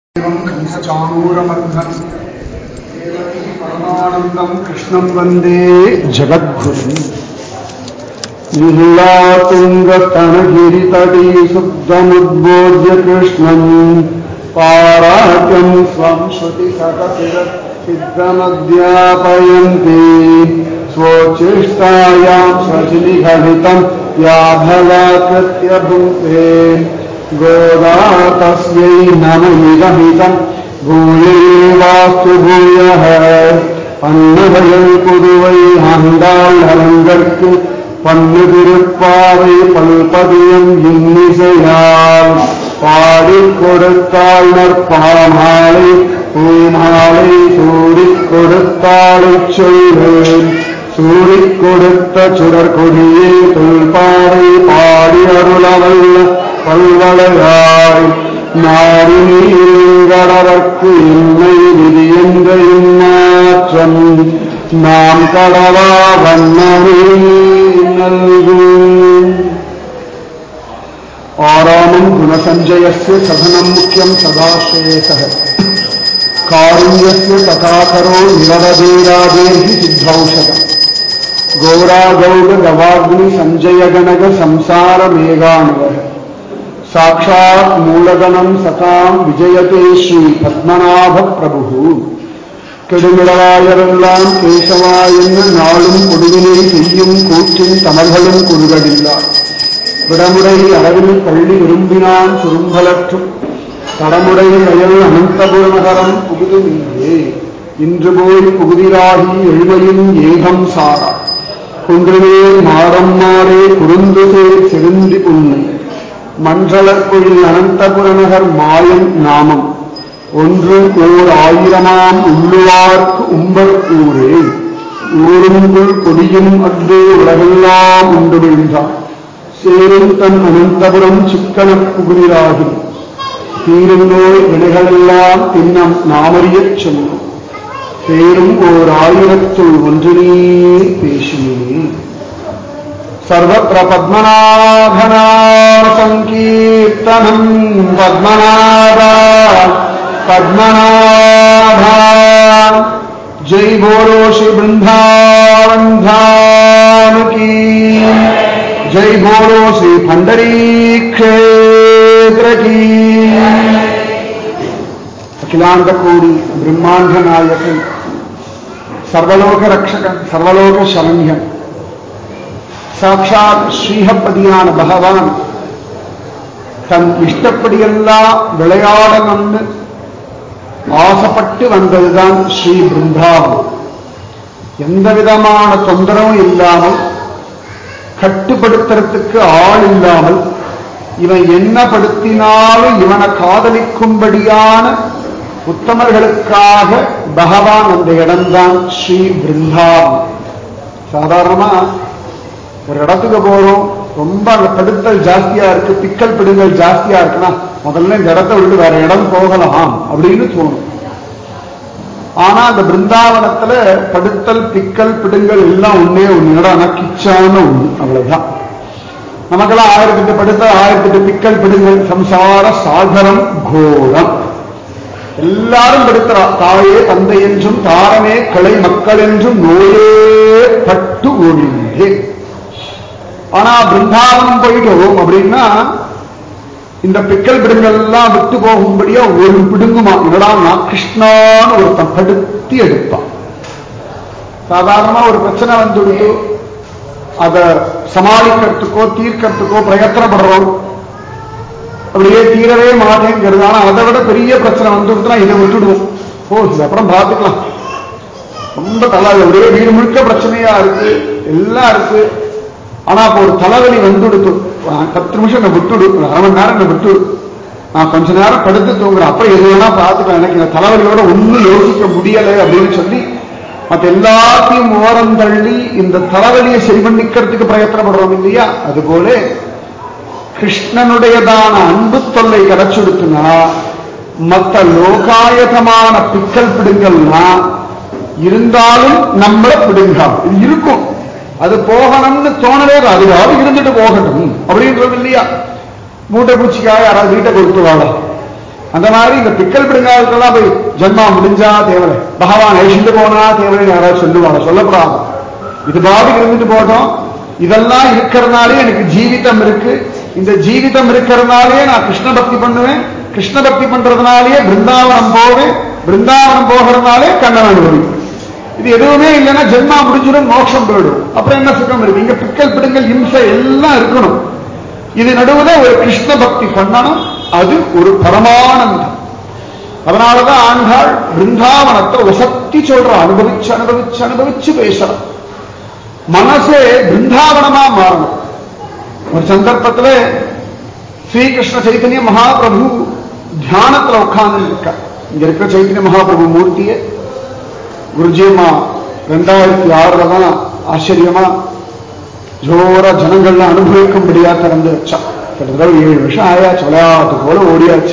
कंसचाणूरमर्धन परमानंदं कृष्णं वंदे जगद्गुरुं नीलातुंगतनगिरितटी शुद्धमुद्बोध्य कृष्णं पारात्यं स्वं श्रुतिसहसिद्धमध्यापयन्ति स्वोच्छिष्टायां स्वचिनिघलितं याभलाकृत्य भुङ्क्ते गोदा तस्यै नमः भूयेवास्तु भूयः अन्नवयல் पुதுவை ஆண்டாள் அரங்கற்கு பன்னு திருப்பாவை பல்பதியம் இன்னிசையால் பாடிக் கொடுத்தாள் நற்பாமாலை பூமாலை சூடிக் கொடுத்தாளைச் சொல்வேன் சூடிக் கொடுத்த சுடர்கொடியே தொல்பாவை பாடி அருளவல்ல பல்வளையாய் நாடி நீங்கடவர்க்கு இன்னை விதி என்ற இம்மாற்றம் நாம் கடவா வண்ணமே நல்கும். ஆராமம் குணசஞ்சயஸ்ய சதனம் முக்கியம் சதாஸ்ரேயசः காருண்யஸ்ய ததாகரோ நிரவதேராதேஹி சித்தௌஷதம் गौरागौग गवाग्नि संजय गणग संसार मेघानवः साक्षात् मूलगणं सतां विजयते श्री पद्मनाभ प्रभु கெடுமிடவாயரெல்லாம் கேசவா என்ன நாளும் கொடுவினை செய்யும் கூற்றின் தமர்களும் குறுகடில்லா விடமுறை அளவில் பள்ளி விரும்பினான் சுரும்பலற்றும் தடமுறை அயல் அனந்தபுர நகரம் புகுதுமில்லே இன்று போய் புகுதிராகி எழுமையின் ஏகம் சாரா குன்றுவேல் மாடம் மாறே குறுந்துசே செருந்தி புன்னை மன்றலக்குழில் அனந்தபுரநகர் மாயம் நாமம் ஒன்று ஓர் ஆயிரமாம் உள்ளுவார்க்கு உம்பர் ஊரே ஊருங்குள் கொடியும் அன்றே உலகெல்லாம் உண்டு விழுந்தார் சேரும் தன் அனந்தபுரம் சிக்கன புகுதிராகும் தீரும் நோய் வினைகளெல்லாம் தின்னம் நாமறியச் சொன்னோம் பேரும் ஓர் ஆயிரத்துள் ஒன்றினே பேசினே. सर्वत्र पद्मनाभनाम संकीर्तनम पद्मनाभा पद्मनाभा जय बोलो श्री वृंदावन धाम की जय बोलो श्री पंढरी क्षेत्र की. अखिलांड कोटि ब्रह्मांड नायकन सर्वलोक रक्षकन सर्वलोक शरण्यन साक्षात श्रीहपदिயான பகவான் தன் இஷ்டப்படியெல்லாம் விளையாடணும்னு ஆசைப்பட்டு வந்ததுதான் ஸ்ரீ பிருந்தாவனம். எந்த விதமான தொந்தரவும் இல்லாமல் கட்டுப்படுத்துறதுக்கு ஆள் இல்லாமல் இவன் என்ன படுத்தினாலும் இவனை காதலிக்கும்படியான உத்தமர்களுக்காக பகவான் அந்த இடம்தான் ஸ்ரீ பிருந்தாவனம். சாதாரணமா ஒரு இடத்துக்கு போறோம், ரொம்ப அங்க படுத்தல் ஜாஸ்தியா இருக்கு, பிக்கல் பிடுங்கல் ஜாஸ்தியா இருக்குன்னா முதல்ல இந்த இடத்தை விட்டு வேற இடம் போகலாம் அப்படின்னு தோணும். ஆனா அந்த பிருந்தாவனத்துல படுத்தல் பிக்கல் பிடுங்கல் எல்லாம் ஒன்னே ஒண்ணு, இடம் கிச்சான ஒண்ணு, அவ்வளவுதான். நமக்கெல்லாம் 1008 படுத்தல் 1008 பிக்கல் பிடுங்கல், சம்சார சாகரம் கோரம். எல்லாரும் படுத்துறா, தாயே தந்தை என்றும் தாரமே கிளை மக்கள் என்றும் நோயே பட்டு ஒழிந்தே. ஆனா பிருந்தாவனம் போயிட்டோம் அப்படின்னா இந்த பிக்கல் பிடுங்கல் எல்லாம் விட்டு போகும்படியா ஒரு பிடுங்குமா என்னடா கிருஷ்ணான்னு ஒருத்தன் படுத்தி எடுப்பான். சாதாரணமா ஒரு பிரச்சனை வந்துடுத்து அதை சமாளிக்கிறதுக்கோ தீர்க்கறதுக்கோ பிரயத்தனப்படுறோம், அப்படியே தீரவே மாட்டேங்கிறது. ஆனா அதை விட பெரிய பிரச்சனை வந்துடுத்துனா இதை விட்டுடுவோம், ஓ இது அப்புறம் பார்த்துக்கலாம். ரொம்ப தலைவலி, ஒரே வீடு முழுக்க பிரச்சனையா இருக்கு, எல்லாம் இருக்கு. ஆனா இப்போ ஒரு தலைவலி வந்துடுத்து, 10 நிமிஷம் நான் விட்டுடு, 1/2 மணி நேரம் நான் விட்டுடு, நான் கொஞ்ச நேரம் படுத்து தூங்குறேன், அப்புறம் எது வேணா பார்த்துக்கலாம், எனக்கு இந்த தலைவலியோட ஒன்னும் யோசிக்க முடியலை அப்படின்னு சொல்லி மற்ற எல்லாத்தையும் ஓரம் தள்ளி இந்த தலைவலியை சரி பண்ணிக்கிறதுக்கு பிரயத்தனப்படுறோம் இல்லையா? அதுபோல கிருஷ்ணனுடையதான அன்பு தொல்லை கிடைச்சுடுத்துனா மற்ற லோகாயதமான பிக்கல் பிடுங்கல்னா இருந்தாலும் நம்மள பிடுங்காம், இது இருக்கும். அது போகணும்னு தோணவே அதுவாக இருந்துட்டு போகட்டும் அப்படின்றது இல்லையா? மூட்டை பூச்சிக்காக யாராவது வீட்டை கொடுத்து வாழ அந்த மாதிரி இந்த பிக்கல் பிடுங்காலத்துலாம் போய் ஜென்மா முடிஞ்சா தேவலை, பகவான் அழிச்சுட்டு போனா தேவலை யாராவது சொல்லுவாங்க? சொல்லப்படாது. இது பாதிக்கு இருந்துட்டு போட்டோம். இதெல்லாம் இருக்கிறதுனாலே எனக்கு ஜீவிதம் இருக்கு. இந்த ஜீவிதம் இருக்கிறதுனாலே நான் கிருஷ்ண பக்தி பண்ணுவேன். கிருஷ்ண பக்தி பண்றதுனாலேயே பிருந்தாவனம் போவேன். பிருந்தாவனம் போகிறதுனாலே கண்ணன் அனுபவிக்கும். இது எதுவுமே இல்லைன்னா ஜென்மா முடிஞ்சிடும், மோட்சம் போயிடும். அப்புறம் என்ன சுகம் இருக்கு? இங்க பிக்கல் பிடுங்கல் இம்சை எல்லாம் இருக்கணும். இது நடுவுல ஒரு கிருஷ்ண பக்தி பண்ணணும். அது ஒரு பரமானந்தம். அதனாலதான் ஆண்டாள் பிருந்தாவனத்தை உசத்தி சொல்ற, அனுபவிச்சு அனுபவிச்சு அனுபவிச்சு பேசணும். மனசே பிருந்தாவனமா மாறணும். ஒரு சந்தர்ப்பத்துல ஸ்ரீகிருஷ்ண சைத்தன்ய மகாபிரபு தியானத்துல உட்கார்ந்து இருக்க. இங்க இருக்கிற சைத்தன்ய மகாபிரபு மூர்த்தியை குருஜியம்மா 2006 தான் ஆச்சரியமா ஜோர ஜனங்கள்லாம் அனுபவிக்கும்படியா திறந்து வச்சா. கிட்டத்தட்ட 7 வருஷம் ஆயாச்சு. விளையாட்டு போல ஓடியாச்சு.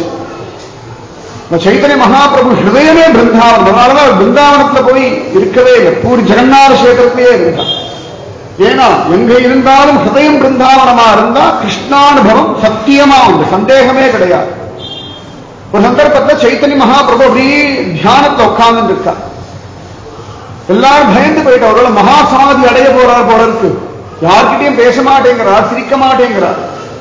சைத்தன்ய மகாபிரபு ஹிருதயமே பிருந்தாவனம். அதனாலதான் பிருந்தாவனத்துல போய் இருக்கவே இல்லை. பூரி ஜெகநாத கஷேத்திரத்திலேயே இருந்தான். ஏன்னா எங்க இருந்தாலும் ஹிருதயம் பிருந்தாவனமா இருந்தா கிருஷ்ணானுபவம் சத்தியமா உண்டு, சந்தேகமே கிடையாது. ஒரு சந்தர்ப்பத்தில் சைத்தன்ய மகாபிரபு அப்படியே தியானத்துல உட்கார்ந்து இருக்கா. எல்லாரும் பயந்து போயிட்டு அவரோட மகாசமாதி அடைய போறார் போல இருக்கு. யார்கிட்டையும் பேச மாட்டேங்கிறார், சிரிக்க மாட்டேங்கிறார்.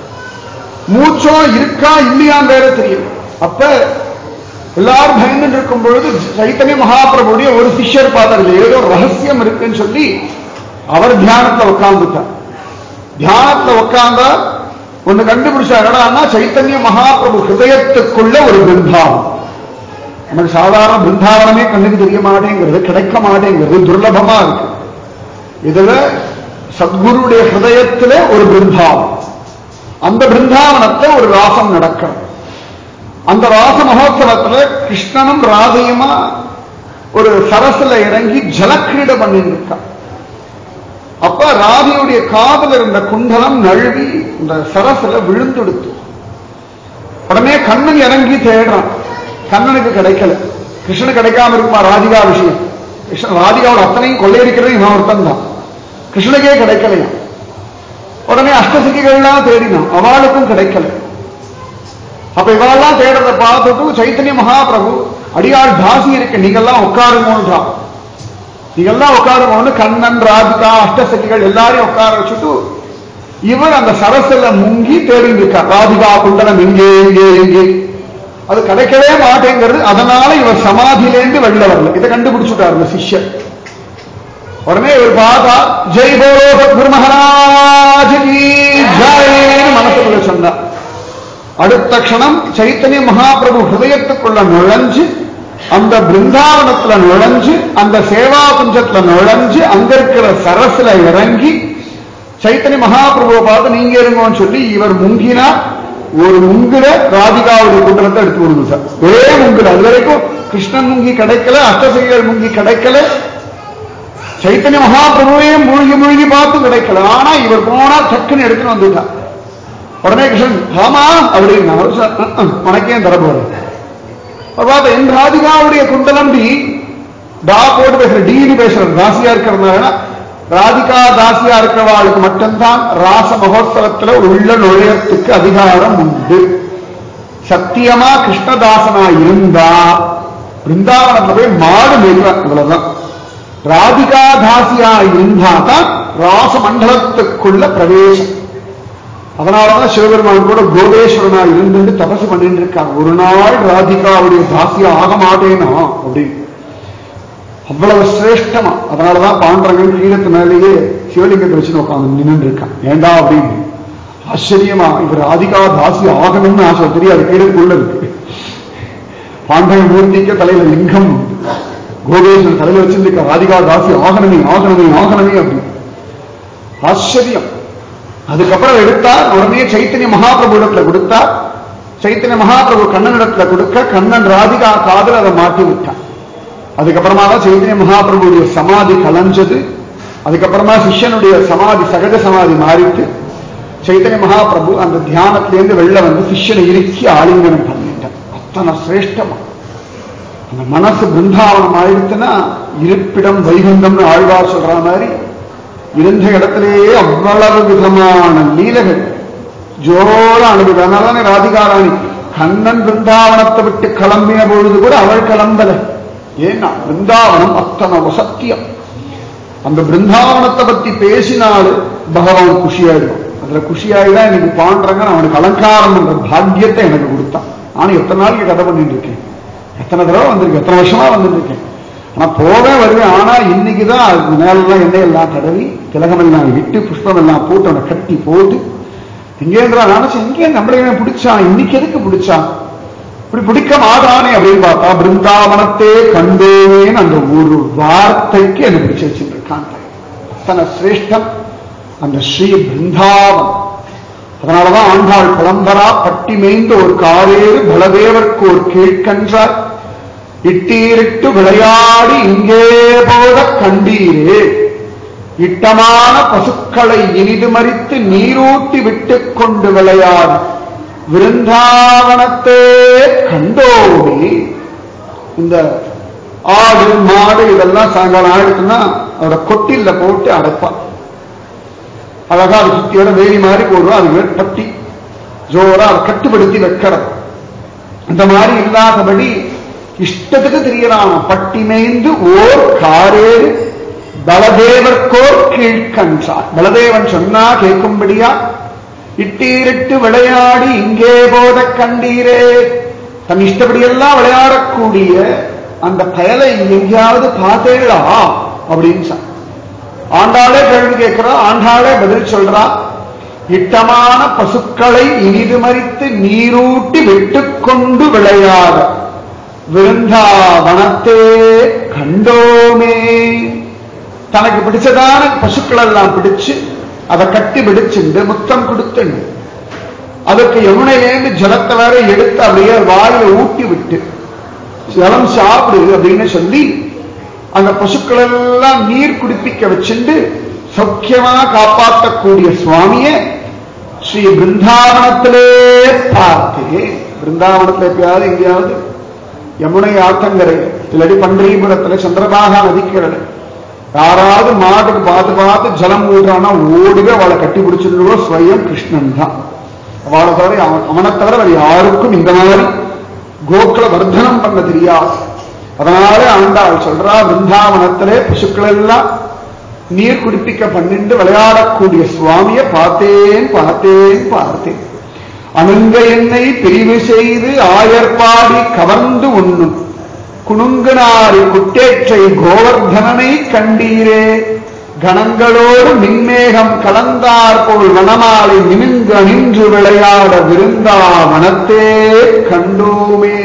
மூச்சோ இருக்கா இல்லையான்னு வேற தெரியும். அப்ப எல்லாரும் பயந்து இருக்கும் பொழுது சைத்தன்ய மகாபிரபுடைய ஒரு சிஷ்யர் பார்த்தார், ஏதோ ரகசியம் இருக்குன்னு சொல்லி அவர் தியானத்துல உட்கார்ந்துட்டார். தியானத்துல உட்கார்ந்தா ஒண்ணு கண்டுபிடிச்சாருன்னா சைத்தன்ய மகாபிரபு ஹிருதயத்துக்குள்ள ஒரு பிருந்தாவனம். நமக்கு சாதாரண பிருந்தாவனமே கண்ணுக்கு தெரிய மாட்டேங்கிறது, கிடைக்க மாட்டேங்கிறது, துர்லபமா இருக்கு. இதுல சத்குருடைய ஹிருதயத்துல ஒரு பிருந்தாவனம். அந்த பிருந்தாவனத்தை ஒரு ராசம் நடக்கணும். அந்த ராச மகோத்சவத்துல கிருஷ்ணனும் ராதையுமா ஒரு சரசுல இறங்கி ஜலக்கிரீட பண்ணிட்டு இருக்கா. அப்ப ராதையுடைய காதல் இருந்த குண்டலம் நழுவி இந்த சரசுல விழுந்துடுத்து. உடனே கண்ணன் இறங்கி தேடுறான். கண்ணனுக்கு கிடைக்கல. கிருஷ்ணனுக்கு கிடைக்காம இருக்குமா ராதிகா விஷயம்? கிருஷ்ணன் ராதிகாவோட அத்தனையும் கொள்ளையடிக்கிறது இவன் ஒருத்தன் தான். கிருஷ்ணனுக்கே கிடைக்கலையா. உடனே அஷ்டசகிகள்லாம் தேடினான், அவளுக்கும் கிடைக்கல. அப்ப இவெல்லாம் தேடுறத பார்த்துட்டு சைத்தன்ய மகாபிரபு அடியாள் தாசி இருக்கு, நீங்கெல்லாம் உட்காருங்கன்றான். நீங்கெல்லாம் உட்காருங்கன்னு கண்ணன் ராதிகா அஷ்டசகிகள் எல்லாரையும் உட்கார வச்சுட்டு இவர் அந்த சரசுல முங்கி தேடிட்டு இருக்கார். ராதிகா குண்டலம் எங்கே எங்கே எங்கே, அது கிடைக்கவே மாட்டேங்கிறது. அதனால இவர் சமாதியிலேருந்து வெளில வரல. இதை கண்டுபிடிச்சுட்டார் இந்த சிஷ்யர். உடனே இவர் பார்த்தா ஜெய் போலோ சத்குரு மகாராஜ் கி ஜெய் மனசுக்குள்ள சொன்னார். அடுத்த க்ஷணம் சைத்தன்ய மகாபிரபு ஹிருதயத்துக்குள்ள நுழைஞ்சு அந்த பிருந்தாவனத்துல நுழைஞ்சு அந்த சேவா குஞ்சத்துல நுழைஞ்சு அங்க இருக்கிற சரசுல இறங்கி சைத்தன்ய மகாபிரபுவை பார்த்து நீங்க இருங்கன்னு சொல்லி இவர் முங்கினா ஒரு முங்குல ராதிகாவுடைய குண்டலத்தை எடுத்து கொடுங்க சார். ஒரே முங்குல. அது வரைக்கும் கிருஷ்ணன் முங்கி கிடைக்கல, அஷ்டசகிகள் முங்கி கிடைக்கல, சைத்தன்ய மகாபிரபுவே மூழ்கி மூழ்கி பார்த்து கிடைக்கல. ஆனா இவர் போனா சக்குன்னு எடுத்துன்னு வந்துட்டார். உடனே கிருஷ்ணன் ஆமா அப்படின்னு உனக்கே தர போறேன். பார்த்த என் ராதிகாவுடைய குண்டலம் டி டா போட்டு பேசுற டீனு பேசுற தாசியா இருக்கிறதுனால ராதிகா தாசியா இருக்கிறவாளுக்கு மட்டும்தான் ராச மகோத்சவத்துல உள்ள நுழையத்துக்கு அதிகாரம் உண்டு. சத்தியமா கிருஷ்ணதாசனா இருந்தா பிருந்தாவனத்துல போய் மாடு மேய்க்கிறார். இவ்வளவுதான். ராதிகா தாசியா இருந்தா தான் ராச மண்டலத்துக்குள்ள பிரவேசம். அதனாலதான் சிவபெருமான் கூட கோபேஸ்வரனா இருந்து தபசு பண்ணிட்டு இருக்காங்க. ஒரு நாள் ராதிகாவுடைய தாசியா ஆக மாட்டேனா அப்படின்னு. அவ்வளவு சிரேஷ்டமா. அதனாலதான் பாண்டரங்கன் கீழத்து மேலேயே சிவலிங்கத்தை வச்சு உட்காந்து நின்று இருக்கான். ஏண்டா அப்படின்னு ஆச்சரியமா இவர் ராதிகா தாசி ஆகணும்னு ஆசை தெரியாது. கீழத்துக்குள்ள இருக்கு. பாண்டக மூர்த்திக்கு தலையில லிங்கம், கோபேஸ்வரன் தலையில வச்சிருக்க ராதிகா தாசி ஆகணுமே ஆகணுமே ஆகணுமே அப்படின்னு ஆச்சரியம். அதுக்கப்புறம் எடுத்தார். உடனே சைத்தன்ய மகாபிரபு இடத்துல கொடுத்தார். சைத்தன்ய மகாபிரபு கண்ணன் இடத்துல கொடுக்க கண்ணன் ராதிகா காதல் அதை மாட்டி விட்டார். அதுக்கப்புறமா தான் சைத்தன்ய மகாபிரபுடைய சமாதி கலைஞ்சது. அதுக்கப்புறமா சிஷ்யனுடைய சமாதி சகஜ சமாதி மாறிட்டு சைத்தன்ய மகாபிரபு அந்த தியானத்திலேருந்து வெளில வந்து சிஷ்யனை இறுக்கி ஆலிங்கனம் பண்ணிட்டார். அத்தனை சிரேஷ்டமா அந்த மனசு பிருந்தாவனம் ஆயிடுச்சுன்னா இருப்பிடம் வைகுந்தம்னு ஆழ்வார் சொல்ற மாதிரி இருந்த இடத்திலேயே அவ்வளவு விதமான லீலைகள் ஜோர அனுபவம். அதனாலதானே ராதிகாராணி கண்ணன் பிருந்தாவனத்தை விட்டு கிளம்பின பொழுது கூட அவள் கிளம்பல. ஏன்னா பிருந்தாவனம் அத்தனை வசத்தியம். அந்த பிருந்தாவனத்தை பத்தி பேசினாலு பகவான் குஷியாயிடும். அதுல குஷியாயிதான் எனக்கு பாண்டரங்கன் அவனுக்கு அலங்காரம் என்ற பாக்கியத்தை எனக்கு கொடுத்தான். நானும் எத்தனை நாளைக்கு கதை பண்ணிட்டு இருக்கேன், எத்தனை தடவை வந்திருக்கேன், எத்தனை வருஷமா வந்துட்டு இருக்கேன். ஆனா போவேன் வருவேன். ஆனா இன்னைக்குதான் அதுக்கு மேலாம் எண்ணெயெல்லாம் தடவி திலகமெல்லாம் விட்டு புஷ்பம் எல்லாம் போட்டு அவனை கட்டி போட்டு எங்கேன்றா நினைச்சு எங்கே நம்மளே பிடிச்சான், இன்னைக்கு எதுக்கு பிடிச்சான், இப்படி பிடிக்க மாட்டானே அப்படின்னு பார்த்தா பிருந்தாவனத்தே கண்டேன் அந்த ஒரு வார்த்தைக்கு என்ன பிடிச்சு வச்சுட்டு இருக்கான். அத்தனை சிரேஷ்டம் அந்த ஸ்ரீ பிருந்தாவன். அதனாலதான் ஆண்டாள் புலம்பரா பட்டி மேய்ந்த ஒரு காவேறு பலதேவர்க்கு ஒரு கீழ்கன்றார் இட்டீரிட்டு விளையாடி இங்கே போத கண்டீரே இட்டமான பசுக்களை இனிது மறித்து நீரூட்டி விட்டுக் கொண்டு விளையாடி விருந்தாவனத்தே கண்டோமே. இந்த ஆடு மாடு இதெல்லாம் சாயங்காலம் ஆயிடுச்சுன்னா அவரை கொட்டில போட்டு அடைப்பான். அழகா அது சுத்தியோட வேலி மாதிரி போடுவோம். அது பட்டி ஜோரா அதை கட்டுப்படுத்தி வைக்கிறது. அந்த மாதிரி இல்லாதபடி இஷ்டத்துக்கு தெரியலாம். பட்டி மேய்ந்து ஓர் காரேறு பலதேவர்க்கோர் கீழ்கன்றார். பலதேவன் சொன்னா கேட்கும்படியா இட்டீரிட்டு விளையாடி இங்கே போத கண்டீரே. தன் இஷ்டப்படியெல்லாம் விளையாடக்கூடிய அந்த பயலை எங்கேயாவது பார்த்தேளா அப்படின்னு ஆண்டாளே கேள்வி கேட்கிறா. ஆண்டாளே பதில் சொல்றா. இட்டமான பசுக்களை இனிது மறித்து நீரூட்டி விட்டுக்கொண்டு விளையாட விருந்தாவனத்தே கண்டோமே. தனக்கு பிடிச்சதான பசுக்கள் எல்லாம் பிடிச்சு அதை கட்டி பிடிச்சுண்டு முத்தம் கொடுத்துண்டு அதுக்கு யமுனையிலேந்து ஜலத்தை வேற எடுத்து அப்படியே வாயில ஊட்டி விட்டு ஜலம் சாப்பிடு அப்படின்னு சொல்லி அந்த பசுக்கள் எல்லாம் நீர் குடிப்பிக்க வச்சுண்டு சௌக்கியமா காப்பாற்றக்கூடிய சுவாமிய ஸ்ரீ பிருந்தாவனத்திலே பார்த்து. பிருந்தாவனத்துல எப்பயாவது எங்கேயாவது யமுனை ஆத்தங்கரை இல்லாட்டி பண்டரிபுரத்துல சந்திரபாகா நதிக்கரை யாராவது மாட்டுக்கு பார்த்து பார்த்து ஜலம் ஊடுறான்னா ஓடிவே அவளை கட்டி பிடிச்சிருந்தோ ஸ்வயம் கிருஷ்ணன் தான். அவளை தவிர அவனை தவிர வேறு யாருக்கும் இந்த மாதிரி கோகுல வர்த்தனம் பண்ண தெரியாது. அதனால ஆண்டாள் சொல்றா பிருந்தாவனத்திலே பசுக்கள் எல்லாம் நீர் குடிப்பிக்க பண்ணிட்டு விளையாடக்கூடிய சுவாமிய பார்த்தேன் பார்த்தேன் பார்த்தேன். அணுங்க என்னை பிரிவு செய்து ஆயர்பாடி கவர்ந்து உண்ணும் குணுங்குனாரி குட்டேற்றை கோவர்தனனை கண்டீரே. கணங்களோடு மின்மேகம் கலந்தார் போல் வனமாலை நிமிங்க நின்று விளையாட விருந்தாவனத்தே கண்டோமே.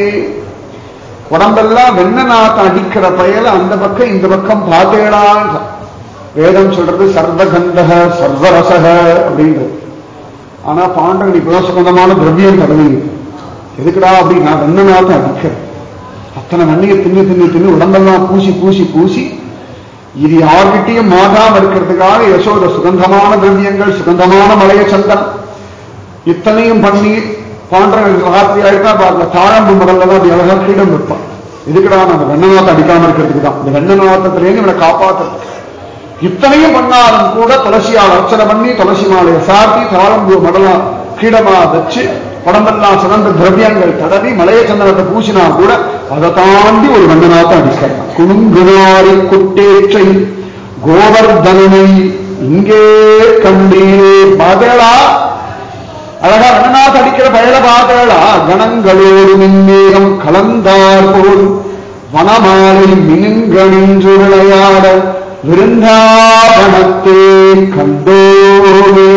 உடம்பெல்லாம் வெண்ணநாத்தம் அடிக்கிற பயல அந்த பக்கம் இந்த பக்கம் பார்த்தேடான். வேதம் சொல்றது சர்வகந்தக சர்வரசக அப்படின்றது. ஆனா பாண்டவன் இப்பதான் சுகந்தமான திரவியம் தடவை எதுக்குடா அப்படின்னா வெண்ணநாத்தம் அடிக்கிற அத்தனை நன்னியை தின்னு தின்னு தின்னு உடம்பெல்லாம் பூசி பூசி பூசி இது யார்கிட்டையும் மாறாம இருக்கிறதுக்காக யசோத சுகந்தமான திரவியங்கள் சுகந்தமான மலைய சந்தனம் இத்தனையும் பண்ணி பாண்டவன் ராத்திரி ஆயிட்டா பார்க்கல தாழம்பு மடல்லாம் அப்படி அழகா கீடம் வைப்பான். எதுக்குடா அந்த வெண்ணநாத்தம் அடிக்காம இருக்கிறதுக்கு தான். இந்த வெண்ணநாத்தத்திலேருந்து இவனை காப்பாற்றுறது. இத்தனையும் பண்ணாலும் கூட துளசியால் அர்ச்சனை பண்ணி துளசி மாலையை சாத்தி தாழம்பு மடலாம் கீடமா வச்சு உடம்பெல்லாம் சிறந்த திரவியங்கள் தடவி மலைய சந்தனத்தை பூசினா கூட அதை தாண்டி ஒரு வெண்ணநாத்தம் அடிக்கலாம். குணுங்குனாரி குட்டேற்றை கோவர்தனனை இங்கே கண்டீரே. பாதேளா அழகா வெண்ணநாத்தம் அடிக்கிற பயல பாதேளா. கணங்களோடு மின்மேகம் கலந்தார் போல் வனமாலை மினுங்க நின்று விளையாட விருந்தாவனத்தே கண்டோமே.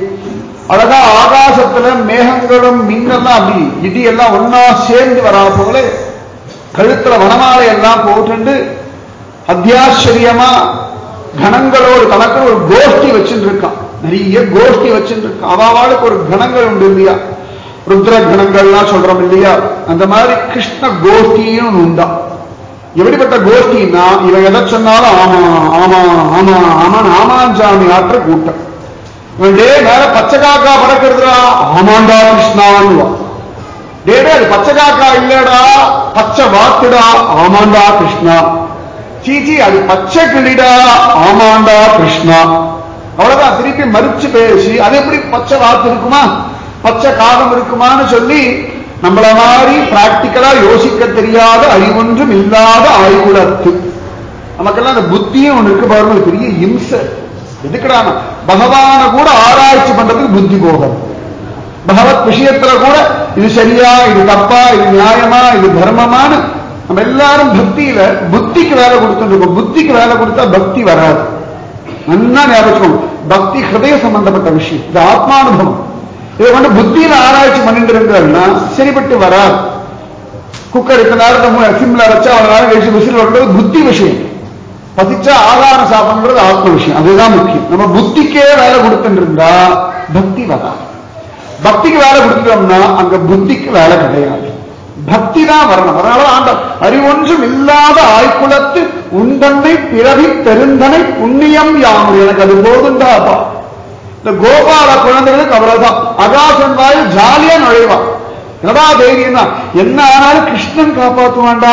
அழகா ஆகாசத்துல மேகங்களும் மின்னெல்லாம் அப்படி இடி எல்லாம் ஒன்னா சேர்ந்து வரா போல கழுத்துல வனமாலை எல்லாம் போட்டு அத்தியாச்சரியமா கணங்களோடு தனக்கு ஒரு கோஷ்டி வச்சுட்டு இருக்கான். நிறைய கோஷ்டி வச்சுட்டு இருக்கான். அவாளுக்கு ஒரு கணங்கள் உண்டு இல்லையா, ருத்ர கணங்கள்லாம் சொல்றோம் இல்லையா, அந்த மாதிரி கிருஷ்ண கோஷ்டியும் உண்டா. எப்படிப்பட்ட கோஷ்டின்னா இவன் எதை சொன்னாலும் ஆமா ஆமா ஆமா ஆமான் ஆமாஞ்சாமி ஆற்ற கூட்டம். டே மேல பச்சை காக்கா பறக்கிறதுடா ஆமாண்டா கிருஷ்ணான்னு. டே அது பச்சை காக்கா இல்லடா பச்சை வாத்துடா ஆமாண்டா கிருஷ்ணா. சீச்சி அது பச்சை கிளிடா ஆமாண்டா கிருஷ்ணா. அவ்வளவுதான். திருப்பி மறிச்சு பேசி அது எப்படி பச்சை வாத்து இருக்குமா பச்சை காகம் இருக்குமான்னு சொல்லி நம்மள மாதிரி பிராக்டிக்கலா யோசிக்க தெரியாத அறிவொன்றும் இல்லாத ஆய்வுலத்து. நமக்கெல்லாம் அந்த புத்தியும் ஒண்ணு இருக்கு பாருங்க, பெரிய இம்சை. எதுக்குடா பகவான கூட ஆராய்ச்சி பண்றதுக்கு புத்தி போகும். பகவத் விஷயத்துல கூட இது சரியா, இது தப்பா, இது நியாயமா, இது தர்மமானு நம்ம எல்லாரும் பக்தியில புத்திக்கு வேலை கொடுத்துட்டு இருக்கோம். புத்திக்கு வேலை கொடுத்தா பக்தி வராது. நல்லா ஞாபகம், பக்தி ஹிருதய சம்பந்தப்பட்ட விஷயம், இது ஆத்மானுபவம். இதை வந்து புத்தியில ஆராய்ச்சி பண்ணிட்டு இருந்தாருன்னா சரிபட்டு வராது. குக்கர் இத்தனை நேரத்தை சிம்ல வச்சா அவ்வளவு நேரம் கழிச்சு விசில் வர்றது புத்தி விஷயம். பசிச்சா ஆகாரம் சாப்பிடுறது ஆத்ம விஷயம், அதுதான் முக்கியம். நம்ம புத்திக்கே வேலை கொடுத்துட்டு இருந்தா பக்தி வராது. பக்திக்கு வேலை கொடுத்துட்டோம்னா அங்க புத்திக்கு வேலை கிடையாது, பக்தி தான் வரணும். அதனால ஆண்ட அறிவொன்றும் இல்லாத ஆய்குலத்து உண்டன்னை பிறவி பெருந்தனை புண்ணியம் யாம், எனக்கு அது போதுண்டாப்பா. இந்த கோபால குழந்தைகளுக்கு அவ்வளவுதான், அகாசன் வாயில் ஜாலியா நுழைவான். என்னடா தைரியம் தான், என்ன ஆனாலும் கிருஷ்ணன் காப்பாற்றுவான்டா.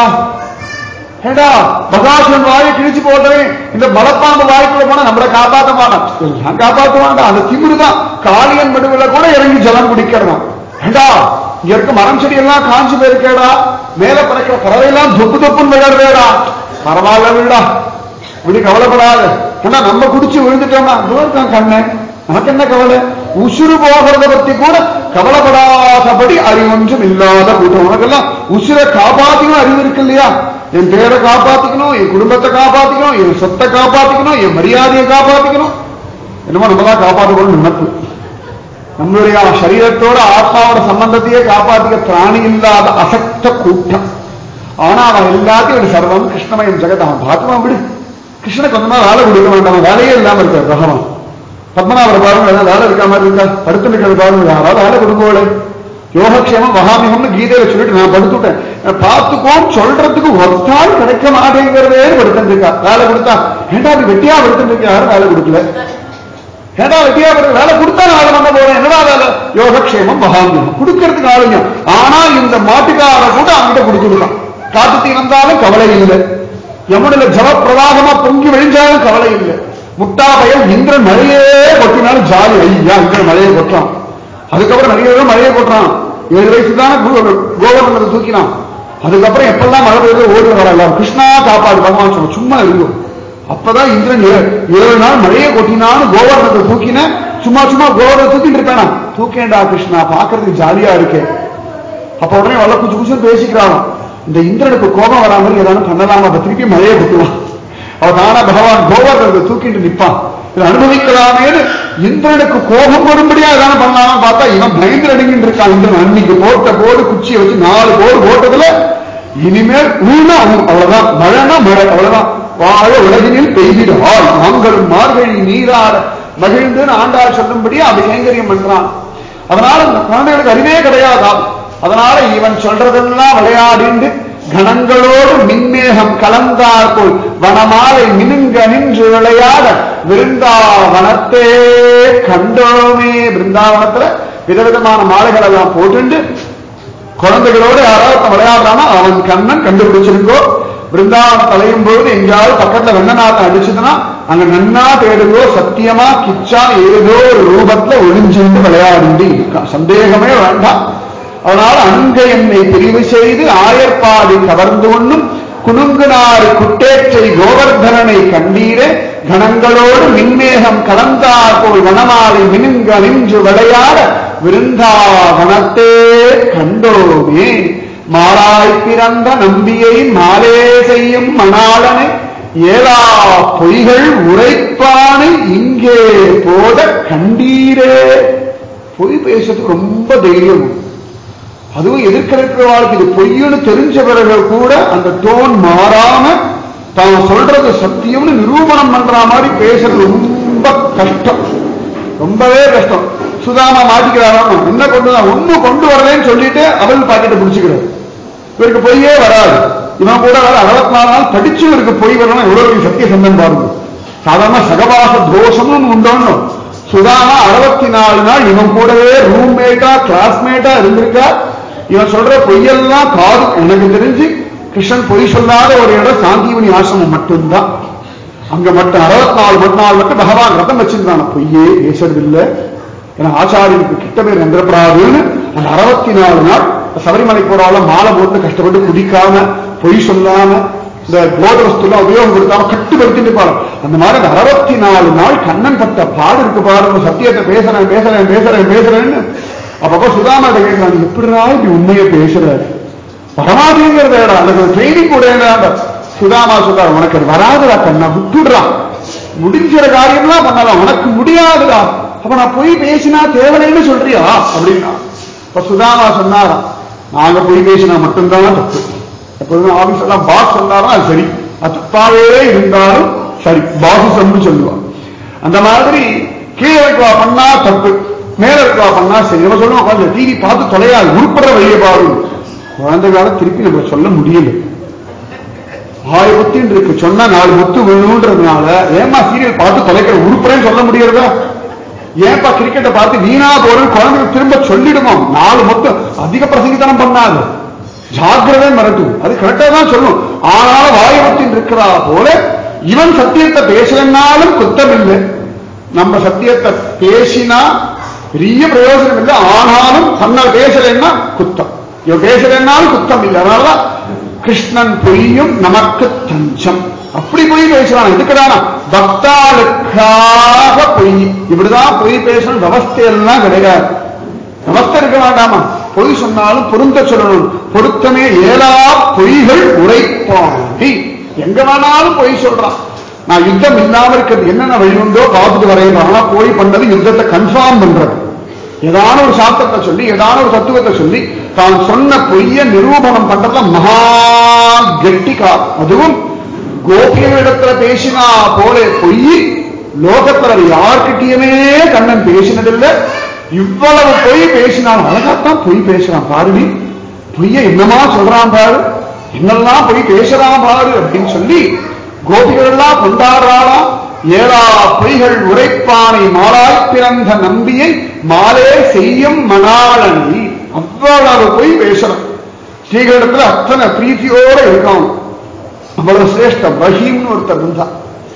ஏடா பகாசுரன் வாயை கிழிச்சு போட்டவன் இந்த மலப்பாம்பு வாய்க்குள்ள போனா நம்மளை காப்பாற்ற மாட்டான், எல்லாம் காப்பாற்றுவான்டா. அந்த திமிரு தான் காளியன் மடுவுல கூட இறங்கி ஜலம் குடிக்கிறதான். ஏண்டா இங்க இருக்க மரம் செடி எல்லாம் காஞ்சி போயிருக்கேடா, மேல பறக்கிற பறவையெல்லாம் தொப்பு தொப்புன்னு விழறதேடா, பரவாயில்ல விழா, இப்படி கவலைப்படாது. ஏன்னா நம்ம குடிச்சு விழுந்துட்டோம்னா இருக்கான் கண்ணன், நமக்கு என்ன கவலை? உசுறு போகிறத பத்தி கூட கவலைப்படாதபடி அறிவொன்றும் இல்லாத கூட்டம். உனக்கெல்லாம் உசுரை காப்பாத்திக்கணும் அறிவு இருக்கு இல்லையா? என் பேரை காப்பாத்திக்கணும், என் குடும்பத்தை காப்பாத்திக்கணும், என் சொத்தை காப்பாத்திக்கணும், என் மரியாதையை காப்பாத்திக்கணும், என்னமோ நம்மதான் காப்பாற்றணும் நினைப்பு. நம்மளுடைய சரீரத்தோட ஆத்மாவோட சம்பந்தத்தையே காப்பாத்திக்க பிராணி இல்லாத அசக்த கூட்டம். ஆனா அவன் எல்லாத்தையும் சர்வம் கிருஷ்ணமயம் ஜெகத், அவன் பார்த்துவான் விடு. கிருஷ்ணனுக்கு கொஞ்சமா வேலை கொடுக்க வேண்டாம், வேலையே இல்லாம இருக்கார் பகவான். பத்மநாபர் பாருங்க, வேலை இருக்க மாதிரி இருக்கா, படுத்து இருக்கிறது பாருங்க, யாராவது வேலை கொடுக்கோடு. யோகக்ஷேமம் மகாமிகம்னு கீதையில சொல்லிட்டு நான் படுத்துட்டேன், பார்த்துக்கோன்னு சொல்றதுக்கு ஒருத்தால் கிடைக்க மாட்டேங்கிறதே படுத்துட்டு இருக்கா. வேலை கொடுத்தா ஏண்டா அப்படி வெட்டியா படுத்துட்டு இருக்க, யாரும் வேலை கொடுக்கல. ஏண்டா வெட்டியா படுத்து வேலை கொடுத்தா வேலை பண்ண போறேன், என்னடா வேலை? யோகக்ஷேமம் மகாமியம் கொடுக்கறதுக்கு ஆளுங்க. ஆனா இந்த மாட்டுக்கார கூட அவங்கிட்ட கொடுத்துருக்கான். காத்து தீ வந்தாலும் கவலை இல்லை, யமுனில ஜல பிரவாகமா பொங்கி விழிஞ்சாலும் கவலை இல்லை. முட்டா பயம் இந்திரன் மழையே கொட்டினாலும் ஜாலி, ஐயா இந்திரன் மழையை கொட்டான். அதுக்கப்புறம் நிறைய மழையை கொட்டுறான். 7 வயசு தானே கோவர்தனத்தை தூக்கினான். அதுக்கப்புறம் எப்பெல்லாம் மழை பெய்யுது ஓடி வரல, கிருஷ்ணா காப்பாடு பகவான் சொன்ன, சும்மா இருக்கும். அப்பதான் இந்திரன் 7 நாள் மழையை கொட்டினான்னு கோவர்தனத்தை தூக்கின. சும்மா சும்மா கோவர்தனை தூக்கிட்டு இருப்பேனா, தூக்கேண்டா கிருஷ்ணா பார்க்கறதுக்கு ஜாலியா இருக்கேன். அப்ப உடனே வல்ல குச்சு குச்சு பேசிக்கிறான். இந்த இந்திரனுக்கு கோபம் வராமல் ஏதாவது பண்ணலாமா, அப்ப திருப்பி மழையை கொட்டுவான். அவன் தானா பகவான் கோவர்தனத்தை தூக்கிட்டு நிற்பான். அனுபவிக்கலாமேன்னு இந்திரனுக்கு கோபம் வரும்படியா ஏதாவது பண்ணலாமா பார்த்தா இவன் பயந்து அடங்கிட்டு இருக்கான். இந்திரன் அன்னைக்கு போட்ட போடு குச்சியை வச்சு 4 போடு போட்டதுல இனிமேல் ஊனா அவ்வளவுதான், மழைனா மழை அவ்வளவுதான். வாழ உலகினில் பெய்திடால் நாங்களும் மார்கழி நீராட மகிழ்ந்துன்னு ஆண்டாள் சொல்லும்படியா அது கைங்கரியம் பண்றான். அதனால இந்த குழந்தைகளுக்கு அறிவே கிடையாதா. அதனால இவன் சொல்றதெல்லாம் விளையாடிண்டு கணங்களோடு மின்மேகம் கலந்தார் போல் வனமாலை மினுங்க நின்று விளையாட விருந்தாவனத்தே கண்டோமே. பிருந்தாவனத்துல விதவிதமான மாலைகள் எல்லாம் போட்டு குழந்தைகளோடு யாராவது விளையாடுறானா அவன் கண்ணன் கண்டுபிடிச்சிருக்கோ. பிருந்தாவனம் தலையும் போது எங்கேயாவது பக்கத்துல வெண்ணநாத்தம் அடிச்சுதுன்னா அங்க நன்னா தேடுங்கோ. சத்தியமா கிச்சா ஏதோ ஒரு ரூபத்துல ஒளிஞ்சிருந்து விளையாடி இருக்கான், சந்தேகமே வேண்டாம். அதனால அங்க என்னை பிரிவு செய்து ஆயர்பாடி கவர்ந்து ஒண்ணும் குணுங்குனாறு குட்டேற்றை கோவர்தனனை கண்டீரே கணங்களோடு மின்மேகம் கலந்தார் போல் வனமாலை மினுங்க நின்று விளையாட விருந்தாவனத்தே கண்டோமே. மாலாய் பிறந்த நம்பியை மாலே செய்யும் மணாளனை ஏலா பொய்கள் உரைப்பானை இங்கே போத கண்டீரே. பொய் பேசுறதுக்கு ரொம்ப தைரியம். அதுவும் எதிர்க்கிறவர்களுக்கு இது பொய்யுன்னு தெரிஞ்சவர்கள் கூட அந்த டோன் மாறாம தான் சொல்றது சத்தியம்னு நிரூபணம் பண்ற மாதிரி பேசுறது ரொம்ப கஷ்டம், ரொம்பவே கஷ்டம். சுதாமா மாட்டிக்கிறாராம், என்ன கொண்டு ஒண்ணு கொண்டு வரலன்னு சொல்லிட்டு அவள் பாக்கெட்டை பிடிச்சுக்கிறார். இவருக்கு பொய்யே வராது. இவன் கூட வர 64 நாள் படிச்சு இவருக்கு பொய் வரணும், எவ்வளவு சத்திய சந்தம் பாருங்க. சாதாரண சகவாச தோஷம்னு உண்டோன்னு சுதாமா 64 நாள் இவன் கூடவே ரூம்மேட்டா கிளாஸ்மேட்டா இருந்திருக்கா. இவன் சொல்ற பொய்யெல்லாம் காது. எனக்கு தெரிஞ்சு கிருஷ்ணன் பொய் சொல்லாத ஒரு இடம் சாந்திவனி ஆசிரமம் மட்டும்தான். அங்க மட்டும் 64 நாள் மட்டும் பகவான் ரதம் வச்சிருந்தான, பொய்யே பேசுறது இல்லை. ஏன்னா ஆச்சாரியனுக்கு கிட்ட பேர் நந்திரப்படாதுன்னு அந்த 64 நாள் சபரிமலை போறால மாலை போட்டு கஷ்டப்பட்டு குடிக்காம பொய் சொல்லாம இந்த போத வஸ்துலாம் உபயோகம் கொடுக்காம கட்டுப்படுத்திட்டு பாரு. அந்த மாதிரி 64 நாள் கண்ணன் பட்ட பாடு இருக்கு பாரு. சத்தியத்தை பேசுறேன் பேசுறேன் பேசுறேன் பேசுறேன்னு அப்பப்போ சுதாமாட்ட கேட்கிறாங்க, எப்படிடா இப்படி உண்மையை பேசுறாரு வரமாட்டேங்கிறதா எனக்கு ட்ரைனிங் கூட. சுதாமா சொல்றாரு, உனக்கு அது வராதுடா கண்ணா, விட்டுடுறான், முடிஞ்சிற காரியம்லாம் பண்ணலாம், உனக்கு முடியாதுடா. அப்ப நான் போய் பேசினா தேவலைன்னு சொல்றியா அப்படின்னா. இப்ப சுதாமா சொன்னாராம், நாங்க போய் பேசினா மட்டும்தான் தப்பு. எப்போதுமே ஆபீஸ் எல்லாம் பாஸ் சொன்னாலும் அது சரி, அது தப்பாவே இருந்தாலும் சரி, பாஸ் சொல்லுவான். அந்த மாதிரி கீழே இருக்கவா பண்ணா தப்பு, மேல இருக்கவா பண்ணா சரி. நம்ம சொல்லுவோம், கொஞ்சம் டிவி பார்த்து தொலையாது, உருப்படுற வழியை பாரு. குழந்தை காலம் திருப்பி நம்ம சொல்ல முடியல, 6 முத்தின்னு இருக்கு, சொன்னா 4 முத்து விழுன்றதுனால ஏமா சீரியல் பார்த்து தொலைக்கிற உருப்பறேன்னு சொல்ல முடியறதா? ஏன்பா கிரிக்கெட்டை பார்த்து வீணா போறேன்னு குழந்தைங்க திரும்ப சொல்லிடுவோம். 4 முத்து அதிக பிரசங்கித்தனம் பண்ணாது, ஜாக்கிரதை மறக்கும், அது கரெக்டா தான் சொல்லும். ஆனாலும் வாயுவத்தின் இருக்கிறா போல இவன் சத்தியத்தை பேசலன்னாலும் குத்தம் இல்லை. நம்ம சத்தியத்தை பேசினா பெரிய பிரயோஜனம் இல்லை, ஆனாலும் தன்னால் பேசலைன்னா குத்தம், இவன் பேசலைன்னாலும் குத்தம் இல்லை. அதனாலதான் கிருஷ்ணன் பொய்யும் நமக்கு தஞ்சம். அப்படி பொய் பேசுறான். இதுக்குதானா பக்தாளுக்காக பொய், இப்படிதான் பொய் பேசணும் விவஸ்தையெல்லாம் கிடையாது. விவஸ்தை இருக்க வேண்டாமா? பொய் சொன்னாலும் பொருந்த சொல்லணும். பொருத்தமே ஏலா பொய்கள் உரைப்பாண்டி. எங்க வேணாலும் பொய் சொல்றான். நான் யுத்தம் இல்லாம இருக்கிறது என்னென்ன வழி உண்டோ பார்த்துட்டு வரையும். ஆனா போய் பண்ணது யுத்தத்தை கன்ஃபார்ம் பண்றது. ஏதான ஒரு சாஸ்திரத்தை சொல்லி ஏதான ஒரு தத்துவத்தை சொல்லி தான் சொன்ன பொய்ய நிரூபணம் பண்றதுல மகா கெட்டிக்கா. அதுவும் கோபிகளிடத்துல பேசினா போல பொய் லோகத்துல யார்கிட்டயுமே கண்ணன் பேசினதில்லை. இவ்வளவு பொய் பேசினாலும் அழகாத்தான் பொய் பேசுறான் பாருவி, பொய்ய என்னமா சொல்றான் பாரு, என்னெல்லாம் பொய் பேசுறான் பாரு அப்படின்னு சொல்லி கோபிகள் எல்லாம் கொண்டாடுறாளாம். ஏலா பொய்கள் உரைப்பானை மாலாய் பிறந்த நம்பியை மாலே செய்யும் மணாளனி. அவ்வளவு பொய் பேசுறான். ஸ்ரீகளிடத்துல அத்தனை பிரீத்தியோட இருக்கான். அவ்வளவு சிரேஷ்டம். ரஹீம்னு ஒருத்தர் இருந்தா,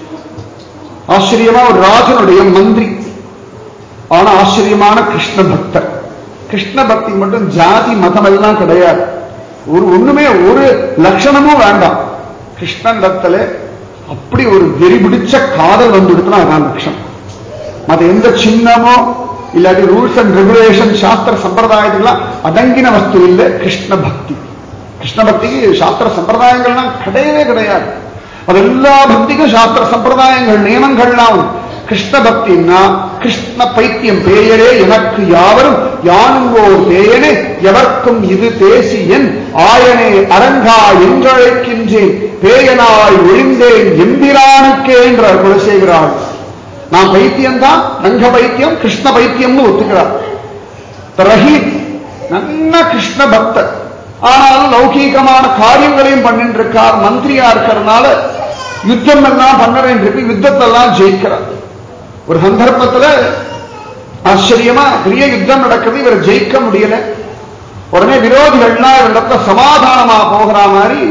ஆச்சரியமா ஒரு ராஜனுடைய மந்திரி, ஆனா ஆச்சரியமான கிருஷ்ண பக்தர். கிருஷ்ண பக்தி மட்டும் ஜாதி மதம் எல்லாம் கிடையாது, ஒண்ணுமே ஒரு லட்சணமும் வேண்டாம். கிருஷ்ணனிடத்துல அப்படி ஒரு வெறி பிடிச்ச காதல் வந்துடுத்துனா அதான் லட்சணம். மற்ற எந்த சின்னமோ இல்லாட்டி ரூல்ஸ் அண்ட் ரெகுலேஷன் சாஸ்திர சம்பிரதாயத்துக்கெல்லாம் அடங்கின வஸ்து இல்லை கிருஷ்ண பக்தி. கிருஷ்ண பக்திக்கு சாஸ்திர சம்பிரதாயங்கள்லாம் கிடையவே கிடையாது. அது எல்லா பக்திக்கும் சாஸ்திர சம்பிரதாயங்கள் நியமங்கள்லாம். கிருஷ்ண பக்தின்னா கிருஷ்ண பைத்தியம் பேயரே எனக்கு யாவரும் யானுங்கோர் பேயனே எவர்க்கும் இது பேசி என் ஆயனே அரங்கா என்றழைக்கின்றேன் பேயனாய் ஒழிந்தேன் எம்பிரானுக்கே என்றார் குலசேகரால். நான் பைத்தியம்தான், ரங்க பைத்தியம் கிருஷ்ண பைத்தியம்னு ஒத்துக்கிறார். ரஹீம் நல்ல கிருஷ்ண பக்தர், ஆனாலும் லௌகீகமான காரியங்களையும் பண்ணிட்டு இருக்கார். மந்திரியா இருக்கிறதுனால யுத்தம் எல்லாம் பண்ண வேண்டியிருக்கு, யுத்தத்தெல்லாம் ஜெயிக்கிறார். ஒரு சந்தர்ப்பத்துல ஆச்சரியமா பெரிய யுத்தம் நடக்குது, இவர் ஜெயிக்க முடியல. உடனே விரோதிகள்லாம் இவரிடத்துல சமாதானமா போகிற மாதிரி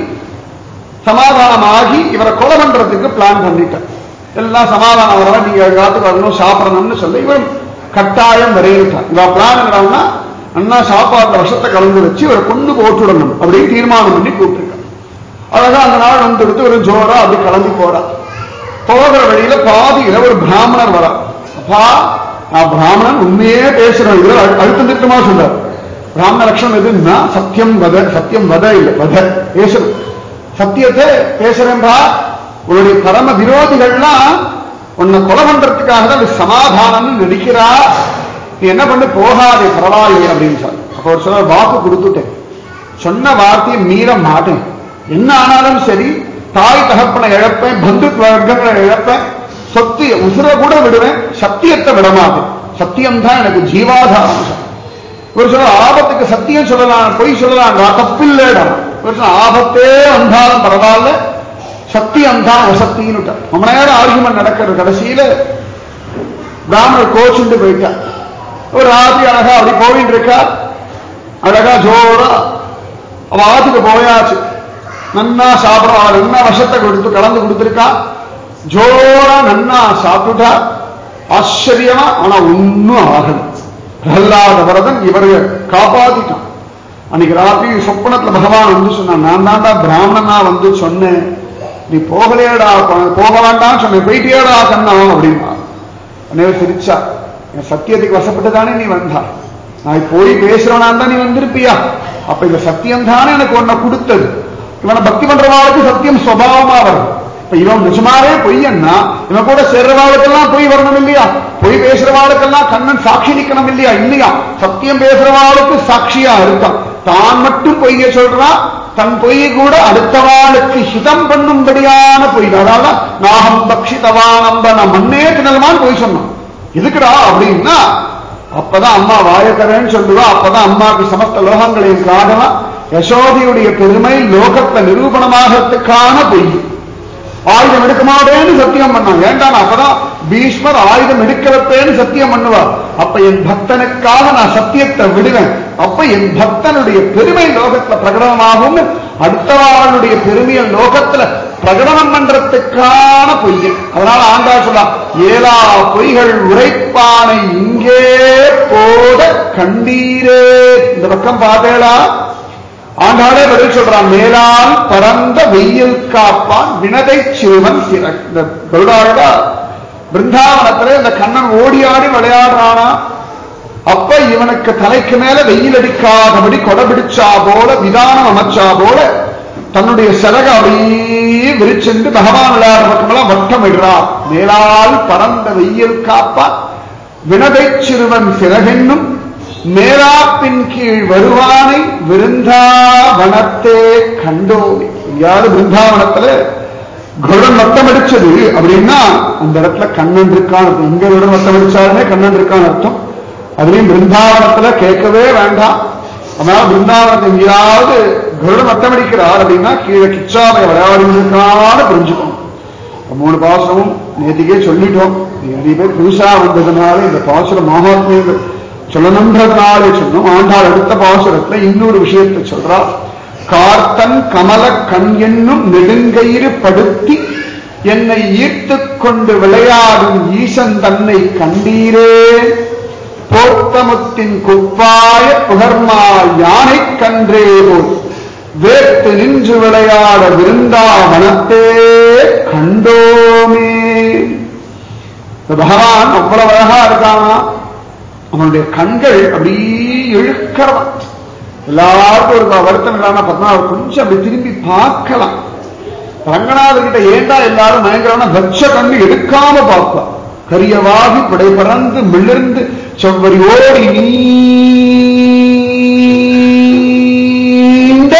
சமாதானமாகி இவரை கொலை பண்றதுக்கு பிளான் பண்ணிட்டார். எல்லாம் சமாதானம் வர, நீங்க காத்துக்கு வரணும் சாப்பிடணும்னு சொல்லி இவர் கட்டாயம் வரையிட்டார். இவ பிளான் என்னன்னா அண்ணா சாப்பாடுல விஷத்தை கலந்து வச்சு இவரை கொண்டு போட்டுடணும் அப்படின்னு தீர்மானம் பண்ணி கூப்பிட்டுருக்கார். அழகா அந்த நாள் வந்துடுத்து ஒரு ஜோரா அப்படி கிளம்பி போறா. போகிற வழியில பாதியில ஒரு பிராமணர் வரா. அப்பா நான் பிராமணன் உண்மையே பேசுறேன். இதுல அழுத்தம் திட்டமா சொல்றார். பிராமண லட்சணம் எதுன்னா சத்தியம் வத, சத்தியம் வத இல்லை வத பேசுறது, சத்தியத்தை பேசுறேன்பா. உன்னுடைய பரம விரோதிகள்லாம் உன்னை கொலை பண்றதுக்காக தான் சமாதானம் நடிக்கிறா, நீ என்ன பண்ணு போகாதே பரவாயில்லை அப்படின்னு சொன்ன. அப்ப ஒரு சொல்ல வாக்கு கொடுத்துட்டேன், சொன்ன வார்த்தையை மீற மாட்டேன், என்ன ஆனாலும் சரி தாய் தகப்பனை இழப்பேன், பந்து வர்க்கங்களை இழப்பேன், சொத்து உசுர கூட விடுவேன், சத்தியத்தை விடமாட்டேன், சத்தியம்தான் எனக்கு ஜீவாதாரம். ஒரு சொல்ல ஆபத்துக்கு சத்தியம் சொல்லலாம் பொய் சொல்லலாம் தப்பில்லைடா. ஒரு சொல்ல ஆபத்தே வந்தாலும் பரவாயில்ல சத்தியம் தான் வசத்தின்னு. ரொம்ப நேரம் ஆர்குமெண்ட் நடக்கிறது. கடைசியில பிராமணர் கோச்சுண்டு போயிட்டா. ஒரு ராத்திரி அழகா அப்படி போயிட்டு இருக்கா. அழகா ஜோரா அவ ஆத்துக்கு போயாச்சு. நன்னா சாப்பிடும், அவள் என்ன விஷத்தை கொடுத்து கலந்து கொடுத்துருக்கா. ஜோரா நன்னா சாப்பிட்டுட்டா. ஆச்சரியமா. ஆனா ஒன்னும் ஆகல. பிரகலாத வரதன் இவரை காப்பாத்திட்டான். அன்னைக்கு ராத்திரி சொப்பனத்துல பகவான் வந்து சொன்னான், நான் தான்டா பிராமணனா வந்து சொன்னேன், நீ போகலையடா, போக வேண்டாம் சொன்ன, போயிட்டியடா கண்ணா அப்படின்னா. அன்னைய சிரிச்சா, என் சத்தியத்துக்கு வசப்பட்டு தானே நீ வந்தா, நான் போய் பேசுறவனா தான் நீ வந்திருப்பியா, அப்ப இந்த சத்தியம் தானே எனக்கு உன்னை கொடுத்தது. இவனை பக்தி பண்றவாளுக்கு சத்தியம் சுபாவமா வரும். இப்ப இவன் நிஜமாவே பொய்யன்னா இவன் கூட சேர்றவாளுக்கெல்லாம் பொய் வரணும் இல்லையா, பொய் பேசுறவாளுக்கெல்லாம் கண்ணன் சாட்சி நிக்கணும் இல்லையா, இல்லையா, சத்தியம் பேசுறவாளுக்கு சாட்சியா இருக்கான். தான் மட்டும் பொய்ய சொல்றான், தன் பொய் கூட அடுத்தவாளுக்கு ஹிதம் பண்ணும்படியான பொய். அதாவது நாகம் பக்ஷிதவானம்ப நான் மண்ணே திணல்மான்னு பொய் சொன்னான். எதுக்குடா அப்படின்னா, அப்பதான் அம்மா வாயக்கரன்னு சொல்லுவா, அப்பதான் அம்மாவுக்கு சமஸ்த லோகங்களையும் காணலாம். யசோதையுடைய பெருமை லோகத்தை நிரூபணமாகறதுக்கான பொய். ஆயுதம் எடுக்க மாட்டேன்னு சத்தியம் பண்ணான். ஏண்டான், அப்பதான் பீஷ்மர் ஆயுதம் எடுக்க வைப்பேன்னு சத்தியம் பண்ணுவார். அப்ப என் பக்தனுக்காக நான் சத்தியத்தை விடுவேன், அப்ப என் பக்தனுடைய பெருமை லோகத்துல பிரகடனமாகும், அடுத்தவாளுடைய பெருமையை லோகத்துல பிரகடனம் பண்றதுக்கான பொய். அதனால ஆண்டாள் சொல்லா, ஏலா பொய்கள் உரைப்பானை இங்கே போத கண்டீரே. இந்த பக்கம் பார்த்தேளா, ஆண்டாளே பதில் சொல்றான், மேலால் பரந்த வெயில் காப்பான் வினதை சிறுவன் சிறன். இந்த கருடாழகா பிருந்தாவனத்துல இந்த கண்ணன் ஓடி ஆடி விளையாடுறானா, அப்ப இவனுக்கு தலைக்கு மேல வெயில் அடிக்காதபடி கொடை பிடிச்சா போல, விதானம் அமைச்சா போல தன்னுடைய சிறக அப்படியே விரிச்சென்று பகவான் விளையாடுற பக்கமெல்லாம் வட்டம் இடுறான். மேலால் பரந்த வெயில் காப்பான் வினதை சிறுவன் சிறகென்னும் மேலாப்பின் கீழ் வருவானை விருந்தாவனத்தே கண்டோமே. யாரு பிருந்தாவனத்துல கருடன் வட்டம் அடிச்சது அப்படின்னா அந்த இடத்துல கண்ணன் இருக்கான். எங்க கருடன் வட்டம் அடிச்சாலுமே கண்ணன் இருக்கான் அர்த்தம். அதுலயும் பிருந்தாவனத்துல கேட்கவே வேண்டாம். அதனால பிருந்தாவனத்தை எங்கேயாவது கருடன் வட்டம் அடிக்கிறார் அப்படின்னா கீழே கிச்சாவை விளையாடிருக்கான்னு புரிஞ்சுக்கணும். 3 பாசுரமும் நேற்றுக்கே சொல்லிட்டோம். நிறைய பேர் புதுசா வந்ததுனால இந்த பாசுர மகாத்மியங்கள் சொல்லணுன்றதுனாலே சொன்னோம். ஆண்டாள் அடுத்த பாசுரத்துல இன்னொரு விஷயத்தை சொல்றார். கார்த்தன் கமல கண் என்னும் நெடுங்கயிறு படுத்தி என்னை ஈர்த்துக் கொண்டு விளையாடும் ஈசன் தன்னை கண்டீரே. போர்த்தமுத்தின் குப்பாய புகர்மா யானை கன்றே போல் வேட்டு நின்று விளையாட விருந்தாவனத்தே கண்டோமே. பகவான் அவ்வளவு அழகா இருக்கானா, அவனுடைய கண்கள் அப்படி இழுக்கிறவன். எல்லாருக்கும் ஒரு வருத்தம் இல்லாம பத்மநாபர் கொஞ்சம் அப்படி திரும்பி பார்க்கலாம். ரங்கநாதர்கிட்ட ஏண்டா எல்லாரும் மயங்கரவனா வச்ச கண்ணு எடுக்காம பார்ப்பான். கரியவாகி படை பறந்து மிளிர்ந்து செவ்வரி ஓடி நீண்ட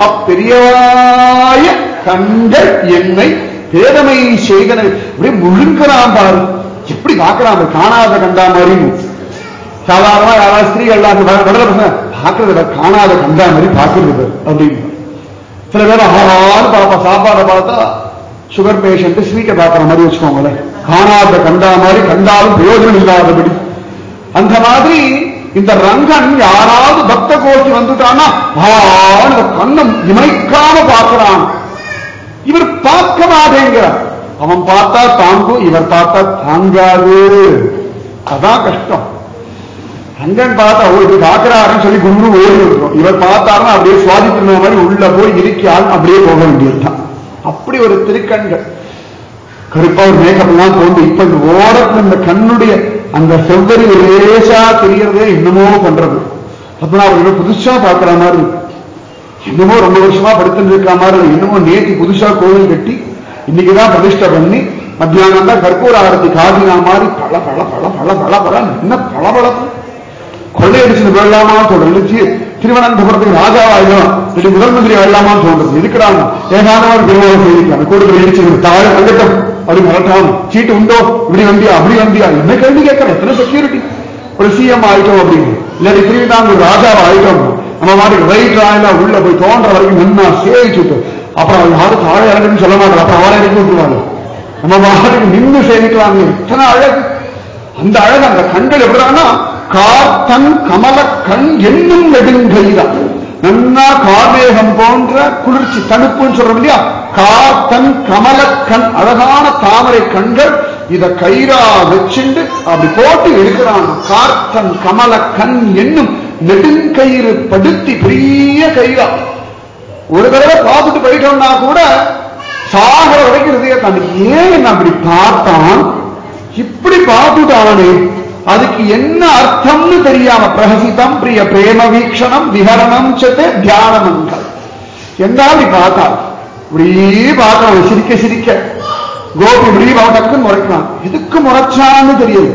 அப்பெரியவாய கண்கள் என்னை பேதமை செய்தன. அப்படியே முழுங்கிறான் பாரு, எப்படி பார்க்கிறான், காணாத கண்டா மாதிரி. சாதாரணமா யாராவது ஸ்திரீகள் பார்க்கறத காணாத கண்டா மாதிரி பார்க்கறது அப்படின்னு. சில பேர் ஆறு பாப்பா சாப்பாடை பார்த்தா சுகர் பேஷண்ட் ஸ்வீட்டை பார்க்கற மாதிரி வச்சுக்கோங்களேன், காணாத கண்டா மாதிரி, கண்டாலும் பிரயோஜனம் இல்லாதபடி. அந்த மாதிரி இந்த ரங்கன் யாராவது பக்த கோஷ்டி வந்துட்டான்னா கண்ணம் இமைக்காம பார்க்கிறான். இவர் பார்க்க மாட்டேங்கிறார். அவன் பார்த்தா தாங்கும், இவர் பார்த்தா தாங்காது. அதான் கஷ்டம். ரங்கன் பார்த்தா இப்படி பார்க்கிறாருன்னு சொல்லி குரு ஓடி விட்டுரும். இவர் பார்த்தாருன்னா அப்படியே சுவாதிக்கிற மாதிரி உள்ள போய் இருக்கியால் அப்படியே போக வேண்டியதுதான். அப்படி ஒரு திருக்கண்கள். கருப்பா ஒரு மேக்கப் எல்லாம் தோன்று இப்ப இந்த ஓரத்துல இந்த கண்ணுடைய அந்த செவ்வரி லேசா தெரியறதே என்னமோ பண்றது. பத்மநாபர்கள் புதுசா பார்க்கிற மாதிரி, என்னமோ ரொம்ப வருஷமா படுத்துட்டு இருக்கிற மாதிரி, என்னமோ நேற்று புதுசா கோவில் கட்டி இன்னைக்குதான் பிரதிஷ்டை பண்ணி மத்தியானம் தான் கற்பூர ஆரத்தி காதினா மாதிரி பல பல பல பல பல பல என்ன பளபளப்பு. கொள்ளையடிச்சு வெள்ளலாமான்னு சொல்றது. திருவனந்தபுரத்துக்கு ராஜாவாயிடும் இப்படி முதல் மந்திரி வெள்ளலாமான்னு சொல்றது. இருக்கிறாங்க ஏகாதமான திருமணம் செய்திருக்காங்க. கூடுதல் இடிச்சு தாழ வந்துட்டோம் அப்படி மிரட்டாம, சீட்டு உண்டோ, இப்படி வந்தியா அப்படி வந்தியா, என்ன கேள்வி கேட்கறேன், எத்தனை செக்யூரிட்டி. ஒரு சிஎம் ஆயிட்டோம் அப்படின்னு, இல்லாட்டி திருவிதாங்கூர் ராஜாவை ஆயிட்டோம், நம்ம மாதிரி ரைட் ராயில உள்ள போய் தோன்ற வரைக்கும் நின்னா சேவிச்சுட்டு அப்புறம் யாரும் தாழ இறங்குன்னு சொல்ல மாட்டோம். அப்புறம் அவளை இறக்கி விட்டுருவாங்க. நம்ம மாதிரி நின்று சேவிக்கலாங்க. இத்தனை அழகு. அந்த அழகு அந்த கண்கள் எப்படின்னா கார்த்தன் கமல கண் என்னும் நெடுங்கைதான். நன்னா கார்மேகம் போன்ற குளிர்ச்சி தணுப்புன்னு சொல்றோம் இல்லையா, கார்த்தன் கமல கண் அழகான தாமரை கண்கள். இத கயிறா வச்சுண்டு அப்படி போட்டு எடுக்கிறான். கார்த்தன் கமல கண் என்னும் நெடுங்கயிறு படுத்தி பெரிய கயிறா ஒரு தடவை பார்த்துட்டு போயிட்டோம்னா கூட சாகர வரைக்கும் ஹிருதயத்தை ஏன் என்ன அப்படி பார்த்தான், இப்படி பார்த்துட்டானே அதுக்கு என்ன அர்த்தம்னு தெரியாம பிரஹசிதம் பிரிய பிரேம வீக்ஷணம் விஹரணம் சத்தே தியானமங்கள் என்ன அப்படி பார்த்தான். இப்படியே பார்க்கலாம் சிரிக்க சிரிக்க கோபி இப்படி டக்குன்னு முறைக்கான். எதுக்கு முறைச்சான்னு தெரியல.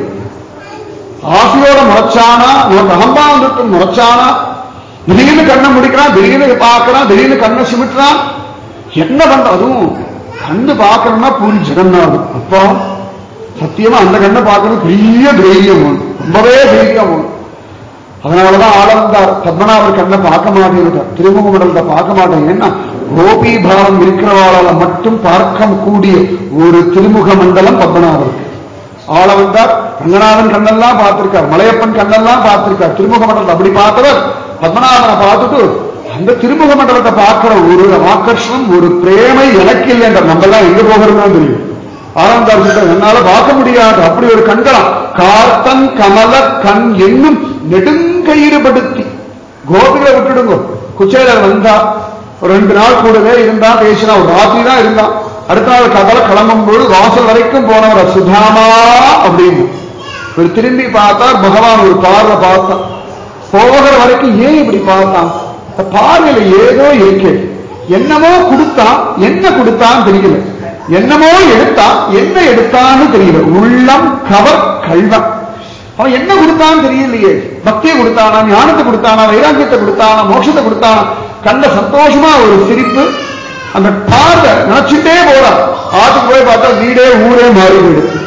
ஆசையோட முறைச்சானா, உனக்கு அகம்பாவத்துக்கு முறைச்சானா, திடீர்னு கண்ணை முடிக்கிறான், திடீர்னு பார்க்கறான், திடீர்னு கண்ணை சிமிட்டுறான். என்ன பண்ற? அதுவும் கண்ணு பார்க்கணும்னா பூரி ஜெகநாதன். அப்பா சத்தியமா அந்த கண்ணை பார்க்கணும் பெரிய தைரியம் ஒன்று, ரொம்பவே தைரியம் ஒன்று. அதனாலதான் ஆளவந்தார் பத்மநாபர் கண்ணை பார்க்க மாட்டேன், திருமுக மண்டலத்தை பார்க்க மாட்டேன். ஏன்னா கோபி பாவம் இருக்கிறவாளால மட்டும் பார்க்க கூடிய ஒரு திருமுக மண்டலம் பத்மநாபருக்கு. ஆளவந்தார் ரங்கநாதன் கண்ணெல்லாம் பார்த்திருக்கார், மலையப்பன் கண்ணெல்லாம் பார்த்திருக்கார், திருமுக மண்டலத்தை அப்படி பார்த்தவர் பத்மநாபனை பார்த்துட்டு அந்த திருமுக மண்டலத்தை பார்க்கிற ஒரு ஆகர்ஷணம், ஒரு பிரேமை எனக்கு இல்லை என்ற நம்ம எல்லாம் எங்க போகிறோம்னு தெரியும். ஆளவந்தார் சொல்றார் என்னால பார்க்க முடியாது அப்படி ஒரு கண்களாம். கார்த்தன் கமல கண் என்னும் நெடுங்கயிறுபடுத்தி கோபிகளை விட்டுடுங்க. குச்சேலர் வந்தா ஒரு 2 நாள் கூடவே இருந்தா, பேசினா, ஒரு ராத்திரி தான் இருந்தான். அடுத்த நாள் கதலை கிளம்பும் போது வாசல் வரைக்கும் போனவர் சுதாமா அப்படின்னு ஒரு திரும்பி பார்த்தார். பகவான் ஒரு பார்வை பார்த்தான். போகிற வரைக்கும் ஏன் இப்படி பார்த்தான்? பார்வையில ஏதோ இருக்கு. என்னமோ கொடுத்தான், என்ன கொடுத்தான்னு தெரியல. என்னமோ எடுத்தான், என்ன எடுத்தான்னு தெரியல. உள்ளம் கவர் கல்வன். அவன் என்ன கொடுத்தான்னு தெரியலையே. பக்தியை கொடுத்தானா, ஞானத்தை கொடுத்தானா, வைராக்கியத்தை கொடுத்தானா, மோட்சத்தை கொடுத்தானா? கண்ட சந்தோஷமா ஒரு சிரிப்பு. அந்த பார்வை நினைச்சுட்டே போறான். ஆற்றுக்கு போய் பார்த்தா வீடே ஊரே மாறி போயிடுச்சு.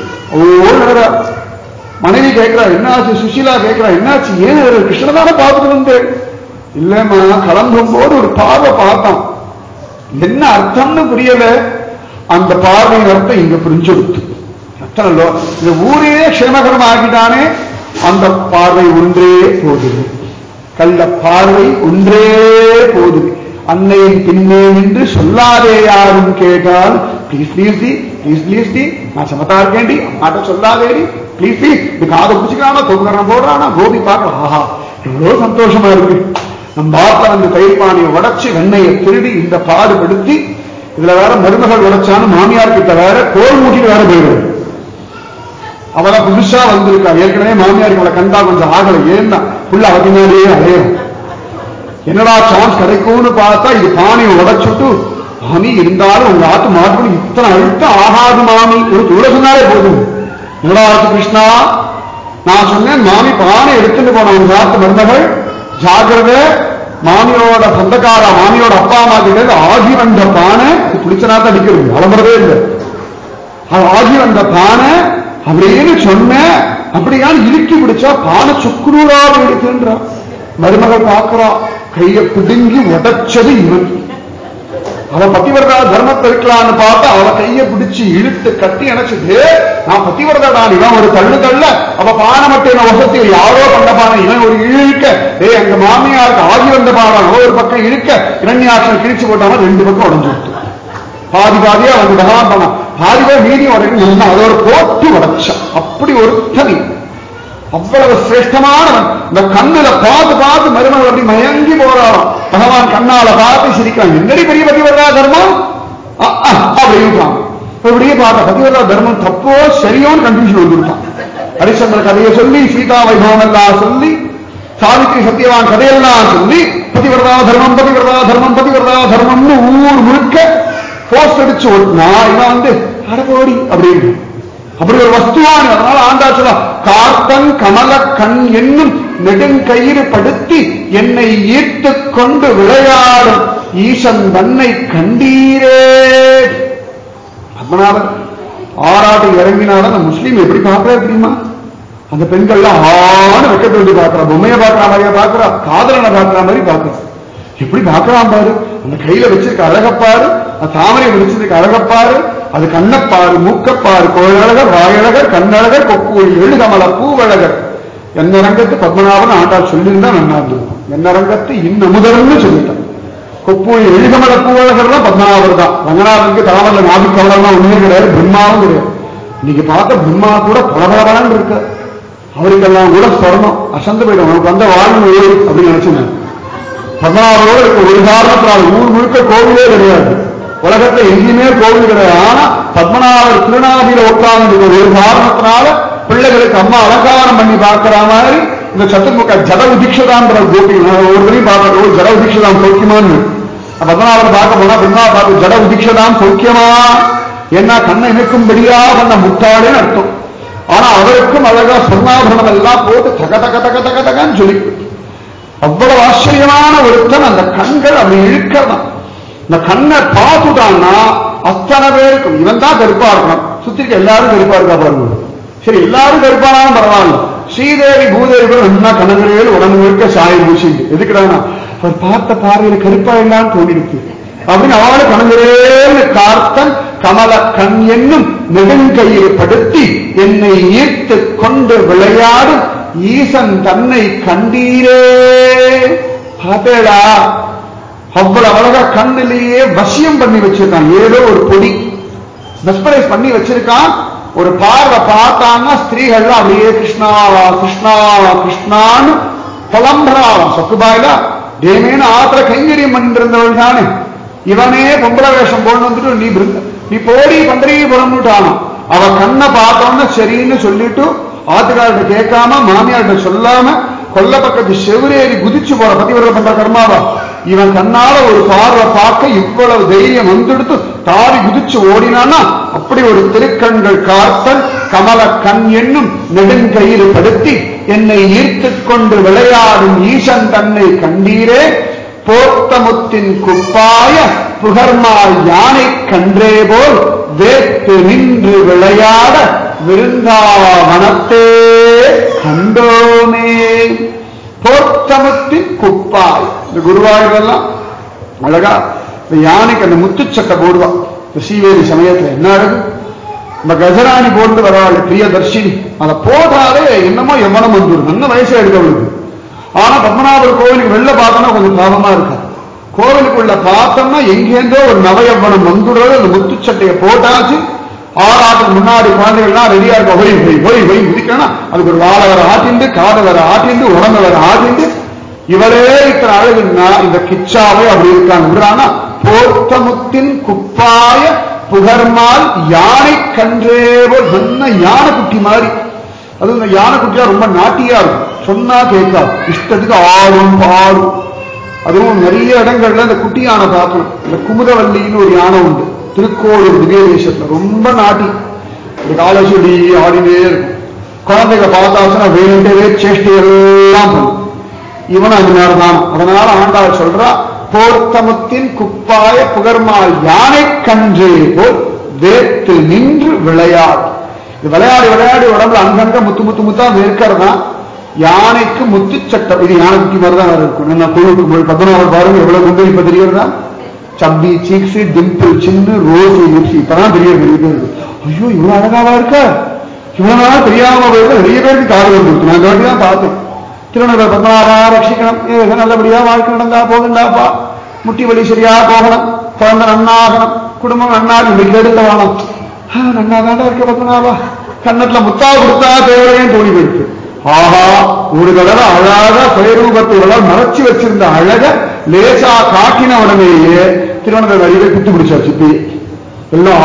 ஓ மனைவி கேட்கிறா என்னாச்சு, சுஷீலா கேட்கிறா என்னாச்சு, ஏன் கிருஷ்ணதான பார்த்துட்டு வந்து? இல்லம்மா கிளம்பும் போது ஒரு பார்வை பார்த்தான், என்ன அர்த்தம்னு புரியல. அந்த பார்வையின் அர்த்தம் இங்க புரிஞ்செடுத்து அத்தனோ இந்த ஊரே க்ஷேமகரம் ஆகிட்டானே. அந்த பார்வை ஒன்றே போதுது, கள்ள பார்வை ஒன்றே போதுது. அன்னையின் பின்னே நின்று சொல்லாதே யாரும் கேட்டால் ப்ளீஸ் ப்ளீஸ் டி, ப்ளீஸ் ப்ளீஸ் டி, நான் சமத்தா இருக்கேன்டி, அம்மாட்ட சொல்லாதேடி, ப்ளீஸ் ப்ளீஸ். இது காதை பிடிச்சிக்கிறானா, தொங்குறன போடுறானா. கோபி பார்க்கலாம், ஆஹா எவ்வளவு சந்தோஷமா இருக்கு. நம்ம பாட்டில் அந்த தயிர் பானையை உடைச்சு வெண்ணையை திருடி இந்த பாடுபடுத்தி, இதுல வேற மருமகள் உடைச்சான்னு மாமியார் கிட்ட வேற கோல் மூட்டிட்டு வேற போயிடுது. அவளை புதுசா வந்திருக்கா. ஏற்கனவே மாமியாருக்கு அவளை கண்டா கொஞ்சம் ஆகலை. ஏன்னா புள்ள அவ பின்னாடியே அலையும். என்னடா சான்ஸ் கிடைக்கும்னு பார்த்தா இது பானையை உடைச்சுட்டு, மாமி இருந்தாலும் உங்க ஆத்து மாட்டு இத்தனை அழுத்தம் ஆகாது மாமி, ஒரு துளசினாலே போதும். என்னடா ஆச்சு கிருஷ்ணா? நான் சொன்னேன் மாமி பானை எடுத்துட்டு போன உங்க ஆத்து மருமகள் ஜாகிரத, மாமியோட சொந்தக்கார மாமியோட அப்பா அம்மா கிட்ட ஆகி வந்த பானை பிடிச்சனாத்த அடிக்கிறது, அலம்புறதே இல்லை. அது ஆகி வந்த பானை அப்படின்னு சொன்ன, அப்படியான்னு இறுக்கி பிடிச்சா பானை சுக்குநூறா போயிடுச்சுன்றா. மருமகள் பார்க்கிறா, கையை பிடுங்கி உடைச்சது இவன். அவன் பத்திவரதா தர்மத்தை இருக்கலான்னு பார்த்தா அவ கையை பிடிச்சு இழுத்து கட்டி அணைச்சது. நான் பத்திவரதா, இவன் ஒரு தள்ளு தள்ள அவ பானை மட்டும் என்ன வசத்தில் யாரோ பண்ண பானை, இவன் ஒரு இழுக்க. எங்க மாமியாருக்கு ஆகி வந்த பானை ஒரு பக்கம் இழுக்க, இரண்யாட்சம் கிழிச்சு போட்டாம 2 பக்கம் உடஞ்சு விட்டு பாதி பாதியா வந்து பகவான் பண்ணான். பாதி பேர் மீதி உடைக்கணும், அதை ஒரு போட்டு உடைச்சான். அப்படி ஒரு தனி அவ்வளவு சிரேஷ்டமானவன். இந்த கண்ணுல பார்த்து பார்த்து மருமகள் அப்படி மயங்கி போறான். பகவான் கண்ணால பார்த்து சிரிக்கான். என்னடி பெரிய பதிவரதா தர்மம் அப்படின்னு இப்படியே பார்த்த பதிவரதா தர்மம் தப்போ சரியோன்னு கன்ஃபியூஷன் வந்துட்டான். ஹரிச்சந்திர கதையை சொல்லி, சீதா வைபவம் எல்லாம் சொல்லி, சாவித்ரி சத்தியவான் கதையெல்லாம் சொல்லி, பதிவரதா தர்மம் பதிவரதா தர்மம் பதிவரதா தர்மம்னு ஊர் முழுக்க போஸ்ட் அடிச்சு ஓட்டினா இவன் வந்து அடபோடி அப்படின்னு அப்படி ஒரு வஸ்துவான். அதனால ஆண்டாச்சுல கார்த்தன் கமல கண் என்னும் நெடுங்கயிறு படுத்தி என்னை ஈர்த்து கொண்டு விளையாடும் ஈசன் தன்னை கண்டீரே. பத்மநாபன் ஆறாட்டில் இறங்கினாலும் அந்த முஸ்லீம் எப்படி பார்க்கறா தெரியுமா? அந்த பெண்கள்லாம் ஆணு வெக்கத்தை வந்து பார்க்கிறா, பொம்மையை பார்க்கிற மாதிரியா பார்க்கிறா, காதலனை பார்க்கிற மாதிரி பார்க்கிறா. எப்படி பார்க்கலாம் பாரு, அந்த கையில வச்சிருக்க அழகப்பாரு, அந்த தாமரையை வச்சிருக்க அழகப்பாரு, அது கண்ணப்பாரு, மூக்கப்பாரு, கோழழகர், வாயழகர், கண்ணழகர், கொக்கூழி, எழுகமல, பூவழகர். என்ன ரங்கத்து பத்மநாபன் ஆண்டாள் சொல்லியிருந்தா நல்லா இருந்திருக்கும். என்ன ரங்கத்து இன்னமுதர்னு சொல்லிட்டான். கொப்பூழி, எழுகமல, பூவழகர் தான் பத்மநாபர் தான். ரங்கநாதனுக்கு தாமரில் நாபிக்கவலாம் ஒண்ணுமே கிடையாது, பிரம்மாவும் கிடையாது. இன்னைக்கு பார்த்த பிரம்மா கூட பலபலபலன்னு இருக்க. அவருக்கெல்லாம் கூட சொர்ணம் அசந்து போயிடும். அவனுக்கு வந்த வாழ்வு அப்படின்னு நினைச்சுங்க. பத்மநாபரோடு ஒரு காரணத்தினால் ஊர் முழுக்க கோவிலே கிடையாது, உலகத்தை எங்கேயுமே கோவில் கிடையாது. ஆனா பத்மநாபர் திருநாதியில உட்கார்ந்து ஒரு காரணத்தினால பிள்ளைகளுக்கு அம்மா அலங்காரம் பண்ணி பார்க்கிற மாதிரி இந்த சத்துர்முக ஜட உதீட்சதான்ற கோபி ஒருவரையும் பார்க்க ஜட உதீட்சதாம் சௌக்கியமான்னு பத்மநாபரை பார்க்க போனா பின்னா பார்த்து ஜட உதீட்சதாம் சௌக்கியமா என்ன கண்ணை இணைக்கும்படியா பண்ண முட்டாளேன்னு அர்த்தம். ஆனா அவருக்கும் அழகா சொர்ணாபரணம் எல்லாம் போட்டு தக தக தக தக தகன்னு சொல்லி அவ்வளவு ஆச்சரியமான ஒருத்தன். அந்த கண்கள் அப்படி இழுக்கலாம். இந்த கண்ணை பார்த்துட்டான்னா அத்தனை பேருக்கும் இவன் தான் கருப்பா இருக்கணும், சுத்திக்கு எல்லாரும் கருப்பா இருக்கா பாருங்க. சரி எல்லாரும் கருப்பானாலும் பரவாயில்ல, ஸ்ரீதேவி பூதேவி கூட என்ன கண்ணங்களில் உடம்பு முழுக்க சாயம் பூசிட்டு எதுக்குடானா அவர் பார்த்த பார்வையில கருப்பா இல்லான்னு தோணிருக்கு அப்படின்னு அவளை கணங்களேன்னு கார்த்தன் கமல கண் என்னும் நெடுங்கையில் படுத்தி என்னை ஈர்த்து கொண்டு விளையாடும் ஈசன் தன்னை கண்டீரே. பார்த்தேடா அவ்வளவு அழகா கண்ணிலேயே வசியம் பண்ணி வச்சிருக்கான். ஏதோ ஒரு பொடி மெஸ்பரைஸ் பண்ணி வச்சிருக்கான். ஒரு பார்வை பார்த்தான்னா ஸ்திரீகள்லாம் அப்படியே கிருஷ்ணா கிருஷ்ணா கிருஷ்ணான்னு புலம்புறான். சொக்குபாயில தேமேன்னு ஆத்திர கைங்கரியம் பண்ணிருந்தவள் தானே. இவனே பொம்பளை வேஷம் போட்டு வந்துட்டு நீ போடி பண்டரிபுரம்னுட்டானா. அவ கண்ணை பார்த்தோன்னு சரின்னு சொல்லிட்டு ஆத்துக்கார்ட்ட கேட்காம மாமியார்ட்ட சொல்லாம கொல்ல பக்கத்து செவுரேறி குதிச்சு போற பதிவிரத பண்ற கர்மாவா. இவன் கண்ணால ஒரு பார்வை பார்க்க இவ்வளவு தைரியம் வந்துடுத்து தாவி குதிச்சு ஓடினான்னா அப்படி ஒரு திருக்கண்கள் காத்தல் கமல கண் என்னும் நெடுங்கையில் படுத்தி என்னை ஈர்த்து கொண்டு விளையாடும் ஈசன் தன்னை கண்டீரே. போர்த்தமுத்தின் குப்பாய புகர்மால் யானை கன்றே போல் வேத்து நின்று விளையாட விருந்தாவனத்தே கண்டோமே. போர்த்தமுத்தின் குப்பாய் இந்த குருவாயூரெல்லாம் அழகா இந்த யானைக்கு அந்த முத்துச்சட்டை போடுவான். இந்த சீவேரி சமயத்துல என்ன அழகு. நம்ம கஜராணி போட்டு வரவாள் பிரியதர்ஷினி, அதை போட்டாலே என்னமோ எவனம் வந்துடும். நல்ல வயசே எடுக்கவளுக்கு. ஆனா பத்மநாபர் கோவிலுக்கு வெளில பார்த்தோம்னா கொஞ்சம் பாவமா இருக்கா. கோவிலுக்குள்ள பார்த்தோம்னா எங்கேருந்தோ ஒரு நவயவனம் வந்துடுறது. அந்த முத்துச்சட்டையை போட்டாச்சு. ஆறாட்டுக்கு முன்னாடி குழந்தைகள்லாம் ரெடியா இருக்க போய் போய் போய் போய் குதிக்கணும். அதுக்கு ஒரு வாழை வர ஆட்டிண்டு காதை வர ஆட்டிண்டு உடம்பு வர ஆட்டிண்டு இவரே இத்தனை அழகுன்னா இந்த கிச்சாவே அப்படி இருக்காங்க. போர்த்தமுத்தின் குப்பாய புகர்மால் யானை கன்றேவோ சொன்ன யானை குட்டி மாதிரி. அது இந்த யானை குட்டியா ரொம்ப நாட்டியா இருக்கும், சொன்னா கேட்காது, இஷ்டத்துக்கு ஆடும் பாடும். அதுவும் நிறைய இடங்கள்ல இந்த குட்டி யானை பார்க்கணும். இந்த குமுதவல்லின்னு ஒரு யானை உண்டு திருக்கோளூர் திவ்யதேசத்துல, ரொம்ப நாட்டி. இந்த காலசொடி ஆடினே இருக்கும். குழந்தைகளை பார்த்தாச்சுன்னா வேண்டவே சேஷ்டையெல்லாம் பண்ணும். இவன் அது நேரம்தான். அதனால ஆண்டாள் சொல்றா போர்த்தமுத்தின் குப்பாய புகர்மால் யானை கன்றே போல் வேத்து நின்று விளையாடு. இது விளையாடி விளையாடி உடம்புல அங்கங்க முத்து முத்து முத்தா வேர்க்கிறதா. யானைக்கு முத்து சட்டம். இது யானை குட்டி மாதிரி தான் இருக்கும். என்ன தொழில் பத்மநாபர் பாருங்க எவ்வளவு குண்டு இப்ப தெரியறதா. சப்பி சீக்ஸ் டிம்பிள் சின்ன ரோஸ் லிப்ஸ் இப்பதான் தெரிய. ஐயோ இவ்வளவு அழகாவா இருக்க. இவ்வளவு நாளா தெரியாம போயிருக்க. நிறைய பேருக்கு காதல் வந்துருக்கு. நான் தான் பார்த்தேன். திருநெல்வேலி பத்மநாபா ரட்சிக்கணும், நல்லபடியா வாழ்க்கை நடந்தா போகுண்டாப்பா, முட்டி வலி சரியா போகணும், குழந்தை நன்னாகணும், குடும்பம் நன்னாக இன்னைக்கு எடுத்த வேணும். நன்னாதாண்டா இருக்க பத்மநாபா. கண்ணத்துல முத்தா கொடுத்தா தேவையும் தோணி போயிருக்கு. ஆஹா ஒரு தடவை அழகா சுயரூபத்தை மறைச்சு வச்சிருந்த அழக லேசா காட்டின உடனேயே திருவண்ணாமலை வழியில குத்து பிடிச்சாச்சு. இப்ப எல்லாம்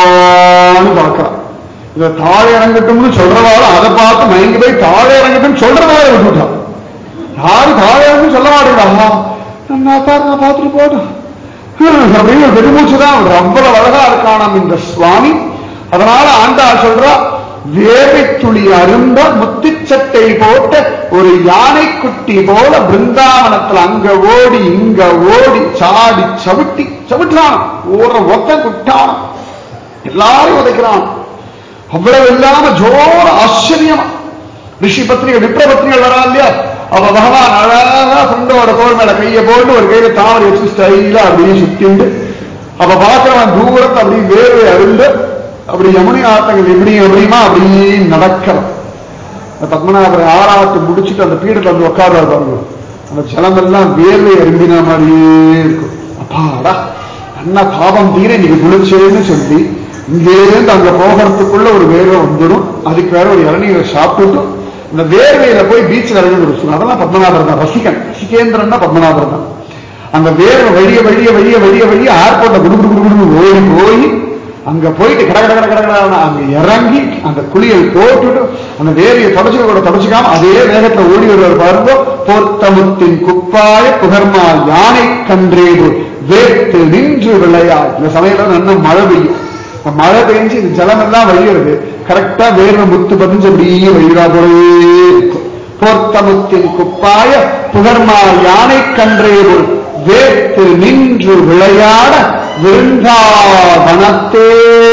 ஆன்னு பார்க்கலாம். இதை தாழை இறங்கட்டும்னு சொல்றவாள் அதை பார்த்து மயங்கி போய் தாழை இறங்கட்டும் சொல்றவாள விட்டுட்டான். யாரு தாழை இறங்கும் சொல்ல மாட்டேங்கிறாமா. நான் பார்த்துட்டு போட்டோம் அப்படின்னு ஒரு பெருமூச்சுதான். அவ்வளவு அழகா இருக்கானாம் இந்த சுவாமி. அதனால ஆண்டாள் சொல்றா வேவை துளி அரும்ப முத்துச்சட்டை போட்ட ஒரு யானை குட்டி போல பிருந்தாவனத்துல அங்க ஓடி இங்க ஓடி சாடி சவிட்டி சவிட்டான். ஓர ஒத்த குட்டான், எல்லாரும் உதைக்கிறான். அவ்வளவு இல்லாம ஜோர ஆச்சரியமா ரிஷி பத்னிகள் விப்ர பத்னிகள் வரா இல்லையா. அவ பகவான் அழகா ஃப்ரெண்டோட தோல் மேல கையை போட்டு ஒரு கையில தாமரை வச்சு ஸ்டைலா அப்படியே சுத்திண்டு அவ பார்க்கிறவன் தூரத்தை அப்படி வேர்வை அருந்து அப்படி யமுனை ஆட்டங்கள் எப்படி எப்படியுமா அப்படியே நடக்கிறான். பத்மநாபரை ஆராட்டு முடிச்சுட்டு அந்த பீடத்துல வந்து உட்கார்றா பாருங்க. அந்த ஜலமெல்லாம் வேர்வை அருந்தின மாதிரியே இருக்கும். அப்பாடா அண்ணா பாவம் தீர நீங்க குளிச்சேன்னு சொல்லி இங்கேருந்து அங்க போகிறதுக்குள்ள ஒரு வேர்வை வந்துடும். அதுக்கு வேற ஒரு இளநீரை சாப்பிட்டு இந்த வேர்வையில போய் பீச்சில் இறங்கி கொடுத்து அதெல்லாம் பத்மநாபர் தான். ரசிகேந்திரன் தான் பத்மநாபர் தான். அந்த வேர்வை வழிய வழிய வழிய வழிய வழிய ஏர்போர்ட்ல குடு ஓடி போய் அங்க போயிட்டு கடை அங்க இறங்கி அந்த குளியல் போட்டுட்டு அந்த வேர்வையை தொடச்சுக்காம அதே வேகத்துல ஓடி வருவார் பாருங்க. போர்த்தமுத்தின் குப்பாய புகர்மால் யானை கன்றேது வேர்த்து நின்று விளையாடு. இந்த சமயத்துல நல்ல மழை பெய்யும். மழை பெஞ்சு இந்த ஜலம் எல்லாம் வழிகிறது. கரெக்டா வேர்வை முத்து பதிஞ்சு அப்படியே வழிகிறா போலே இருக்கும். போர்த்தமுத்தின் குப்பாய புகர்மால் யானை கன்றேது வேர்த்து நின்று விளையாட விருந்தாவனத்தே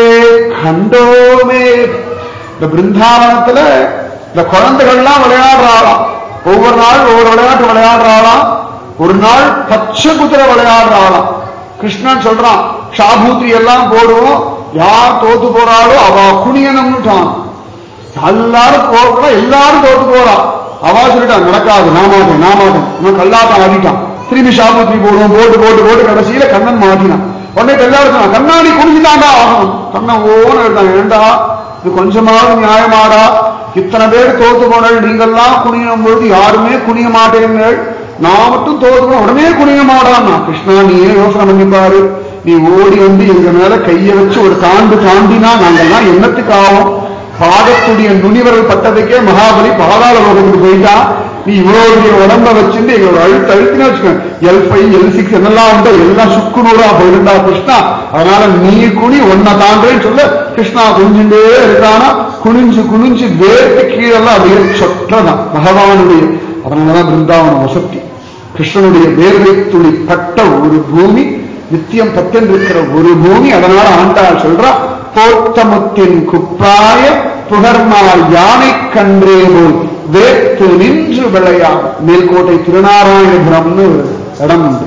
கண்டோமே. இந்த பிருந்தாவனத்துல இந்த குழந்தைகள்லாம் விளையாடுறாளாம். ஒவ்வொரு நாள் ஒவ்வொரு விளையாட்டு விளையாடுறாளாம். ஒரு நாள் பச்சை குதிரை விளையாடுறாளாம். கிருஷ்ணன் சொல்றான், ஷாபூத்தி எல்லாம் போடுவோம், யார் தோத்து போறாளோ அவ குனியணும்னுட்டான். எல்லாரும் போறா, எல்லாரும் தோத்து போறா. அவா சொல்லிட்டான், நடக்காது, நான் மாட்டேன் இவன் கல்லாட்டம் ஆடிட்டான். திரும்பி ஷாபூத்தி போடுவோம், போட்டு கடைசியில கண்ணன் மாட்டினான். உடனே எல்லாரும் கண்ணாடி குனிஞ்சுதாண்டா ஆகணும். கண்ணன் ஓன்னு எடுத்தாங்க. ஏண்டா இது கொஞ்சமாவது நியாயமாடா? இத்தனை பேர் தோத்து போனால் நீங்கெல்லாம் குனியும் பொழுது யாருமே குனிய மாட்டேங்கள், நான் மட்டும் தோத்து உடனே குனிய மாடான்னா. கிருஷ்ணா நீயே யோசனை பண்ணிப்பாரு. நீ ஓடி வந்து எங்க மேல கைய வச்சு ஒரு தாண்டினா நாங்கெல்லாம் என்னத்துக்கு ஆகும்? பாதத்துடைய நுனிவரல் பட்டதுக்கே மகாபலி பாதாள லோகத்துக்கு போயிட்டா. நீ இவ்வளவு உடம்ப வச்சிருந்து எங்களோட அழுத்தினா வச்சுக்கோங்க, L5 L6 என்னெல்லாம் உண்டோ எல்லாம் சுக்குநூறா போயிருந்தா கிருஷ்ணா. அதனால நீ குனி ஒன்ன தாண்டேன்னு சொல்ல கிருஷ்ணா குனிஞ்சுட்டே இருக்கானா. குனிஞ்சு வேர்த்து கீழெல்லாம் அப்படியே சொற்றதான் பகவானுடைய. அதனாலதான் பிருந்தாவனம் வசதி. கிருஷ்ணனுடைய வேர்வை துளி பட்ட ஒரு பூமி, நித்தியம் பத்தென்றிருக்கிற ஒரு பூமி. அதனால ஆண்டாள் சொல்றா, போர்த்தமுத்தின் குப்பாய புகர்மால் யானை கன்றே போல் வேர்த்து நின்று விளையாடு. மேல்கோட்டை திருநாராயணபுரம்னு இடம் உண்டு.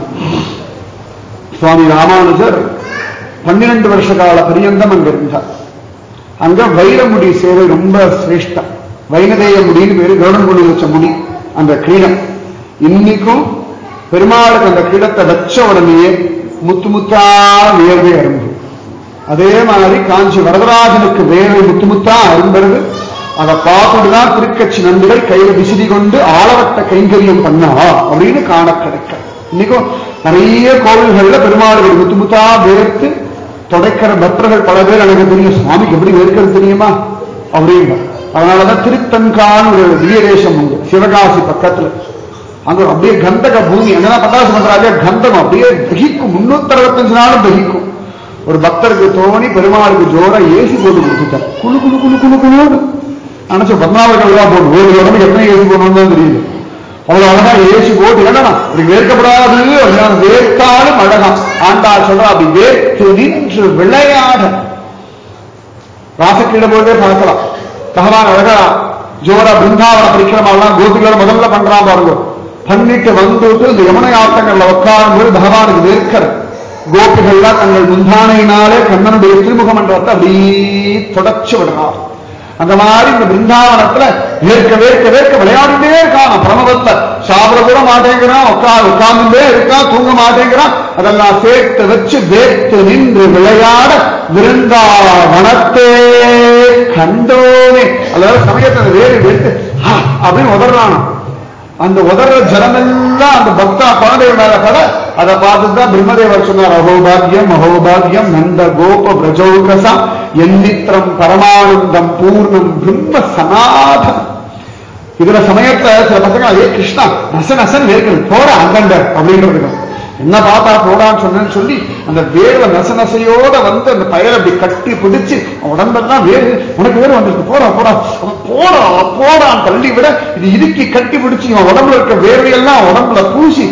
சுவாமி ராமானுஜர் 12 வருஷ கால பரியந்தம் அங்க இருந்தார். அங்க வைரமுடி சேவை ரொம்ப சிரேஷ்டம். வைனதேய முடின்னு பேரு, கருடன் கொண்டு வச்ச முடி அந்த கிரீடம். இன்னைக்கும் பெருமாளுக்கு அந்த கிரீடத்தை வச்ச உடனேயே முத்து முத்தா வேர்வை அரும்பு. அதே மாதிரி காஞ்சி வரதராஜனுக்கு வேர்வை முத்து முத்தா அரும்புறது. அதை பார்த்துட்டுதான் திருக்கட்சி நண்பர்கள் கையில விசிறி கொண்டு ஆளவட்ட கைங்கரியம் பண்ணா அப்படின்னு காண கிடைக்க. இன்னைக்கும் நிறைய கோவில்கள்ல பெருமாளுக்கு முத்து முத்தா வேர்த்து தொடக்கிற பக்தர்கள் பல பேர் எனக்கு தெரியும். சுவாமிக்கு எப்படி வேர்க்கிறது தெரியுமா அப்படின்னா. அதனாலதான் திருத்தன்கான் ஒரு திவ்யதேசம் உண்டு சிவகாசி பக்கத்துல. அங்க அப்படியே கந்தக பூமி. என்னன்னா பட்டாசு பண்றாங்க, கந்தகம் அப்படியே தகிக்கும். 365 நாளும் தகிக்கும். ஒரு பக்தருக்கு தோணி பெருமாளுக்கு ஜோரா ஏசி போட்டு கொடுத்துட்டார். குழு குழு குழு குழு குழு நினைச்ச பத்மாவர்கள் எல்லாம் போட்டு ஒரு உடம்புக்கு எத்தனை ஏசி போடணும் தான் தெரியுது. அவ்வளவு அழகா ஏசி போட்டு என்னன்னா அப்படி வேர்க்கப்படாது, வேர்த்தாலும் அழகா. ஆண்டாள் சொல்றா, அப்படி வேர்த்து நின்று விளையாட. ராசக்கிட போதே பார்க்கலாம். பகவான் அழகா ஜோரா பிருந்தாவன பரிக்கிரமெல்லாம் கோபிகளோட முதல்ல பண்றான் பாருங்க. பண்ணிட்டு வந்துட்டு இந்த யமுனை ஆட்டங்கள்ல உட்காரும் போது பகவானுக்கு வேர்க்கிற கோபிகள்லாம் தங்கள் முந்தானையினாலே கண்ணனுடைய திருமுக மண்டலத்தை அப்படியே தொடச்சு விடுறார். அந்த மாதிரி இந்த பிருந்தாவனத்துல வேர்க்க விளையாடிட்டே இருக்கான். பிரமதத்தை சாப்பிட கூட மாட்டேங்கிறான், உட்கார்ந்துட்டே இருக்கான், தூங்க மாட்டேங்கிறான். அதெல்லாம் சேர்த்து வச்சு வேர்த்து நின்று விளையாட விருந்தாவனத்தே கண்டோனே. அதாவது சமயத்தை வேறு வேர்த்து அப்படின்னு உதறான். அந்த உதற ஜலமெல்லாம் அந்த பக்தா குழந்தைகள் மேல பட. அதை பார்த்துதான் பிரம்மதேவர் சொன்னார், அகோபாகியம் நந்த கோப பிரஜோகசா என்னித்திரம் பரமானந்தம் பூர்ணம் பிரம்ம சனாதனம். இதுல சமயத்தை சில பசங்க அதே கிருஷ்ணா நசன் வேர்க்கிறது போற அங்கண்ட அப்படின்றது. என்ன பார்த்தா போடான்னு சொன்னேன்னு சொல்லி அந்த வேர்வை நசையோட வந்து அந்த பயலை அப்படி கட்டி பிடிச்சு உடம்பெல்லாம் வேறு உனக்கு வேறு வந்துருக்கு, போடான்னு தள்ளி விட இது இறுக்கி கட்டி பிடிச்சு இவன் உடம்புல இருக்க வேர்வையெல்லாம் உடம்புல பூசி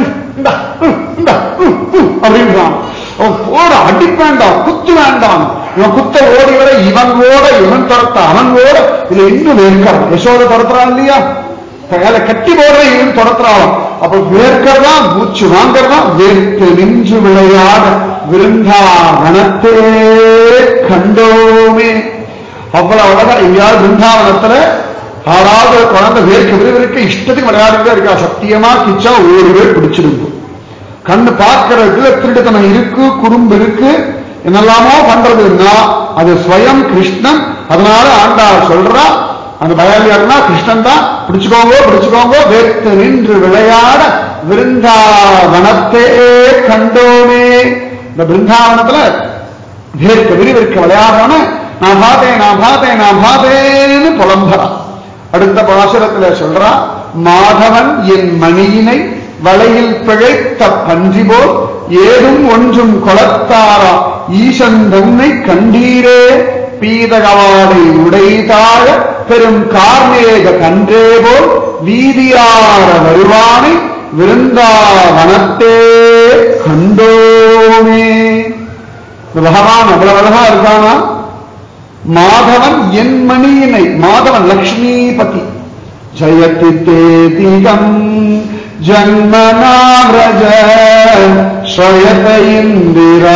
அப்படின்றான். அவன் போட அடி வேண்டாம், குத்து வேண்டாம். இவன் குத்த ஓடி வர இவன் ஓட, இவன் துரத்த அவன் ஓட. இதுல இன்னும் வேர்க்கிறான். யசோத துரத்துறான் இல்லையா, கையால கட்டி போடுற இவன் துரத்துறான். அப்ப வேர்க்கிறதா மூச்சு வாங்கறதா வேர்த்து நின்று விளையாட விருந்தாவனத்தே கண்டோமே. அவ்வளவு அழகா எங்கேயாவது பிருந்தாவனத்துல ஆறாவது குழந்தை விறுவிறுக்க இஷ்டத்துக்கு விளையாடிட்டே இருக்கா. சத்தியமா கிச்சா ஒரு பேர் பிடிச்சிருக்கு. கண்ணு பார்க்கறதுல திருட்டுத்தனம் இருக்கு, குறும்பு இருக்கு, என்னெல்லாமோ பண்றதுன்னா அது ஸ்வயம் கிருஷ்ணன். அதனால ஆண்டாள் சொல்றா, அந்த பயம் யாருன்னா கிருஷ்ணன் தான். பிடிச்சுக்கோங்க பிடிச்சுக்கோங்க. வேர்த்து நின்று விளையாட விருந்தாவனத்தே கண்டோமே. இந்த பிருந்தாவனத்துல வேர்க்க விரிவிற்க விளையாடுறான நான் பார்த்தேன் நான் பார்த்தேன் நான் பார்த்தேன்னு புலம்புறான். அடுத்த பாசுரத்துல சொல்றா, மாதவன் என் மணியினை வளையில் பிழைத்த பன்றி போல் ஏதும் ஒன்றும் கொளத்தாரா ஈசன் தன்னை கண்டீரே பீதகவாடை உடைதாழ பெரும் கார்மேக கன்றே போல் வீதியார வருவானை விருந்தாவனத்தே கண்டோமே. பகவான் அவ்வளவு அழகா இருக்கானா. மாதவன் என் மணியினை, மாதவன் லக்ஷ்மிபதி. ஜயதி தேதிகம் ஜன்மனாவ்ரஜ ஸ்வயத இந்திரா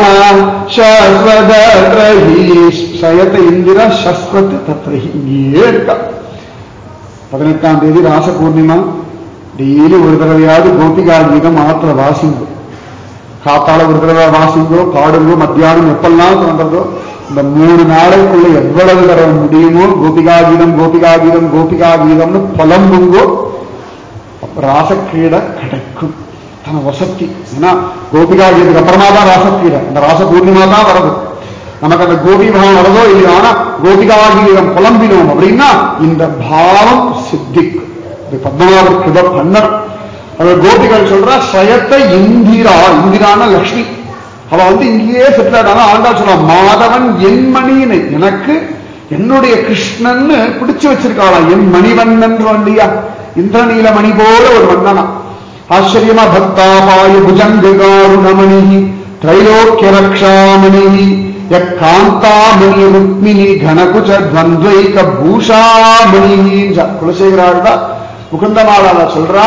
சஸ்வதத்ரஹி. ஸ்வயத இந்திரா சஸ்வத் தத்ரஹி. இங்கே இருக்கா. 18ஆம் தேதி ராச பூர்ணிமா. டெய்லி ஒரு தடவையாவது கோபிகா கீதம் மாத்திர வாசிங்கோ. காத்தால ஒரு தடவை வாசிங்கோ, பாடுங்கோ. மத்தியானம் எப்பெல்லாம் தோன்றதோ இந்த 3 நாளைக்குள்ள எவ்வளவு தடவை முடியுமோ கோபிகா கீதம் கோபிகா கீதம் கோபிகா கீதம்னு புலம்புங்கோ. ராசக்கிரீடை கிடைக்கும். தன வசதி. ஏன்னா கோபிகா கீதத்துக்கு அப்புறமா தான் ராசக்கிரீடை. இந்த ராச பூர்ணிமா தான் வருது. நமக்கு அந்த கோபி பாவம் வரதோ இல்லையோ, ஆனா கோபிகா கீதம் புலம்பினோம் அப்படின்னா இந்த பாவம் சித்திக்கும். பத்மநாபர் கிருப பண்ணணும். அவர் கோபிகள் சொல்றா ஸ்வயத்தை இந்திரா. இந்திரான லக்ஷ்மி. அவ இங்கேயே செட்டில் ஆனா ஆண்டாள் சொல்றா, மாதவன் என் மணியினை, எனக்கு என்னுடைய கிருஷ்ணன் பிடிச்சு வச்சிருக்காளா. என் மணிவண்ணன் வண்டியா, இந்திரநீல மணி போல ஒரு வண்ணனா. ஆச்சரியமா பக்தாபாய புஜங்காருணமணி திரைலோக்கிய ரக்ஷாமணி காந்தாமணி ருக்மிணி கணகுஜ துவந்த்வைக பூஷாமணி. குலசேகராழ்வா முகுந்தமாலால சொல்றா,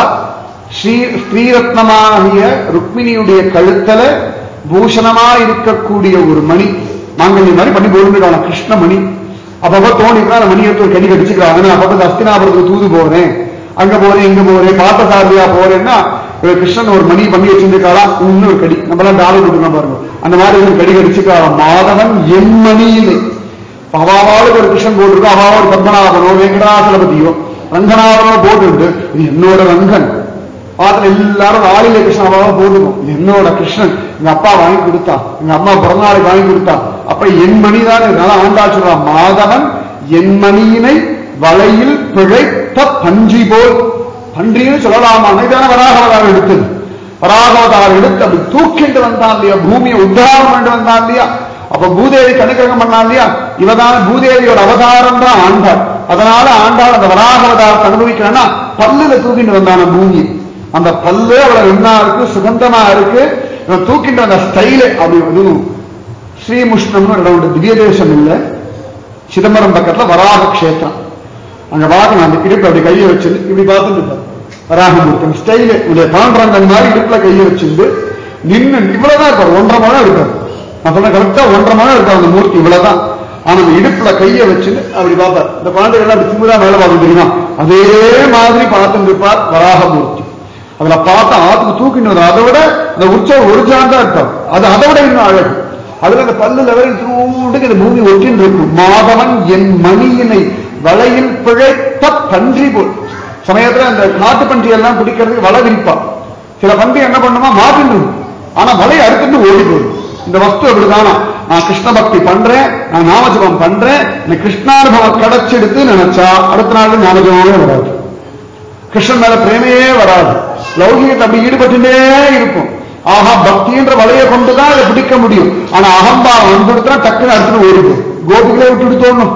ஸ்ரீரத்னமாகிய ருக்மிணியுடைய கழுத்தல பூஷணமா இருக்கக்கூடிய ஒரு மணி, மாங்கல்ய மாதிரி பண்ணி போடுறாங்க கிருஷ்ணமணி. அப்பப்ப தோணிக்கா அந்த மணி எடுத்து ஒரு கடி கடிச்சுக்கிறாங்க. அப்பப்ப அஸ்தினாபுரத்துக்கு தூது போறேன், அங்க போறேன் இங்க போறேன், பார்த்த சாரதியா போறேன்னா கிருஷ்ணன் ஒரு மணி பண்ணி வச்சிருக்காளா, இன்னொரு கடி நம்மளாம் டாலர் கொடுக்கலாம் பாருங்க. அந்த மாதிரி ஒரு கடி கடிச்சுக்கிறாங்க. மாதவன் என் மணியிலே. அவாவாளுக்கு ஒரு கிருஷ்ணன் போட்டிருக்கோம், அவாவா ஒரு பத்மநாபனோ வெங்கடாசலபதியோ ரங்கநாதனோ போட்டு இது என்னோட ரங்கன். அதுல எல்லாரும் ஆளில கிருஷ்ணாவாக போதும். என்னோட கிருஷ்ணன் எங்க அப்பா வாங்கி கொடுத்தா, எங்க அம்மா பிறந்தநாளைக்கு வாங்கி கொடுத்தா. அப்ப என் மணிதான். ஆண்டாள் சொல்றா, மாதவன் என் மணியினை வலையில் பிழைத்த பன்றி போல். பன்றின்னு சொல்லலாமா? இதான வராகவதாரம் எடுத்தது. வராகவதாரம் எடுத்து அப்படி தூக்கிட்டு வந்தான் இல்லையா, பூமியை உத்தாரம் பண்ணிட்டு வந்தான் இல்லையா. அப்ப பூதேவி கணுக்கிரகம் பண்ணா இல்லையா, இவதான பூதேவியோட அவதாரம் தான் ஆண்டாள். அதனால ஆண்டாள் அந்த வராகவதாரத்தை அனுபவிக்கிறேன்னா பல்லுல தூக்கிட்டு வந்தான பூமி. அந்த பல்லு அவ்வளவு என்ன இருக்கு, சுகந்தமா இருக்கு. தூக்கிட்டு அந்த ஸ்டைலு அப்படி. ஸ்ரீமுஷ்ணம்னு ஒரு இடம், திவ்ய தேசம் இல்ல, சிதம்பரம் பக்கத்துல வராக கஷேத்திரம். அங்க பார்க்கணும். அந்த இடுப்பு அப்படி கையை வச்சிருந்து இப்படி பார்த்துட்டு இருப்பார் வராகமூர்த்தி. ஸ்டைலு உடைய பாண்டரங்கன் மாதிரி இடுப்புல கையை வச்சிருந்து நின்று இவ்வளவுதான் இருப்பார். 1.5 மணம் இருக்காரு. நான் சொல்ல கரெக்டா 1.5 மணம் இருக்காரு அந்த மூர்த்தி. இவ்வளவுதான். ஆனா அந்த இடுப்புல கையை வச்சுட்டு அப்படி பார்ப்பார். இந்த குழந்தைகள் அப்படி சின்னதா மேல பார்க்க தெரியுமா, அதே மாதிரி பார்த்துட்டு இருப்பார் வராகமூர்த்தி. அதுல பார்த்தா ஆத்துக்கு தூக்கிட்டு வரும். அதை விட அந்த உற்சவம் ஒரு ஜாண்டா இருக்காது, அது அதை விட இன்னும் அழகு. அதுல அந்த பல்லு லெவலில் தூண்டுக்கு இந்த பூமி ஒட்டின்னு இருக்கும். மாதவன் என் மணியினை வலையில் பிழைத்த பன்றி போல். சமயத்துல அந்த காட்டு பன்றி எல்லாம் பிடிக்கிறதுக்கு வலை விரிப்பான். சில பன்றி என்ன பண்ணுமா, மாட்டின்னு இருக்கும். ஆனா வலையை அறுத்துட்டு ஓடி போயிடும். இந்த வஸ்து அப்படிதானா, நான் கிருஷ்ண பக்தி பண்றேன், நான் நாமஜபம் பண்றேன், எனக்கு கிருஷ்ணானுபவம் கிடைச்செடுத்து நினைச்சா அடுத்த நாள் நாமஜபமே வராது, கிருஷ்ணன் மேல பிரேமையே வராது. லௌகிகத்தை அப்படி ஈடுபட்டுட்டே இருக்கும். ஆஹா பக்தின்ற வலையை கொண்டுதான் அதை பிடிக்க முடியும். ஆனா அகம்பாவம் வந்துடுத்தா டக்குன்னு அடுத்து ஓடிடும். கோபிகளை விட்டுட்டு தோணும்.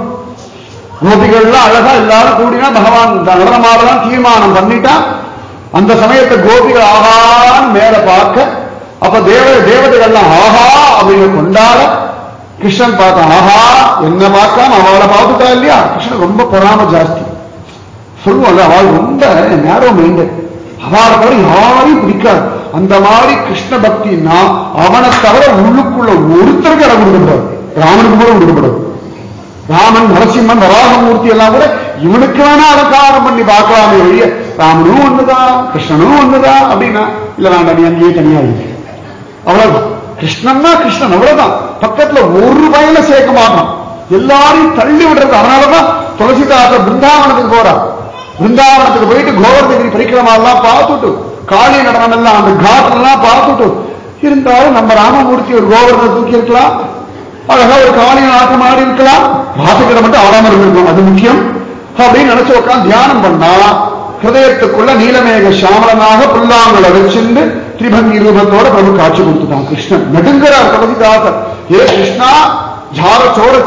கோபிகள்லாம் அழகா எல்லாரும் கூடினா பகவான் நடனமாடலாம் தீர்மானம் பண்ணிட்டா அந்த சமயத்தை கோபிகள் ஆகான்னு மேல பார்க்க, அப்ப தேவதைகள்லாம் ஆஹா அப்படின்னு கொண்டாட, கிருஷ்ணன் பார்த்தா ஆஹா என்ன பார்க்காம அவளை பார்த்துட்டா இல்லையா. கிருஷ்ணன் ரொம்ப பொறாம ஜாஸ்தி சொல்லுவாங்க. அவள் ரொம்ப நேரோ மைண்டட். அவளை தவிர யாரையும் பிடிக்காது. அந்த மாதிரி கிருஷ்ண பக்தினா அவனை தவிர உள்ளுக்குள்ள ஒருத்தருக்கு இடம் கொடுக்கப்படாது. ராமனுக்கு கூட கொடுக்கப்படாது. ராமன் நரசிம்மன் வராகமூர்த்தி எல்லாம் கூட இவனுக்கு வேணா அலங்காரம் பண்ணி பார்க்கலாமே ஒழிய ராமனும் ஒண்ணுதான் கிருஷ்ணனும் ஒண்ணுதான் அப்படின்னா இல்ல வேண்டாம் நீ அங்கேயே தனியா இருக்கு. அவ்வளவுதான். கிருஷ்ணன்னா கிருஷ்ணன் அவ்வளவுதான். பக்கத்துல ஒரு வயல சேர்க்க மாட்டான். எல்லாரையும் தள்ளி விடுறது. அதனாலதான் துளசிதாசர் பிருந்தாவனத்துக்கு போறார். பிருந்தாவனத்துக்கு போயிட்டு கோவர்தகிரி பரிக்கிரமெல்லாம் பார்த்துட்டு, காளி நடனம் எல்லாம் அந்த காட்டெல்லாம் பார்த்துட்டு, இருந்தாலும் நம்ம ராமமூர்த்தி ஒரு கோவர்தனை தூக்கி இருக்கலாம், அழகா ஒரு காளியின் ஆட்டம் ஆடி இருக்கலாம், ராசகிட மட்டும் ஆடாம இருந்திருக்கும், அது முக்கியம் அப்படின்னு நினைச்சு உட்காந்து தியானம் பண்ணா ஹிருதயத்துக்குள்ள நீலமேக சாமலனாக புல்லாங்குழ வச்சிருந்து திரிபங்கி ரூபத்தோட பிரபு காட்சி கொடுத்துட்டான். கிருஷ்ணன் நெடுங்கிறார் துளசிதாசர். ஏ கிருஷ்ணா, ஜார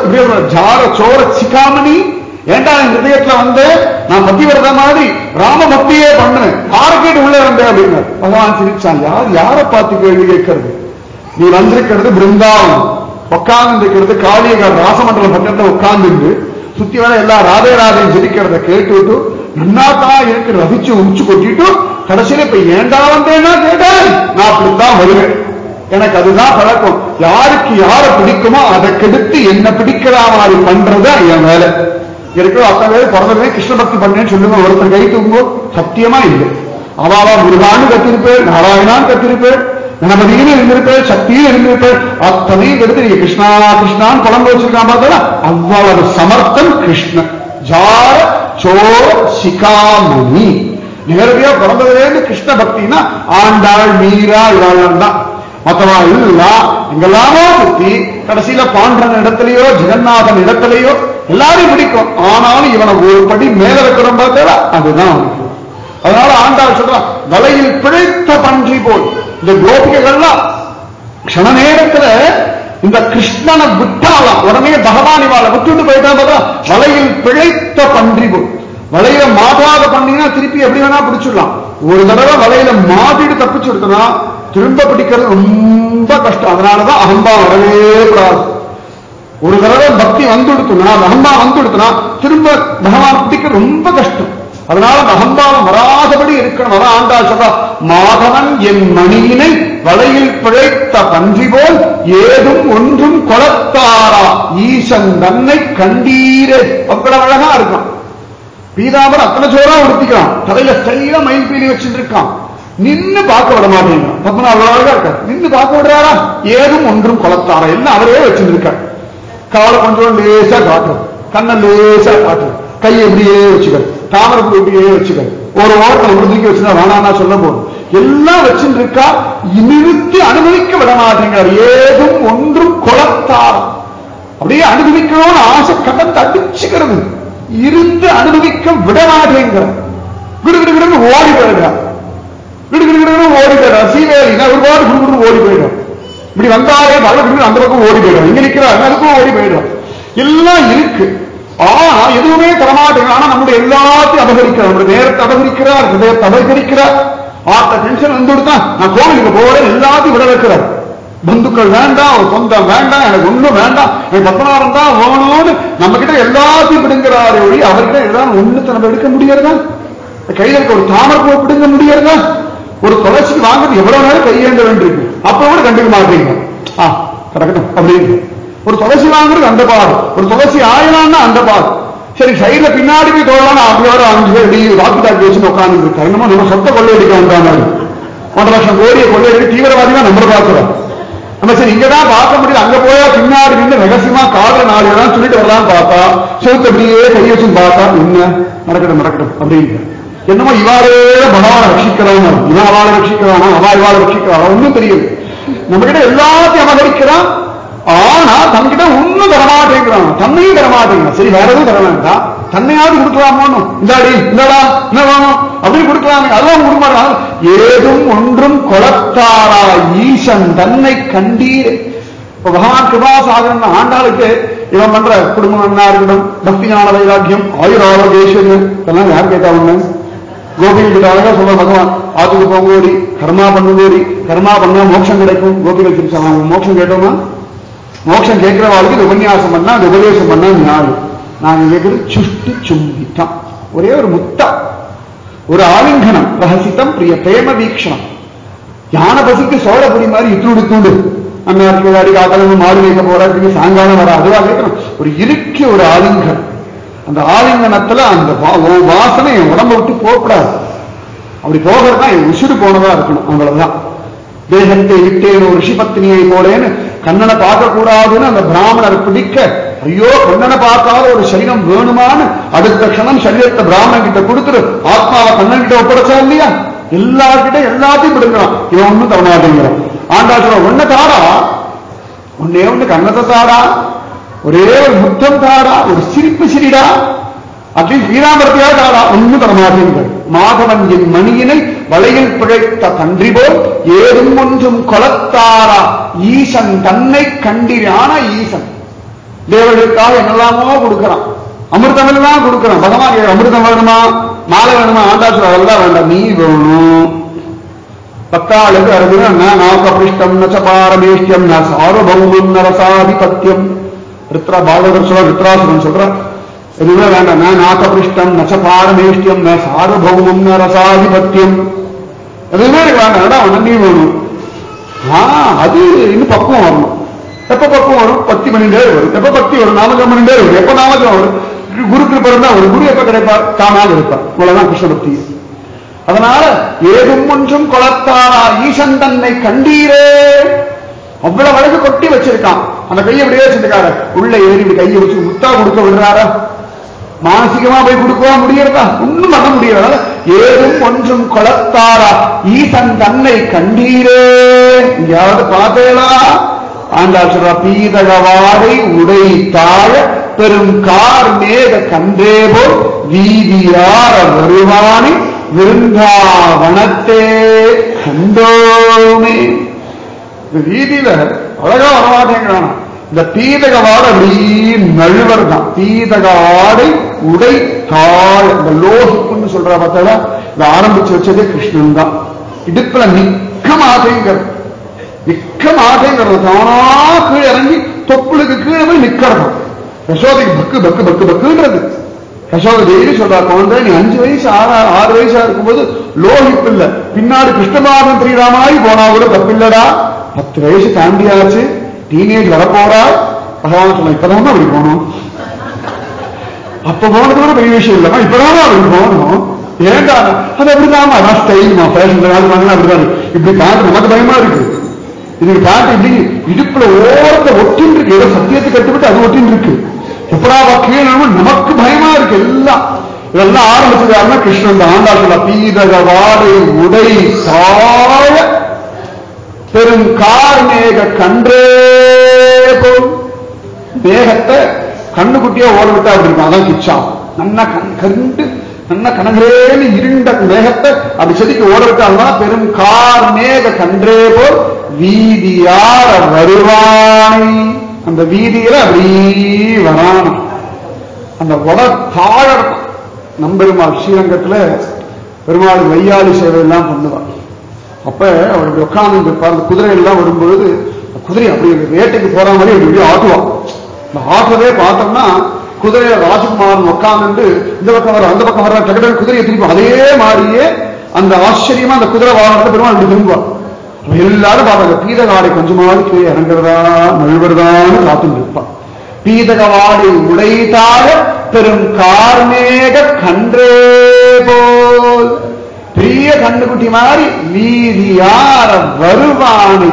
சோர சிகாமணி, ஏண்டா என் ஹிருதயத்துல வந்து நான் பத்திவிரத மாதிரி ராம பக்தியே பண்ணுவேன், யாரை கேட்டு உள்ள வந்தேன் அப்படின்னு பகவான் சிரிச்சான். யாரை பார்த்து கேள்வி கேட்கறது? நீ வந்திருக்கிறது பிருந்தாவனம், உட்கார்ந்து இருக்கிறது காளியகார் ராசமண்டலம் பக்கத்துல உட்கார்ந்து சுத்தி வர எல்லா ராதே ராதையும் ஜெபிக்கிறத கேட்டுவிட்டு நன்னாத்தான் இருக்கு ரசிச்சு உச்சு கொட்டிட்டு கடைசியில இப்ப ஏண்டா வந்தேன்னா கேட்டால் நான் அப்படித்தான் வருவேன். எனக்கு அதுதான் பழக்கம். யாருக்கு யாரை பிடிக்குமோ அதை கெடுத்து என்ன பிடிக்கிற மாதிரி பண்றதா என் வேலை. இருக்கிற அத்தனை பேர் பிறந்தவே கிருஷ்ண பக்தி பண்ணேன்னு சொல்லுங்க, ஒருத்தர் கை தூங்கோ, சத்தியமா இல்லை. அவாவா முருகான்னு கத்திருப்பேன், நாராயணான்னு கத்திருப்பேன், கணபதினு இருந்திருப்பேன், சக்தியும் இருந்திருப்பேன், அத்தனையும் எடுத்து நீங்க கிருஷ்ணா கிருஷ்ணான்னு குழம்பு வச்சிருக்காம பார்த்தா அவ்வளவு சமர்த்தம் கிருஷ்ணன். ஜார சோர சிகாமணி, நேரடியா பிறந்ததுலேருந்து கிருஷ்ண பக்தினா ஆண்டாள் மீரா இவாள் தான். மற்றவா எல்லாம் எங்கெல்லாமோ சுத்தி கடைசியில பாண்டரன் இடத்திலேயோ ஜெகநாதன் இடத்திலேயோ எல்லாரையும் பிடிக்கும். ஆனாலும் இவனை ஒரு படி மேல இருக்கிறோம் பார்த்தா அதுதான் அவனுக்கு. அதனால ஆண்டாள் சொல்றான், வலையில் பிழைத்த பன்றி போல். இந்த கோபிகைகள்லாம் க்ஷண நேரத்துல இந்த கிருஷ்ணனை விட்டாலாம், உடனே பகவான் இவாளை விட்டுட்டு போயிட்டா பார்த்தா வலையில் பிழைத்த பன்றி போல். வலையில மாட்டாத பண்ணீங்கன்னா திருப்பி எப்படி வேணா பிடிச்சிடலாம். ஒரு தடவை வலையில மாட்டிட்டு தப்பிச்சு விடுத்தனா திரும்ப பிடிக்கிறது ரொம்ப கஷ்டம். அதனாலதான் அகம்பா வரவே கூடாது. ஒரு தடவை பக்தி வந்துடுத்துனா, அகம்பா வந்துடுத்துனா திரும்ப பகவான் பிடிக்கிறது ரொம்ப கஷ்டம். அதனால அகம்பாவம் வராதபடி இருக்கணும். அதான் ஆண்டாள் சொல்றா, மாதவன் என் மணியினை வலையில் பிழைத்த பன்றி போல் ஏதும் ஒன்றும் கொளத்தாரா ஈசன் தன்னை கண்டீரே. அவ்வளவு அழகா இருக்கான். பீதாம்பரம் அத்தனை சோறா உடுத்திக்கிறான், தலையில ஸ்டைலா மயில் பீலி வச்சுட்டு இருக்கான், நின்னு பார்க்க விட மாட்டேங்கிறான். பத்மநாப அழகா இருக்காரு, நின்னு பார்க்க விடுறாரா? ஏதும் ஒன்றும் கொளத்தாரா, எல்லாம் அவரே வச்சிருக்காரு. காலை கொஞ்சம் லேசா காட்டுறது, கண்ணை லேசா காட்டுறது, கையை இப்படியே வச்சுக்காரு, தாமரை பூ இப்படியே வச்சுக்காரு, ஒரு ஓரத்தை உறுதிக்கு வச்சுனா வேணான்னா சொல்ல போதும், எல்லாம் வச்சுட்டு இருக்கா, நிறுத்தி அனுபவிக்க விட மாட்டேங்கிறார். ஏதும் ஒன்றும் கொளத்தாரா, அப்படியே அனுபவிக்கணும்னு ஆசை கடந்து அடிச்சுக்கிறது, இருந்து அனுபவிக்க விட மாட்டேங்கிறார். கிடுகிடுகிடு ஓடி போயிடுறார், கிடுகிடுகிடு ஓடி போயிடுறார். சீவேலினா ஒருபாடு குடுகுடு ஓடி போயிடும். இப்படி வந்தாலே பல அந்த பக்கம் ஓடி போயிடும், இங்க நிற்கிறார் அதுக்கும் ஓடி போயிடும். எல்லாம் இருக்கு, ஆனா எதுவுமே தரமாட்டேங்க. ஆனா நம்முடைய எல்லாத்தையும் அபகரிக்கிறார், நம்முடைய நேரத்தை அபகரிக்கிறார், ஹிருதயத்தை அபகரிக்கிறார். ஆத்த டென்ஷன் வந்து கொடுத்தான், நான் கோவிலுக்கு போறேன் எல்லாத்தையும் விட வைக்கிறார். பந்துக்கள் வேண்டாம், ஒரு சொந்தம் வேண்டாம், எனக்கு ஒண்ணும் வேண்டாம், எனக்கு பத்மநாபம் தான் வேணும்னு நம்ம கிட்ட எல்லாத்தையும் பிடுங்கிறாரே ஒழி அவர்கிட்ட எல்லாம் ஒண்ணுத்தை நம்ம எடுக்க முடியறதா? கையில இருக்க ஒரு தாமரை பிடுங்க முடியறதா? ஒரு துளசிக்கு வாங்குறது எவ்வளவு நேரம் கையேண்ட வேண்டியிருக்கு, அப்ப கூட கண்டுக்க மாட்டீங்க. கிடக்கட்டும் அப்படின்னு ஒரு துளசி வாங்குறது அந்த பாடு, ஒரு துளசி ஆயலான்னா அந்த பாடு. சரி சைட்ல பின்னாடி போய் தோழலாம், அப்படியோட 5 பேர் வாக்கு தாக்கி வச்சுன்னு உட்கார்ந்து இருக்காரு. என்னமோ நம்ம சொத்தை கொள்ளையடிக்க வந்தாங்க, 1.5 லட்சம் கோடியை கொள்ளையடி தீவிரவாதியா நம்ம பார்க்கிறோம். நம்ம சரி இங்கதான் பார்க்க முடியல, அங்க போயா பின்னாடி நின்று ரகசியமா காதல 4 இடம் சொல்லிட்டு வரலாம் பார்த்தா சொத்து அப்படியே கை வச்சுன்னு பார்த்தா என்ன நடக்கட்டும் அப்படின்னு என்னமோ இவாரே பகவானை ரட்சிக்கிறான், இவன் அவளை ரட்சிக்கிறானா, இவாளை ரட்சிக்கிறானா ஒன்னும் தெரியுது. நம்ம கிட்ட எல்லாத்தையும் அபகரிக்கிறான், ஆனா தன்கிட்ட ஒன்னும் தரமாட்டேங்கிறான், தன்னையும் தரமாட்டேங்கிறான். சரி வேற எதுவும் தர வேண்டாம், தன்னையாவது கொடுக்கலாமோ, இந்தாடி இந்தடா என்ன வேணும் அப்படின்னு கொடுக்கலாமே, அதெல்லாம் கொடுக்க. ஏதும் ஒன்றும் கொளத்தாரா ஈசன் தன்னை கண்டீரே. இப்ப பகவான் கிருபாசாகரன் ஆண்டாளுக்கு இவன் பண்ற குடும்பம் என்ன இருக்கட்டும், பக்தி ஞான வைராக்கியம் ஆயுராரோகேஸ்வரன் இதெல்லாம் யார் கேட்டா ஒண்ணு கோபிகள் கிட்ட அழகா சொல்ல பகவான், ஆத்துக்கு போங்கோடி கர்மா பண்ணுவோடி, கர்மா பண்ணா மோட்சம் கிடைக்கும். கோபிகள் திருச்சாங்க, மோட்சம் கேட்டோமா? மோட்சம் கேட்கிறவாளுக்கு இது உபன்யாசம் பண்ணா, அது உபதேசம் பண்ணா ஞானம். நாங்க கேட்கிறது சுஷ்டி சும்பித்தம், ஒரே ஒரு முத்தம், ஒரு ஆலிங்கனம், ரகசித்தம் பிரிய பிரேம வீக்ஷணம். யானை பசிக்கு சோழபுரி மாதிரி இத்தூடு அண்ணா இருக்கிறாடி காத்தலங்க மாடு வைக்க போறாரு, சாயங்காலம் வர அதுவா கேட்கணும். ஒரு இறுக்கிய ஒரு ஆலிங்கனம், அந்த ஆலிங்கனத்துல அந்த வாசனை என் உடம்ப விட்டு போகக்கூடாது. அப்படி போகிறதா என் உசுறு போனதா இருக்கணும், அவ்வளவுதான். தேகத்தை விட்டேன் ஒரு ரிஷிபத்தினியை போலேன்னு கண்ணனை பார்க்க கூடாதுன்னு அந்த பிராமணர் பிடிக்க, ஐயோ கண்ணனை பார்க்காத ஒரு சரீரம் வேணுமான்னு அடுத்த க்ஷணம் சரீரத்தை பிராமணன் கிட்ட கொடுத்துரு ஆத்மாவை கண்ணன் கிட்ட ஒப்படைச்சா இல்லையா? எல்லார்கிட்ட எல்லாத்தையும் பிடுங்கிறான். இவன் ஒண்ணும் தவணாட்டேங்கிறான். ஆண்டாள் சொல்ற, ஒன்ன தாடா, ஒன்னே ஒண்ணு கண்ணத்தை தாடா, ஒரே ஒரு முத்தம் தாடா, ஒரு சிரிப்பு சிரிடா, அட்லீஸ்ட் வீராம்பரத்தையா தாடா, ஒன்னும் தரமாட்டேங்கிறார். மாதவன் என் மணியினை வலையில் பிழைத்த தன்றி போல் ஏதும் ஒன்றும் கொலத்தாரா ஈசன் தன்னை கண்டிரான ஈசன். தேவர்களுக்காக என்னெல்லாமோ கொடுக்கிறான், அமிர்தம் எல்லாம் கொடுக்கிறான். பகவான் அமிர்தம் வேணுமா, மாலை வேணுமா, ஆண்டாள் அதெல்லாம் வேண்டாம், நீ வேணும். பத்தாளுக்கு அருதுனா நாகபிருஷ்டம் நச்ச பாரமேஷ்யம் ந சார்வபௌமம் நரசாதிபத்தியம். பாகவதர் சொல்ற, ருத்ராசுரன் சொல்ற, எதுவுமே வேண்டாம். நாகபிருஷ்டம் நச்ச பாரமேஷ்யம் ந சார்வபௌமம் நரசாதிபத்தியம், எதுவுமே வேண்டாம், நீ வேணும். அது இன்னும் பக்குவம் வரணும். எப்ப பக்குவம் வரும்? பக்தி பண்ணிட்டே வரும். எப்ப பக்தி வரும்? நாமஜம் பண்ணிட்டே வரும். எப்ப நாமஜம் வரும்? குருக்கு பிறந்தா ஒரு குரு எப்ப கிடைப்பார்? தானாக இருப்பார். இவ்வளவுதான் கிருஷ்ண பக்தி. அதனால ஏதும் ஒன்றும் கொலத்தாரா ஈசன் தன்னை கண்டீரே, அவ்வளவு அழகு கொட்டி வச்சிருக்கான். அந்த கையை அப்படியே வச்சிருக்காரு, உள்ள ஏறி கையை வச்சு முத்தா கொடுக்க விடுறாரா? மானசிகமா போய் கொடுக்கவா முடியறதா? ஒண்ணும் பண்ண முடியறதா? ஏதும் ஒன்றும் கொலத்தாரா ஈசன் தன்னை கண்டீரே. யாராவது பார்த்தேளா? ஆண்டாள் சொல்ற, பீதகவாடை உடை தாழ பெரும் கார் மேக கண்டேபோ வீதியார வருவானி விருந்தாவனத்தே கண்டோமே. வீதியில அழகா வரமாட்டேங்கிறானா? இந்த பீதகவாடை அப்படி நழுவர் தான். பீதகவாடை உடை தாழ, இந்த லோகிப்புன்னு சொல்ற பார்த்தா இதை ஆரம்பிச்சு வச்சதே கிருஷ்ணன் தான். இடுப்புல நிக்க மாட்டேங்கிறது, நிக்க மாட்டேங்கிறது, தானா கீழே இறங்கி தொப்புளுக்கு கீழே போய் நிக்கிறதான். யசோதைக்கு பக்கு பக்கு பக்கு பக்குன்றது. யசோதை டெய்லி சொல்றா, குழந்தை நீ 5 வயசு 6 வயசா இருக்கும்போது லோகிப்பு இல்ல, பின்னாடி கிருஷ்ணபாதம் ஸ்ரீராமாயி போனா கூட தப்பில்லடா. 10 வயசு தாண்டியாச்சு, டீனேஜ் வரப்போறா. பகவான் சொன்ன, இப்பதான் அப்படி போனோம், அப்ப போனது கூட பெரிய விஷயம் இல்லமா, இப்பதான் அப்படி போகணும். ஏண்டா அது அப்படிதான், அதான் ஸ்டைல்மா, ஃபேஷன் அப்படிதான். இப்படி பார்த்து நமக்கு பயமா இருக்கு. இதுக்கு பார்த்து இப்படி இடுப்புல ஓரத்தை ஒட்டின்னு இருக்கு, ஏதோ சத்தியத்தை கட்டுவிட்டு அது ஒட்டின்னு இருக்கு. எப்படா கீழே நமக்கு பயமா இருக்கு. எல்லாம் இதெல்லாம் ஆரம்பிச்சது கிருஷ்ணன் தான். ஆண்டாள் சொல்ல, பீதகவாடை உடை தாழ பெரும் கார் மேக கன்றே போல். மேகத்தை கண்ணுக்குட்டியா ஓட விட்டா அப்படி இருக்கும், அதான் கிச்சாம். நன்னா கண்டு நன்னா கனகரேன்னு இருண்ட மேகத்தை அப்படி செடிக்கு ஓட விட்டால்தான் பெரும் கார் மேக கன்றே போல் வீதியார வருவானை. அந்த வீதியில அப்படி வரான அந்த உட தாழ. நம்பெருமாள் ஸ்ரீரங்கத்துல பெருமாள் வையாளி சேவை எல்லாம் பண்ணுவார். அப்ப அவருக்கு உட்கார்ந்து இருப்பார். அந்த குதிரை எல்லாம் வரும்பொழுது குதிரை அப்படி வேட்டைக்கு போற மாதிரி அப்படி ஆட்டுவான். இந்த ஆட்டுறதே பார்த்தோம்னா குதிரையில ராஜகுமாரன் உட்கார்ந்து இந்த பக்கம் வர அந்த பக்கம் வர டக்கு குதிரையை திருப்பி அதே மாதிரியே அந்த ஆச்சரியமா அந்த குதிரை வாகனத்தை பெருமாள் இப்படி திரும்புவார். எல்லாரும் பார்த்தாங்க, பீதகவாடை கொஞ்சமாவது கீழே இறங்குறதா நழுவுறதான்னு காத்துட்டு இருப்பான். பீதகவாடை உடைதாக பெரும் கார்மேக கன்றே போல், பெரிய கண்ணுக்குட்டி மாதிரி வீதியார வருவானி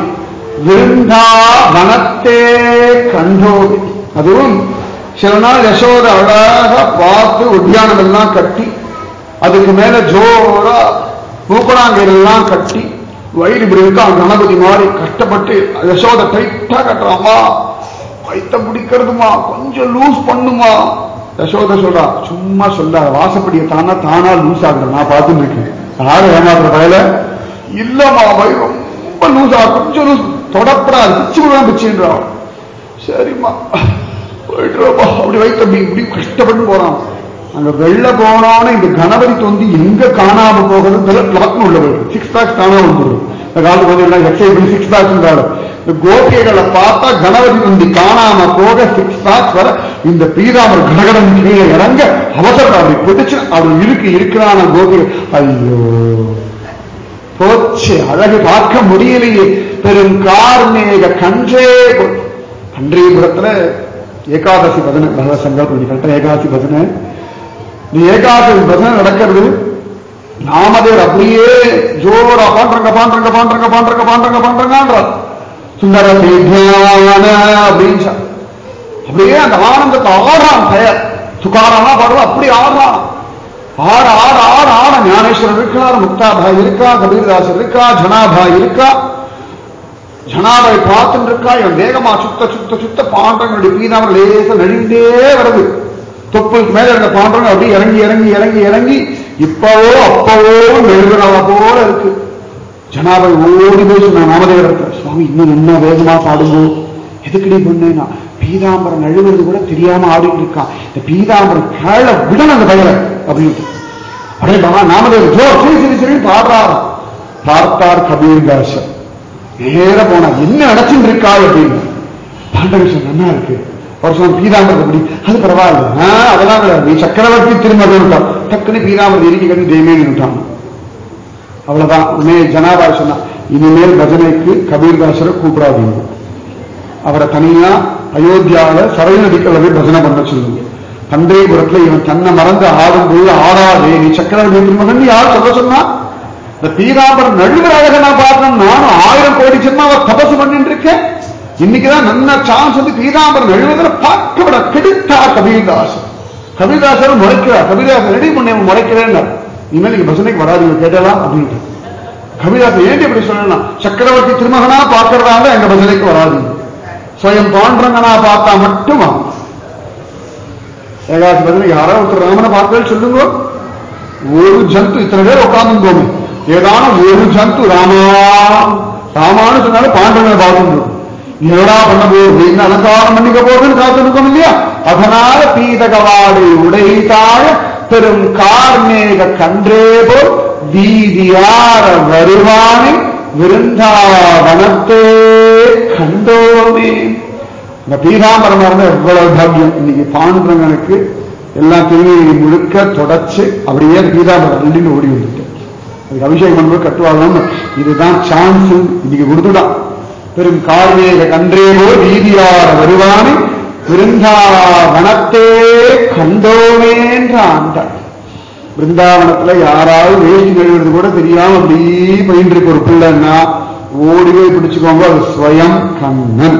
விருந்தாவனத்தே கண்டோது. அதுவும் சில நாள் யசோதை அழகா பார்த்து உத்தியானம் எல்லாம் கட்டி, அதுக்கு மேல ஜோரா பூக்கணாங்கெல்லாம் கட்டி, வயிறு இப்படி இருக்கா கணபதி மாதிரி கஷ்டப்பட்டு யசோதை டைட்டா கட்டுறாமா, வயிற்ற பிடிக்கிறதுமா, கொஞ்சம் லூஸ் பண்ணுமா. யசோதை சொல்றா, சும்மா சொல்ல, வாசப்படியை தானா லூஸ் ஆகுற நான் பார்த்துட்டு இருக்கேன். யாரும் ஏமாத்துற பயில இல்லம்மா, வயிறு ரொம்ப லூஸ் ஆகும், கொஞ்சம் லூஸ் தொடப்படாது, பிச்சு விடாம பிச்சுன்றா. சரிம்மா போயிட்டுருப்பா. அப்படி வயிற்று அப்படி இப்படி கஷ்டப்பட்டு போறான். அங்க வெள்ள போனோன்னு இந்த கணபதி தொந்தி எங்க காணாம போகிறது லக்னு உள்ள போயிடும். 6 பேக்ஸ் தானே வந்துடும். இந்த காலத்துக்கு வந்து எக்ஸைபிள் 6 பேக்ஸ் இந்த கோபிகைகளை பார்த்தா கணபதி தொந்தி காணாம போக 6 பேக்ஸ் வர இந்த பீதாமர் கடகடன் கீழே இறங்க அவசரம் அப்படி பிடிச்சு அப்படி இருக்கிறான கோபிகை. ஐயோ போச்சு, அழகு பார்க்க முடியலையே. பெரும் கார்மேக கன்றே. கன்றீபுரத்துல ஏகாதசி பஜனை பகவத் சங்கல்பம் கரெக்டா ஏகாதசி பஜனை. இந்த ஏகாதசி பஜனை நடக்கிறது. நாமதேவர் அப்படியே ஜோரா பாண்டங்க பாண்டங்க பாண்டங்க பாண்டங்க பாண்டங்க பாண்டங்கன்றார். சுந்தர சேத்தியான அப்படின்னு அப்படியே அந்த ஆனந்தத்தை ஆடுறான் பெயர் துக்காராமா பாடுவோம் அப்படி ஆடுறான். ஆட ஆட ஆட ஆட ஞானேஸ்வரர் இருக்கார், முக்தாபாய் இருக்கா, கபீர்தாசர் இருக்கா, ஜனாபாய் இருக்கா. ஜனாபாய் பார்த்துட்டு இருக்கா. இவன் வேகமா சுத்த சுத்த சுத்த பாண்டவனுடைய பீதாமல் லேச நழிந்தே வருது. தொப்புக்கு மேல இருந்த பாண்டவன் அப்படி இறங்கி இறங்கி இறங்கி இறங்கி இப்பவோ அப்பவோ எழுதுறவ போல இருக்கு. ஜனாபாய் ஓடி போய் சொன்ன நாமதேவர் இருக்கிற சுவாமி இன்னும் என்ன வேகமா பாடுங்கோ. எதுக்கடி பண்ணேன்னா பீதாம்பரம் நழுவுறது கூட தெரியாம ஆடிட்டு இருக்கான். இந்த பீதாம்பரம் கேள விடணும் அந்த பயிரை அப்படின்ட்டு அப்படியே நாமதேவர் ஜோ சரி சரி சரி பாடுறாராம். பார்த்தார் கபீர்தாசர். நேர போனா என்ன அடைச்சுட்டு இருக்கா அப்படின்னு. பாண்டவிஷன் நல்லா இருக்கு. ஒரு சொன்ன பீதாம்பரம் எப்படி அது பரவாயில்ல அதெல்லாம் கிடையாது. நீ சக்கரவர்த்தி திரும்ப டக்குன்னு பீதாம்பரம் இறுக்கி கண்டு தெய்வமே நின்றுட்டான். அவ்வளவுதான். உடனே ஜனாபாய் சொன்னா இனிமேல் பஜனைக்கு கபீர்தாசரை கூப்பிடாதீங்க. அவரை தனியா அயோத்தியாவில சரைய நதிக்கல்ல போய் பஜனை பண்ண சொல்லுங்க. தந்தைபுரத்துல இவன் தன்னை மறந்து ஆடும்போது ஆடாதே நீ சக்கரவர்த்தி திருமகன் யார் சொல்ல சொன்னா. இந்த பீதாம்பரம் நழுவுற அழக நான் பார்க்கணும். நானும் 1000 கோடி ஜென்மா அவர் தபசு பண்ணிட்டு இருக்கேன். இன்னைக்குதான் நல்ல சான்ஸ் வந்து பீதாம்பரம் நழுவுறதுல பார்க்க விட கெடுத்தா கபீர்தாசர். கபீர்தாசர் முறைக்கிறார். கபீர்தாசர் ரெடி பண்ணி முறைக்கிறேன். இனிமேல் நீங்க பஜனைக்கு வராதிங்க கேட்டலாம் அப்படின்ட்டு. கபீர்தாசர் ஏன் இப்படி சொல்லலாம். சக்கரவர்த்தி திருமகனா பார்க்கறதால எங்க பஜனைக்கு வராதிங்க. ஸ்வயம் பாண்டரங்கனா பார்த்தா மட்டுமா ஏகாசி பஜனை யாராவது ஒருத்தர் ராமனை பார்க்கவே சொல்லுங்க. ஒரு ஜந்து இத்தனை பேர் உட்கார்ந்துங்கோங்க. ஏதான ஒரு ஜந்து ராமா ராமான்னு சொன்னாலும் பாண்டவனை பார்த்துருக்கோம். என்னடா பண்ண போகுது என்ன அலங்காரம் பண்ணிக்க போகுதுன்னு காத்திருக்கோம் இல்லையா. அதனால பீதகவாடை உடைத்தாழ பெரும் கார்மேக கன்றேபோ வீதியார வருவானை விருந்தாவனத்தே கண்டோமே. இந்த பீதாம்பரம் இருந்தா எவ்வளவு பாக்கியம். இன்னைக்கு பாண்டுரங்கனுக்கு எல்லாம் திருநெல்வேலி முழுக்க தொடச்சு அப்படியே பீதாம்பரம் ரெண்டு ஓடி வந்துட்டு அதுக்கு அபிஷேகம் பண்ணும்போது கட்டுவாங்க. இதுதான் சான்ஸ் இன்னைக்கு கொடுத்துட்டான். பெரும் கார்மேக கன்றேபோ வீதியார வருவானை விருந்தாவனத்தே கண்டோமேன்ற ஆண்டாள். பிருந்தாவனத்துல யாராவது வேஷ்டி கழுவுறது கூட தெரியாம அப்படி பயின்று இருக்கு ஒரு பிள்ளைன்னா ஓடி போய் பிடிச்சுக்கோங்க. அது ஸ்வயம் கண்ணன்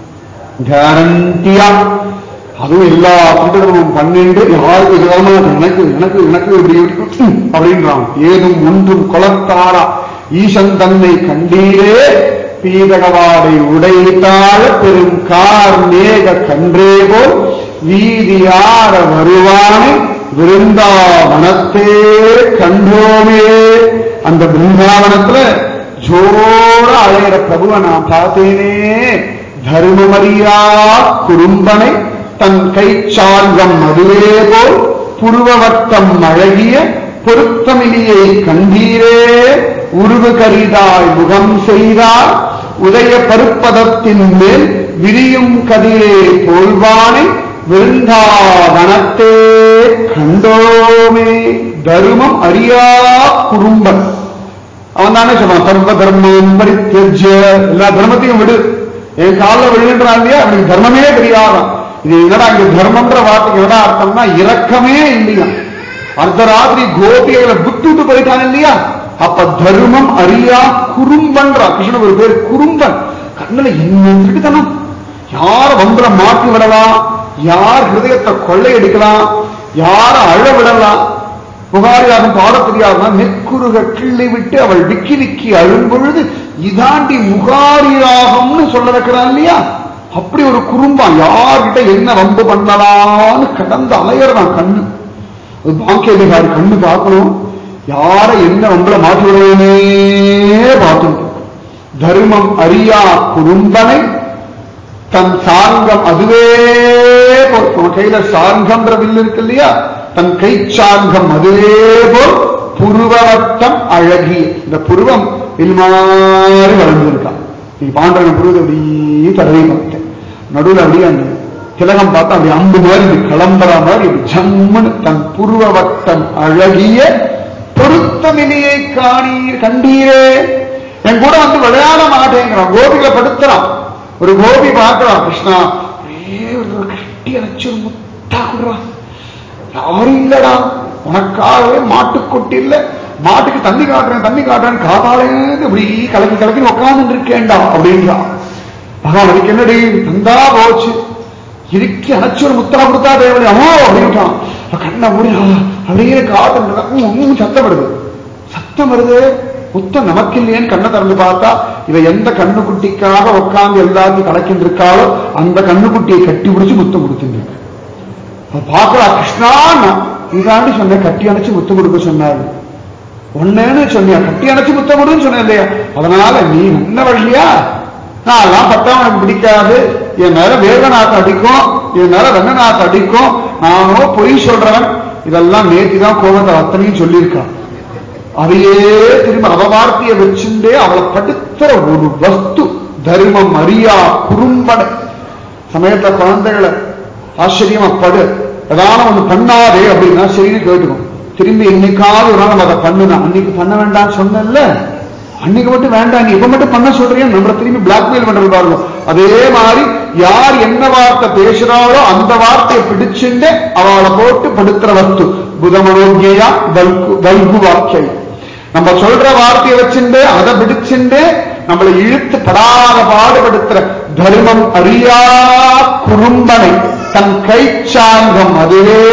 கேரண்டியா. அதுவும் எல்லா குண்டமும் பன்னெண்டு யாருக்கு எனக்கு எனக்கு எனக்கு இப்படி அப்படின்றான். ஏதும் ஒன்றும் கொலத்தாரா ஈசன் தன்னை கண்டீரே பீதகவாடை உடைத்தாழ பெரும் கார் மேக கன்றே போல் வீதியார வருவானை விருந்தாவனத்தே கண்டோமே. அந்த பிருந்தாவனத்துல ஜோர அழைகிற பிரபுவை நான் பார்த்தேனே. தர்மமரியா குறும்பனை தன் கை சார்கம் அதுவே போல் புருவவட்டம் அழகிய பொருத்தமிலியை கண்டீரே உருவு கரிதாய் முகம் செய்தார் உதய பருப்பதத்தின் மேல் விரியும் கதிரே போல்வானை விருந்தாவனத்தே கண்டோமே. தர்மம் அறியா குறும்பன் அவன் தானே சொல்றான். சர்வ தர்மம் பரித்யஜ்ய எல்லா தர்மத்தையும் விடு. என் காலில் விழுன்றான் இல்லையா அவனுக்கு தர்மமே தெரியாதான். இது என்னடா இங்க தர்மம்ன்ற வார்த்தைக்கு என்னடா அர்த்தம்னா இரக்கமே இல்லையா. அர்த்தராத்திரி கோபிகளை விட்டுட்டு போயிட்டான் இல்லையா. அப்ப தர்மம் அறியா குறும்பன்றா. கிருஷ்ணன் ஒரு பேர் குறும்பன். கண்ணுல என்ன இருக்குதனம். யார வம்புல மாற்றி விடலாம், யார் ஹிருதயத்தை கொள்ளையடிக்கலாம், யார அழ விடலாம். புகாரியாகும் பாட தெரியாதுன்னா நெக்குருக கிள்ளி விட்டு அவள் விக்கி விக்கி அழும்பொழுது இதாண்டி முகாரியாகம்னு சொல்ல வைக்கிறான் இல்லையா. அப்படி ஒரு குறும்பான். யார்கிட்ட என்ன வம்பு பண்ணலான்னு கடந்து அலையறான் கண்ணு. அது பாக்கியதிகாரி கண்ணு பார்க்கணும். யார என்ன வம்புல மாற்றி விடுவனே பார்த்துட்டு. தர்மம் அறியா குறும்பனை தன் சார்கம் அதுவே போல் கையில சார்கம்ன்ற வில் இருக்கு இல்லையா. தன் கை சார்கம் அதுவே போல் புருவவட்டம் அழகி. இந்த புருவம் இல்மாறி வளர்ந்துருக்கான். நீ பாண்டவன் புருவத்தை அப்படியே தடவை பார்த்தேன். நடுவில் அப்படியே அந்த திலகம் பார்த்தா அப்படி அம்பு மாதிரி கிளம்புற மாதிரி ஜம்முன்னு தன் புருவவட்டம் அழகிய பொருத்தமிலியை கண்டீரே. என் கூட வந்து விளையாட மாட்டேங்கிறான். கோபிகளை படுத்துறான். ஒரு கோபி பார்க்கிறான். கிருஷ்ணா கட்டி அணைச்சு முத்தா கொடுறான். யாரும் இல்லடா உனக்காகவே மாட்டுக்கொட்டி இல்ல மாட்டுக்கு தண்ணி காட்டுறேன் தண்ணி காட்டுறேன் காத்தாலே இப்படி கலக்கி கலக்கி உட்கார்ந்து இருக்கேன்டா அப்படின்றான். பகவான் அதுக்கு என்னடி தந்தா போச்சு இறுக்கி அணைச்சு ஒரு முத்தா கொடுத்தா தேவடி அமோ அப்படின்ட்டான். கண்ணை மூடி அப்படியே காத்து சத்தப்படுது. சத்தம் வருது, முத்தம் நமக்கு இல்லையேன்னு கண்ணை திறந்து பார்த்தா இவ எந்த கண்ணுக்குட்டிக்காக உட்கார்ந்து எல்லாத்தையும் கலக்கிட்டு இருக்காளோ அந்த கண்ணுக்குட்டியை கட்டி பிடிச்சு முத்தம் கொடுத்துருக்கு. பாக்குறா, கிருஷ்ணா இதாண்டி சொன்னேன் கட்டி அணைச்சு முத்தம் கொடுக்க சொன்னாரு. ஒன்னேன்னு சொன்னியா, கட்டி அணைச்சு முத்தம் கொடுன்னு சொன்னேன் இல்லையா? அதனால நீ என்ன வழியா? நான் எல்லாம் பத்தா எனக்கு பிடிக்காது, என் மேல வேகநாத்து அடிக்கும், என் மேல ரங்கநாத்து அடிக்கும், நானோ பொய் சொல்றவன், இதெல்லாம் நேத்திதான் கோபத்தை அத்தனையும் சொல்லியிருக்கான். அதையே திரும்ப அவ வார்த்தையை வச்சுட்டே அவளை படுத்துற ஒரு வஸ்து தர்மம் அறியா குறும்படை. சமயத்துல குழந்தைகளை ஆச்சரியமா படு ஏதான ஒண்ணு பண்ணாதே அப்படின்னா சரின்னு கேட்டுக்கும். திரும்பி என்னைக்காவது ஒரு நாள் நம்ம அதை பண்ணுனா, அன்னைக்கு பண்ண வேண்டாம்னு சொன்னல, அன்னைக்கு மட்டும் வேண்டாம் நீ இப்ப மட்டும் பண்ண சொல்றீங்க, நம்மள திரும்பி பிளாக்மெயில் பண்றது பாருங்க. அதே மாதிரி யார் என்ன வார்த்தை பேசுறாளோ அந்த வார்த்தையை பிடிச்சுட்டு அவளை போட்டு படுத்துற வஸ்து புதமனோஜயா வல்கு வாக்கியம். நம்ம சொல்ற வார்த்தையை வச்சுட்டு அதை பிடிச்சுட்டு நம்மளை இழுத்து படாத பாடுபடுத்துற தர்மம் அறியா குறும்பனை தன் கை சாங்கம் அதுவே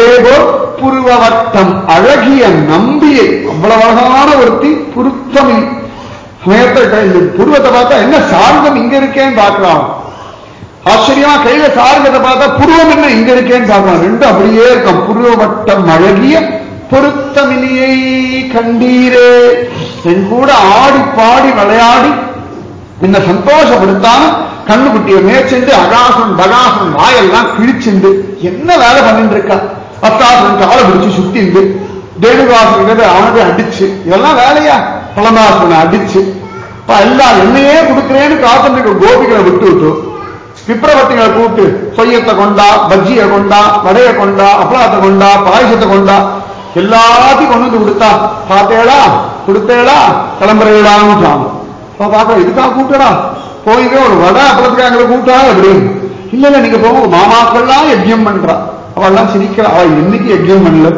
புருவவட்டம் அழகிய நம்பியை. அவ்வளவு அழகான ஒருத்தி புருத்தமி. சமயத்தை புருவத்தை பார்த்தா என்ன சார்கம் இங்க இருக்கேன்னு பார்க்கலாம். ஆச்சரியமா கையில சார்கத்தை பார்த்தா புருவம் என்ன இங்க இருக்கேன்னு பார்க்கலாம். ரெண்டு அப்படியே இருக்கும். புருவவட்டம் அழகிய பொருத்தமினியை கண்டீரே. என் கூட ஆடி பாடி விளையாடி என்ன சந்தோஷப்படுத்தாம கண்ணுக்குட்டியை மேய்ச்சிண்டு அகாசன் பகாசன் வாயெல்லாம் கிழிச்சுண்டு என்ன வேலை பண்ணிட்டு இருக்கா? அத்தாசன் காலை பிடிச்சு சுத்திண்டு தேனுகாசன் அவனுக்கு அடிச்சு இதெல்லாம் வேலையா? பழமாசனை அடிச்சு எல்லாம் என்னையே கொடுக்கிறேன்னு காத்துட்டு கோபிகளை விட்டு விட்டு விப்ரவர்த்திகளை கூப்பிட்டு சொய்யத்தை கொண்டா, பஜ்ஜியை கொண்டா, வடையை கொண்டா, அப்பளத்தை கொண்டா, பாயசத்தை கொண்டா, எல்லாத்தையும் கொண்டு வந்து கொடுத்தா. பார்த்தேடா கொடுத்தேடா கிளம்புறீடான்னு பாக்க இதுக்காக கூப்பிட்டடா போய்வே ஒரு வடை அப்பளத்துக்காக எங்களை கூப்பிட்டா அப்படின்னு. இல்ல இல்ல நீங்க போக மாமாக்கள்லாம் யஜ்யம் பண்றா. அவெல்லாம் சிரிக்கிறா. அவ என்னைக்கு யஜ்யம் பண்ணல,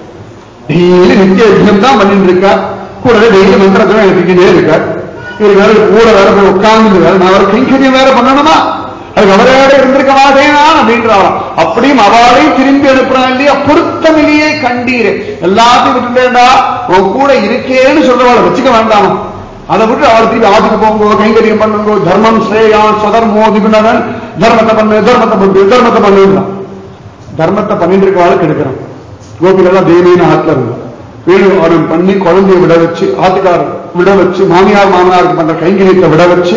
டெய்லி நித்திய யஜ்யம் தான் பண்ணிட்டு இருக்கா. கூடவே டெய்லி மந்திரத்துல எழுதிக்கிட்டே இருக்கார். இவர் வேற கூட வேற போய் உட்கார்ந்து வேற நான் வேற கைங்கரியம் வேற பண்ணணுமா, அதுக்கு அவரோட இருந்திருக்க மாட்டேனான் அப்படின்றான். அப்படியும் அவளையும் திரும்பி எடுப்புறான் இல்லையா? பொருத்தமில்லையே கண்டீரே. எல்லாத்தையும் விட்டுட்டேன்டா, உன் கூட இருக்கேன்னு சொல்றவாளை வச்சுக்க வேண்டாமா? அதை விட்டு அவள் திரும்பி ஆத்துக்கு போங்கோ, கைங்கரியம் பண்ணுங்கோ, தர்மம் ஸ்ரேயான் ஸ்வதர்மோ திகுணவன், தர்மத்தை பண்ணு தர்மத்தை பண்ணு தர்மத்தை பண்ணுறான். தர்மத்தை பண்ணிட்டு இருக்கவாளுக்கு எடுக்கிறான். கோபிகள்லாம் தேவின்னு ஆத்துல இருந்தா வேணுவாரம் பண்ணி குழந்தைய விட வச்சு, ஆத்துக்காரர் விட வச்சு, மாமியார் மாமனாருக்கு பண்ற கைங்கரியத்தை விட வச்சு,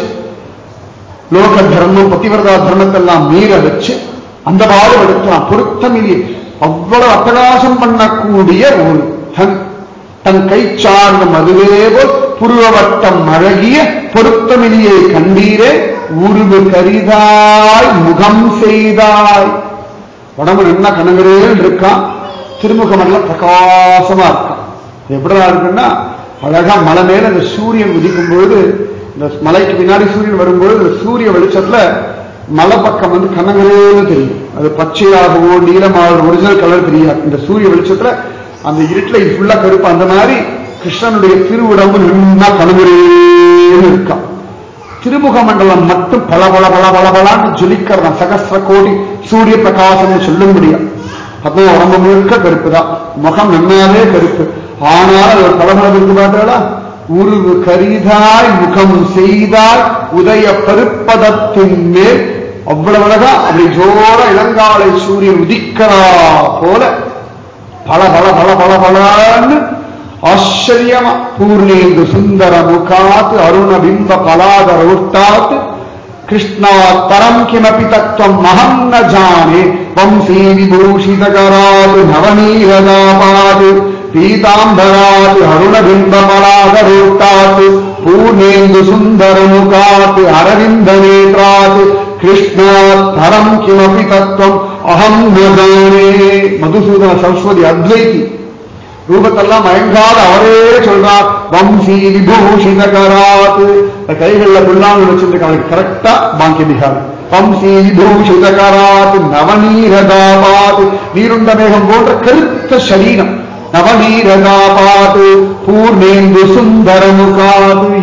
லோக தர்மம் பதிவிரதா தர்மத்தெல்லாம் மீற வச்சு அந்த பாடம் எடுக்கலாம். பொருத்தமில்லை அவ்வளவு அட்டகாசம் பண்ணக்கூடிய ஒரு தன் கை சார்ந்த அதுவேவோ புருவவட்டம் அழகிய பொருத்தமில்லையை கண்டீரே. உருவு கரிதாய் முகம் செய்தாய். உடம்பு நல்லா கணங்கரேன்னு இருக்கான், திருமுகம் எல்லாம் பிரகாசமா இருக்கான். எப்படிதான் இருக்குன்னா அழகா மலை மேல அந்த சூரியன் உதிக்கும் பொழுது, இந்த மலைக்கு பின்னாடி சூரியன் வரும்போது இந்த சூரிய வெளிச்சத்துல மலை பக்கம் வந்து கண்ணங்கரேன்னு தெரியும். அது பச்சையாகவோ நீலமாக ஒரிஜினல் கலர் தெரியாது. இந்த சூரிய வெளிச்சத்துல அந்த இருட்டுல இது ஃபுல்லா கருப்பு. அந்த மாதிரி கிருஷ்ணனுடைய திருவுடம்பு நல்லா கணங்கரேன்னு இருக்கான். திருமுக மண்டலம் மட்டும் பல பல பல பல பலான்னு ஜொலிக்கிறான். சகஸ்ர கோடி சூரிய பிரகாசம் சொல்லும் முடியாது. அப்போ உடம்பு முழுக்க கருப்பு தான், முகம் நன்னாவே கருப்பு. ஆனால் ஒரு பலமளவு இருக்கு பார்த்தா, உருவு கரிதாய் முகம் செய்தாய் உதய பருப்பதத்தின் மேல். அவ்வளவு அழகா அப்படி ஜோர இளங்காலை சூரியன் உதிக்கிறா போல பல பல பல பல பலன்னு ஆச்சரியமா பூர்ணேந்து சுந்தர முகாத் அருண பிம்ப பலாதர உட்டாத் கிருஷ்ணாத் பரம் கிமபி தத்துவம் மகம் ந ஜானே வம்சீ விபூஷிதகராத் நவநீரதாபாத் பீதாம்பராத் அருண பிம்ப பலாதர உட்டாத் பூர்ணேந்து சுந்தர முகாத் அரவிந்த நேத்ராத் கிருஷ்ணாத் பரம் கிமபி தத்துவம் அகம் ந ஜானே. மதுசூதன சரஸ்வதி அத்வைதி ரூபத்தெல்லாம் மயங்காத அவரே சொல்றார். வம்சி விபூஷிதகராத். கைகள்ல புல்லாங்கு வச்சிருக்காங்க கரெக்டா பாங்கிய பிகார். வம்சி விபூஷிதகராத் நவநீரதாபாத். நீருண்ட மேகம் போன்ற கருத்த சரீரம். நவநீரதாபாத் பூர்ணேந்து சுந்தர முகாத்.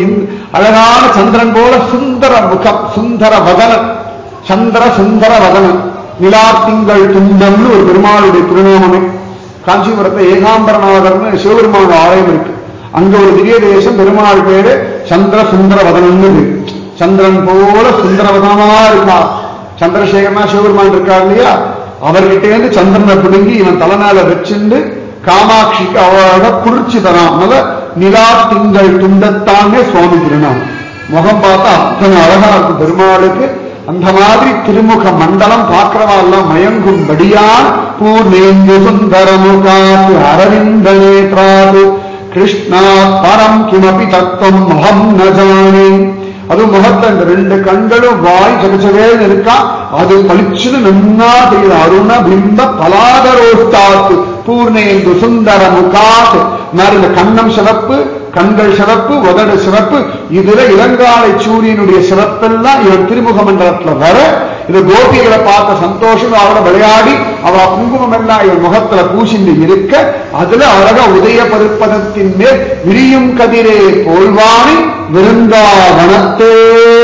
அழகான சந்திரன் போல சுந்தர முகம், சுந்தர வதனம், சந்திர சுந்தர வதனம், நிலா திங்கள் துண்டம்னு ஒரு பெருமாளுடைய திருநாமமே. காஞ்சிபுரத்தை ஏகாம்பரநாதர்னு சிவபெருமான ஆலயம் இருக்கு. அங்க ஒரு திவ்ய தேசம், பெருமாள் பேரு சந்திர சுந்தர வதனம்னு. சந்திரன் போல சுந்தரவதனமா இருக்கா. சந்திரசேகரனா சிவபெருமான் இருக்கார் இல்லையா, அவர்கிட்ட இருந்து சந்திரனை பிடுங்கி இவன் தலைமையில வச்சுண்டு காமாட்சிக்கு அவரோட குளிர்ச்சி தரான். நிலா திங்கள் துண்டத்தானே சுவாமி திருநாமம். முகம் பார்த்தா அத்தனை அழகா இருக்கும் பெருமாளுக்கு. அந்த மாதிரி திருமுக மண்டலம் பார்க்கிறவாள்லாம் மயங்கும்படியான் பூர்ணேந்து சுந்தரமுகாத்து அரவிந்த நேத்ராது கிருஷ்ணா பரம் கிமபி தத்துவம் மகம் நஜானே. அதுவும் முகத்தை இந்த ரெண்டு கண்களும் வாய் சகச்சவேன்னு இருக்கா, அது பளிச்சுன்னு நன்னா தெரியுது. அருண பிம்ப பலாதரோஸ்தாத்து பூர்ணேந்து சுந்தர முகாத். இந்த கண்ணம் சிவப்பு, கண்கள் சிவப்பு, உதடு சிவப்பு. இதுல இளங்காலை சூரியனுடைய சிவப்பெல்லாம் இவன் திருமுக மண்டலத்துல வர, இது கோபிகளை பார்த்த சந்தோஷம் அவரோட விளையாடி அவ குங்குமம் எல்லாம் இவன் முகத்துல பூசிண்டு இருக்க, அதுல அழகா உதய பருப்பதத்தின் மேல் விரியும் கதிரே போல்வானை விருந்தாவனத்தே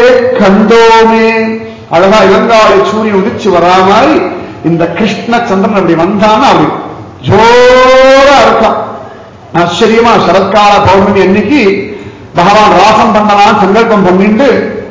கண்டோமே. அழகா இளங்காலை சூரியன் உதிச்சு வரா மாதிரி இந்த கிருஷ்ண சந்திரன் அப்படி வந்தான்னா அப்படி ஜோரா இருக்கான். ஆச்சரியமா சரத்கால பௌர்ணமி அன்னைக்கு பகவான் ராசம் பண்ணலாம் சங்கல்பம் பண்ணிட்டு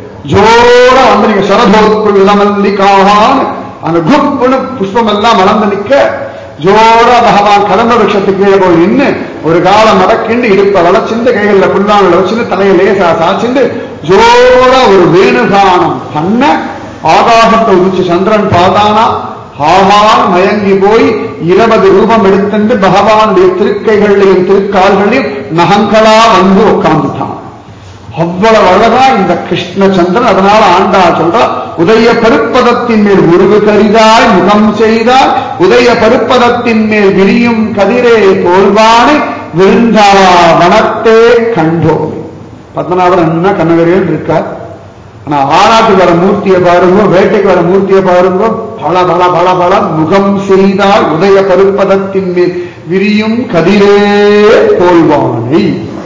ஜோரா வந்து நீங்க சரதோத்குள் இளமல்லிக்காகான்னு அந்த குப்புன்னு புஷ்பம் எல்லாம் வளர்ந்து நிக்க, ஜோரா பகவான் கதம்ப விருஷத்துக்கு கீழே போய் நின்று ஒரு காலம் மடக்கிண்டு இடுப்ப வளைச்சிண்டு கைகளில் புல்லாங்கல வச்சுட்டு தலையை லேசா சாச்சிண்டு ஜோரா ஒரு வேணுகானம் பண்ண, ஆகாசத்தை உதிச்சு சந்திரன் பார்த்தானா ஆகான் மயங்கி போய் 20 ரூபம் எடுத்துட்டு பகவானுடைய திருக்கைகளையும் திருக்கால்களையும் நகங்களா வந்து உட்கார்ந்துட்டான். அவ்வளவு அழகா இந்த கிருஷ்ணச்சந்திரன். அதனால ஆண்டா சொல்றா, உதய பருப்பதத்தின் மேல் உருவு கரிதாய் முகம் செய்தாய், உதய பருப்பதத்தின் மேல் விரியும் கதிரே போல்வானை விருந்தாவனத்தே கண்டோம். பத்மநாபன் என்ன கண்ணகரையில் இருக்கார். ஆனா ஆராட்டுக்கு வர மூர்த்தியை பாருங்கோ, வேட்டைக்கு வர மூர்த்தியை பாருங்கோ, பல பல பல பல முகம் செய்தால் உதய பருப்பதத்தின் மேல் விரியும் கதிரே போல்வானை.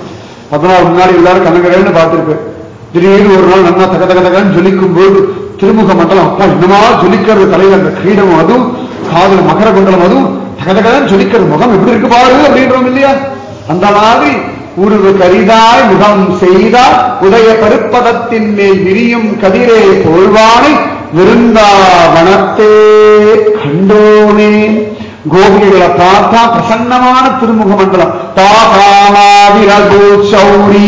14 முன்னாடி எல்லாரும் கண்ணகரேன்னு பார்த்திருப்பேன். திடீர்னு ஒரு நாள் நல்லா தக தக தகன்னு ஜொலிக்கும் போது திருமுக மண்டலம் அப்பா இன்னமா ஜொலிக்கிறது, தலையில் அந்த கிரீடம் அதுவும் காதல் மகர குண்டலம் அதுவும் தக தகன்னு ஜொலிக்கிறது, முகம் எப்படி இருக்கு பாரு அப்படின்றோம் இல்லையா. அந்த மாதிரி உருவு கரிதாய் முகம் செய்தால் உதய பருப்பதத்தின் மேல் விரியும் கதிரே போல்வானை விருந்தாவனத்தே கண்டோனே. கோபிகளை பார்த்தா பிரசன்னமான திருமுக மண்டலம். தாகாமாவிரகோச்சௌரி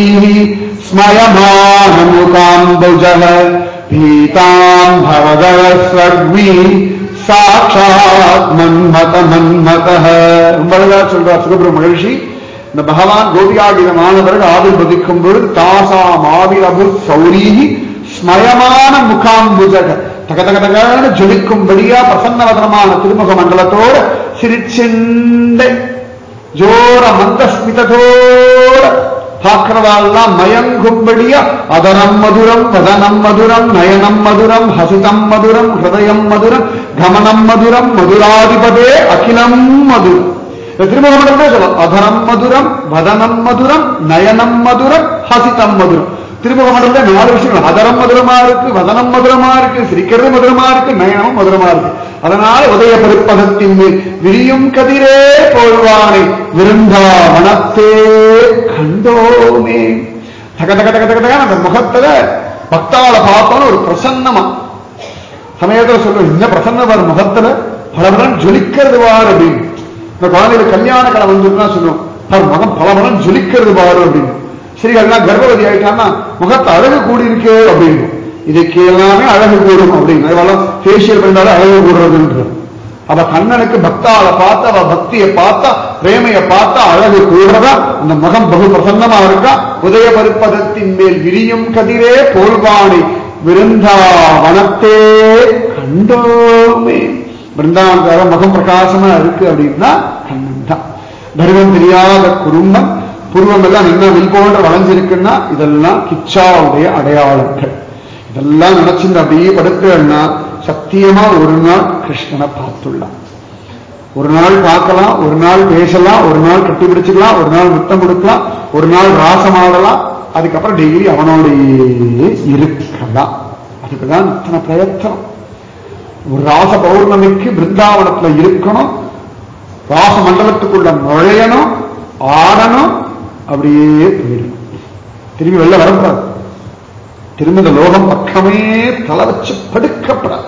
ஸ்மயமானமுகாம்புஜல பீதாம் பவதஸ்வர்வி சாட்சாத் மன்மத மன்மத. ரொம்ப அழகா சொல்றார் சுகபிரம மகிழ்ச்சி. இந்த பகவான் கோபியாகிதமானவர்கள் ஆவிர்வதிக்கும் பொழுது தாசாம் ஆவிரபு சௌரீஹி ஸ்மயமான முகாம்புஜக தகதகதகான ஜொலிக்கும்படியா பிரசன்னவதனமான திருமுக மண்டலத்தோட சிரிச்செண்டை ஜோர மந்தஸ்மிதத்தோட பார்க்கிறவாள்லாம் மயங்கும்படியா அதரம் மதுரம் வதனம் மதுரம் நயனம் மதுரம் ஹசிதம் மதுரம் ஹிருதயம் மதுரம் கமனம் மதுரம் மதுராதிபதே அகிலம் மதுரம். திருமுக மண்டலமே சொல்லலாம். அதரம் மதுரம் வதனம் மதுரம் நயனம் மதுரம் ஹசிதம் மதுரம். திருமுக மண்டலத்துல 4 விஷயங்கள். அதரம் மதுரமா இருக்கு, வதனம் மதுரமா இருக்கு, சிரிக்கிறது மதுரமா இருக்கு, நயனமும் மதுரமா இருக்கு. அதனால உதய பருப்பதத்தின் மேல் விரியும் கதிரே போல்வானை விருந்தாவனத்தே கண்டோமே. தக தக தக தக அந்த முகத்துல பக்தால பார்த்தோன்னு ஒரு பிரசன்னமா சமயத்துல சொல்லுவோம், இந்த பிரசன்ன முகத்துல பலபலன் ஜொலிக்கிறது வார் அப்படின்னு. இந்த குழந்தையில கல்யாண கலை வந்துன்னா சொல்லுவோம், முகம் பலபலன் ஜொலிக்கிறது பாரு அப்படின்னு. ஸ்ரீகள்லாம் கர்ப்பவதி ஆயிட்டான்னா முகத்தை அழகு கூடி இருக்கு அப்படின்னு. இதுக்கு எல்லாமே அழகு கூடும் அப்படின்னு. அதெல்லாம் ஃபேஷியல் பண்ணாலும் அழகு கூடுறதுன்றது. அவ கண்ணனுக்கு பக்தால பார்த்தா, அவ பக்தியை பார்த்தா, பிரேமையை பார்த்தா அழகு கூடுறதா. அந்த முகம் பகு பிரசன்னமா இருக்கா. உதய பருப்பதத்தின் மேல் விரியும் கதிரே போல்வானை விருந்தாவனத்தே கண்டோமே. பிருந்தாவனக்கார முகம் பிரகாசமா இருக்கு அப்படின்னா கண்ணன் தான். தர்மம் தெரியாத குடும்பம் பூர்வம் எல்லாம் என்ன வில் போன்ற வளைஞ்சிருக்குன்னா இதெல்லாம் கிச்சாவுடைய அடையாளங்கள். இதெல்லாம் நினைச்சிருந்து அப்படியே படுத்துன்னா சத்தியமா ஒரு நாள் கிருஷ்ணனை பார்த்துள்ளான். ஒரு நாள் பார்க்கலாம், ஒரு நாள் பேசலாம், ஒரு நாள் கட்டி பிடிச்சுக்கலாம், ஒரு நாள் முத்தம் கொடுக்கலாம், ஒரு நாள் ராசமாடலாம், அதுக்கப்புறம் டெய்லி அவனோடையே இருக்கலாம். அதுக்குதான் இத்தனை பிரயத்தனம். ஒரு ராச பௌர்ணமிக்கு பிருந்தாவனத்துல இருக்கணும், ராச மண்டலத்துக்குள்ள நுழையணும், ஆடணும், அப்படியே போயிடணும். திரும்பி வெளில வரக்கூடாது. திரும்ப இந்த லோகம் பக்கமே தலை வச்சு படுக்கப்படாது.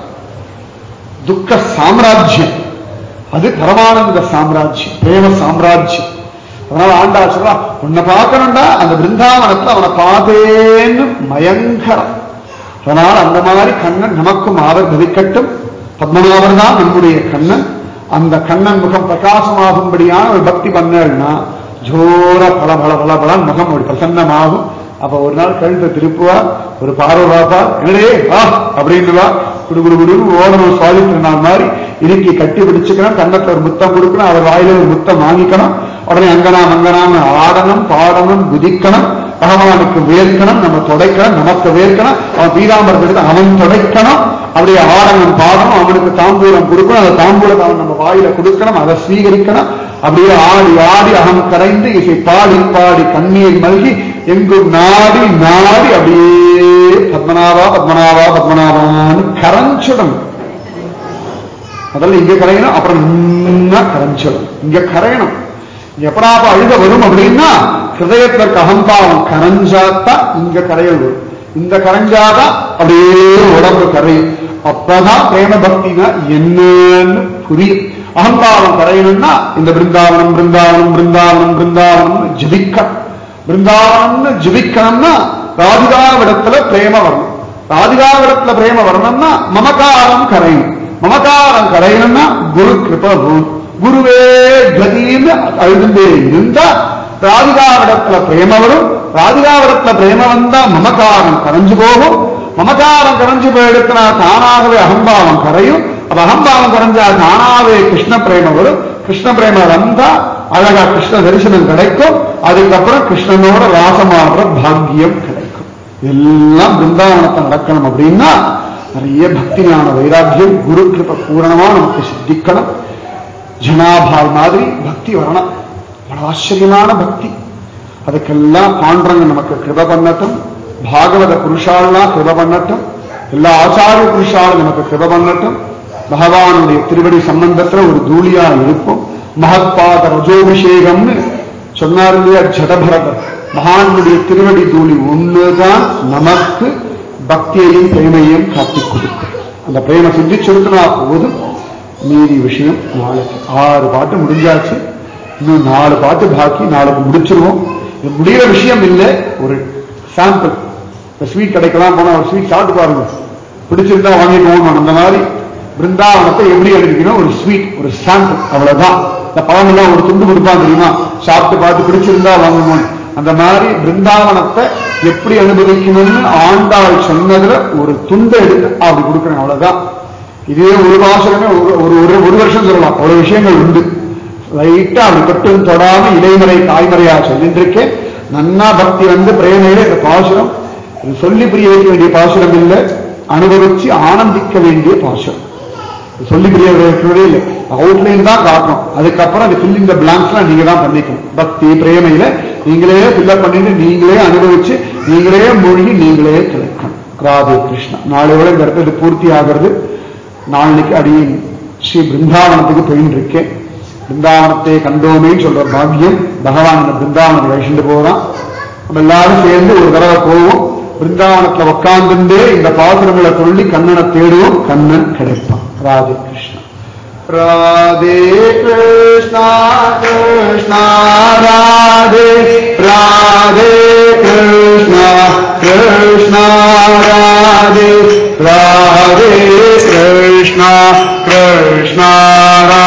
துக்க சாம்ராஜ்யம் அது பரமானந்த சாம்ராஜ்யம், பிரேம சாம்ராஜ்யம். அதனால ஆண்டாள் சொல்றா, உன்னை பார்க்கணும்டா அந்த பிருந்தாவனத்துல அவனை பார்த்தேன்னு பயங்கரம். அதனால அந்த மாதிரி கண்ணன் நமக்கும் ஆவிர்பவிக்கட்டும். பத்மநாபர் தான் நம்முடைய கண்ணன். அந்த கண்ணன் முகம் பிரகாசமாகும்படியான ஒரு பக்தி பண்ணா ஜோர பல பல பல பலன் முகம் ஒரு பிரசன்னமாகும். அப்ப ஒரு நாள் கழுத்தை திருப்புவா, ஒரு பார்வை பார்ப்பா, என்னடே வா அப்படின்னுவா, குடு குடு குடுன்னு ஓடணும். சுவாதி திருநாள் மாதிரி இறுக்கி கட்டி பிடிச்சுக்கணும், கண்ணத்துல ஒரு முத்தம் கொடுக்கணும், அவர் வாயில ஒரு முத்தம் வாங்கிக்கணும். உடனே அங்கனாம் அங்கனாம் ஆடணும், பாடணும், குதிக்கணும், பகவானுக்கு வேர்க்கணும், நம்ம தொடைக்கணும், நமக்கு வேர்க்கணும், அவன் பீதாம்பரத்தை எடுத்து அவன் தொடைக்கணும், அப்படியே ஆடணும், பாடணும், அவனுக்கு தாம்பூலம் கொடுக்கணும், அந்த தாம்பூலத்தை அவன் நம்ம வாயில கொடுக்கணும், அதை ஸ்வீகரிக்கணும். அப்படியே ஆடி ஆடி அகம் கரைந்து இசை பாடி பாடி கண்ணீர் மல்கி எங்கும் நாடி நாடி அப்படியே பத்மநாபா பத்மநாபா பத்மநாபான்னு கரைஞ்சிடணும். அதெல்லாம் இங்க கரையணும், அப்புறம் கரைஞ்சிடணும். இங்க கரையணும். எப்படாப்ப அழுத வரும் அப்படின்னா ஹிருதயத்திற்கு அகம்பாவம் கரைஞ்சாத்தான் இங்க கரையல் வரும். இந்த கரைஞ்சாதான் அப்படியே உடம்பு கரையும். அப்பதான் பிரேம பக்தினா என்னன்னு புரியும். அகம்பாவம் கரையணும்னா இந்த பிருந்தாவனம் பிருந்தாவனம் பிருந்தாவனம் பிருந்தாவனம் ஜபிக்க, பிருந்தாவனம்னு ஜபிக்கணும்னா ராதிகாவிடத்துல பிரேம வரணும். ராதிகாவிடத்துல பிரேம வரணும்னா மமகாரம் கரையும். மமகாரம் கரையணும்னா குரு கிருப குருவே கதின்னு அழுதுண்டே இருந்தா ராதிகாவிடத்துல பிரேம வரும். ராதிகாவிடத்துல பிரேம வந்தா மமகாரம் கரைஞ்சு போகும். மமகாரம் கரைஞ்சு போயிடுத்தினா தானாகவே அகம்பாவம் கரையும். அப்ப அகம்பாவம் கரைஞ்சா தானாவே கிருஷ்ண பிரேம வரும். கிருஷ்ண பிரேம வந்தா அழகா கிருஷ்ண தரிசனம் கிடைக்கும். அதுக்கப்புறம் கிருஷ்ணனோட ராசமாடுற பாக்கியம் கிடைக்கும். எல்லாம் பிருந்தாவனத்தை நடக்கணும் அப்படின்னா நிறைய பக்தி ஞான வைராக்கியம் குரு கிருப பூரணமா நமக்கு சித்திக்கணும். ஜனாபாய் மாதிரி பக்தி வரணும். ஆச்சரியமான பக்தி. அதுக்கெல்லாம் பாண்டரங்க நமக்கு கிருப பண்ணட்டும். பாகவத புருஷாலாம் கிருப பண்ணட்டும். எல்லா ஆச்சாரிய புருஷாலும் நமக்கு கிருப பண்ணட்டும். பகவானுடைய திருவடி சம்பந்தத்துல ஒரு தூளியா இருக்கும். மகத்பாத ரஜோபிஷேகம்னு சொன்னார் இல்லையா ஜடபரதர். மகானுடைய திருவடி தூளி ஒண்ணுதான் நமக்கு பக்தியையும் பிரேமையும் காட்டிக் கொடுக்கும். அந்த பிரேம சித்திச்சுனா போதும். மீதி விஷயம் நாளைக்கு. 6 பாட்டு முடிஞ்சாச்சு. இன்னும் 4 பாட்டு பாக்கி. நாளைக்கு முடிச்சிருவோம். இது முடிகிற விஷயம் இல்லை, ஒரு சாம்பிள். இந்த ஸ்வீட் கடைக்கெல்லாம் போனா ஒரு ஸ்வீட் சாப்பிட்டு பாருங்க, பிடிச்சிருந்தா வாங்கிட்டு போகணும். அந்த மாதிரி பிருந்தாவனத்தை எப்படி அனுப்பிக்கணும், ஒரு ஸ்வீட், ஒரு சாம்பிள், அவ்வளவுதான். இந்த பழமெல்லாம் ஒரு துண்டு கொடுப்பான் தெரியுமா, சாப்பிட்டு பார்த்து பிடிச்சிருந்தா வாங்கணும். அந்த மாதிரி பிருந்தாவனத்தை எப்படி அனுபவிக்கணும்னு ஆண்டாள் சொன்னதுல ஒரு துண்டை எடுத்து அப்படி கொடுக்கணும், அவ்வளவுதான். இதே ஒரு பாசனமே ஒரு வருஷம் சொல்லலாம். ஒரு விஷயங்கள் உண்டு. லைட்டா அப்படி தொட்டும் தொடாம இடைமறை தாய்மறையா சொல்லிட்டு இருக்கேன். நன்னா பக்தி வந்து பிரேமையில இந்த பாசுரம் சொல்லி புரிய வைக்க வேண்டிய பாசுரம் இல்லை, அனுபவிச்சு ஆனந்திக்க வேண்டிய பாசுரம். சொல்லி புரிய வைக்கவே இல்லை, அவுட்லைன் தான் காட்டணும். அதுக்கப்புறம் அது ஃபில் இந்த பிளாங்க்ஸ்லாம் நீங்க தான் பண்ணிக்கணும். பக்தி பிரேமையில நீங்களே ஃபில்லப் பண்ணிட்டு நீங்களே அனுபவிச்சு நீங்களே மூழ்கி நீங்களே கிடைக்கணும். ராதே கிருஷ்ணா. நாளையோட இந்த இடத்துல இது பூர்த்தி ஆகிறது. நாளைக்கு அடியின் ஸ்ரீ பிருந்தாவனத்துக்கு போயின்னு இருக்கேன். பிருந்தாவனத்தை கண்டோமேன்னு சொல்ற பாக்கியம் பகவான் இந்த பிருந்தாவனத்தை கழிச்சுட்டு போறான். நம்ம எல்லாரும் சேர்ந்து ஒரு தடவை போவோம். பிருந்தாவனத்துல உட்கார்ந்துட்டே இந்த பாசுரங்களை சொல்லி கண்ணனை தேடுவோம். கண்ணன் கிடைப்பான். ராதே கிருஷ்ணா. ராதே கிருஷ்ணா கிருஷ்ணா ராதே ராதே கிருஷ்ணா கிருஷ்ணா ராதே ராதே கிருஷ்ணா கிருஷ்ணா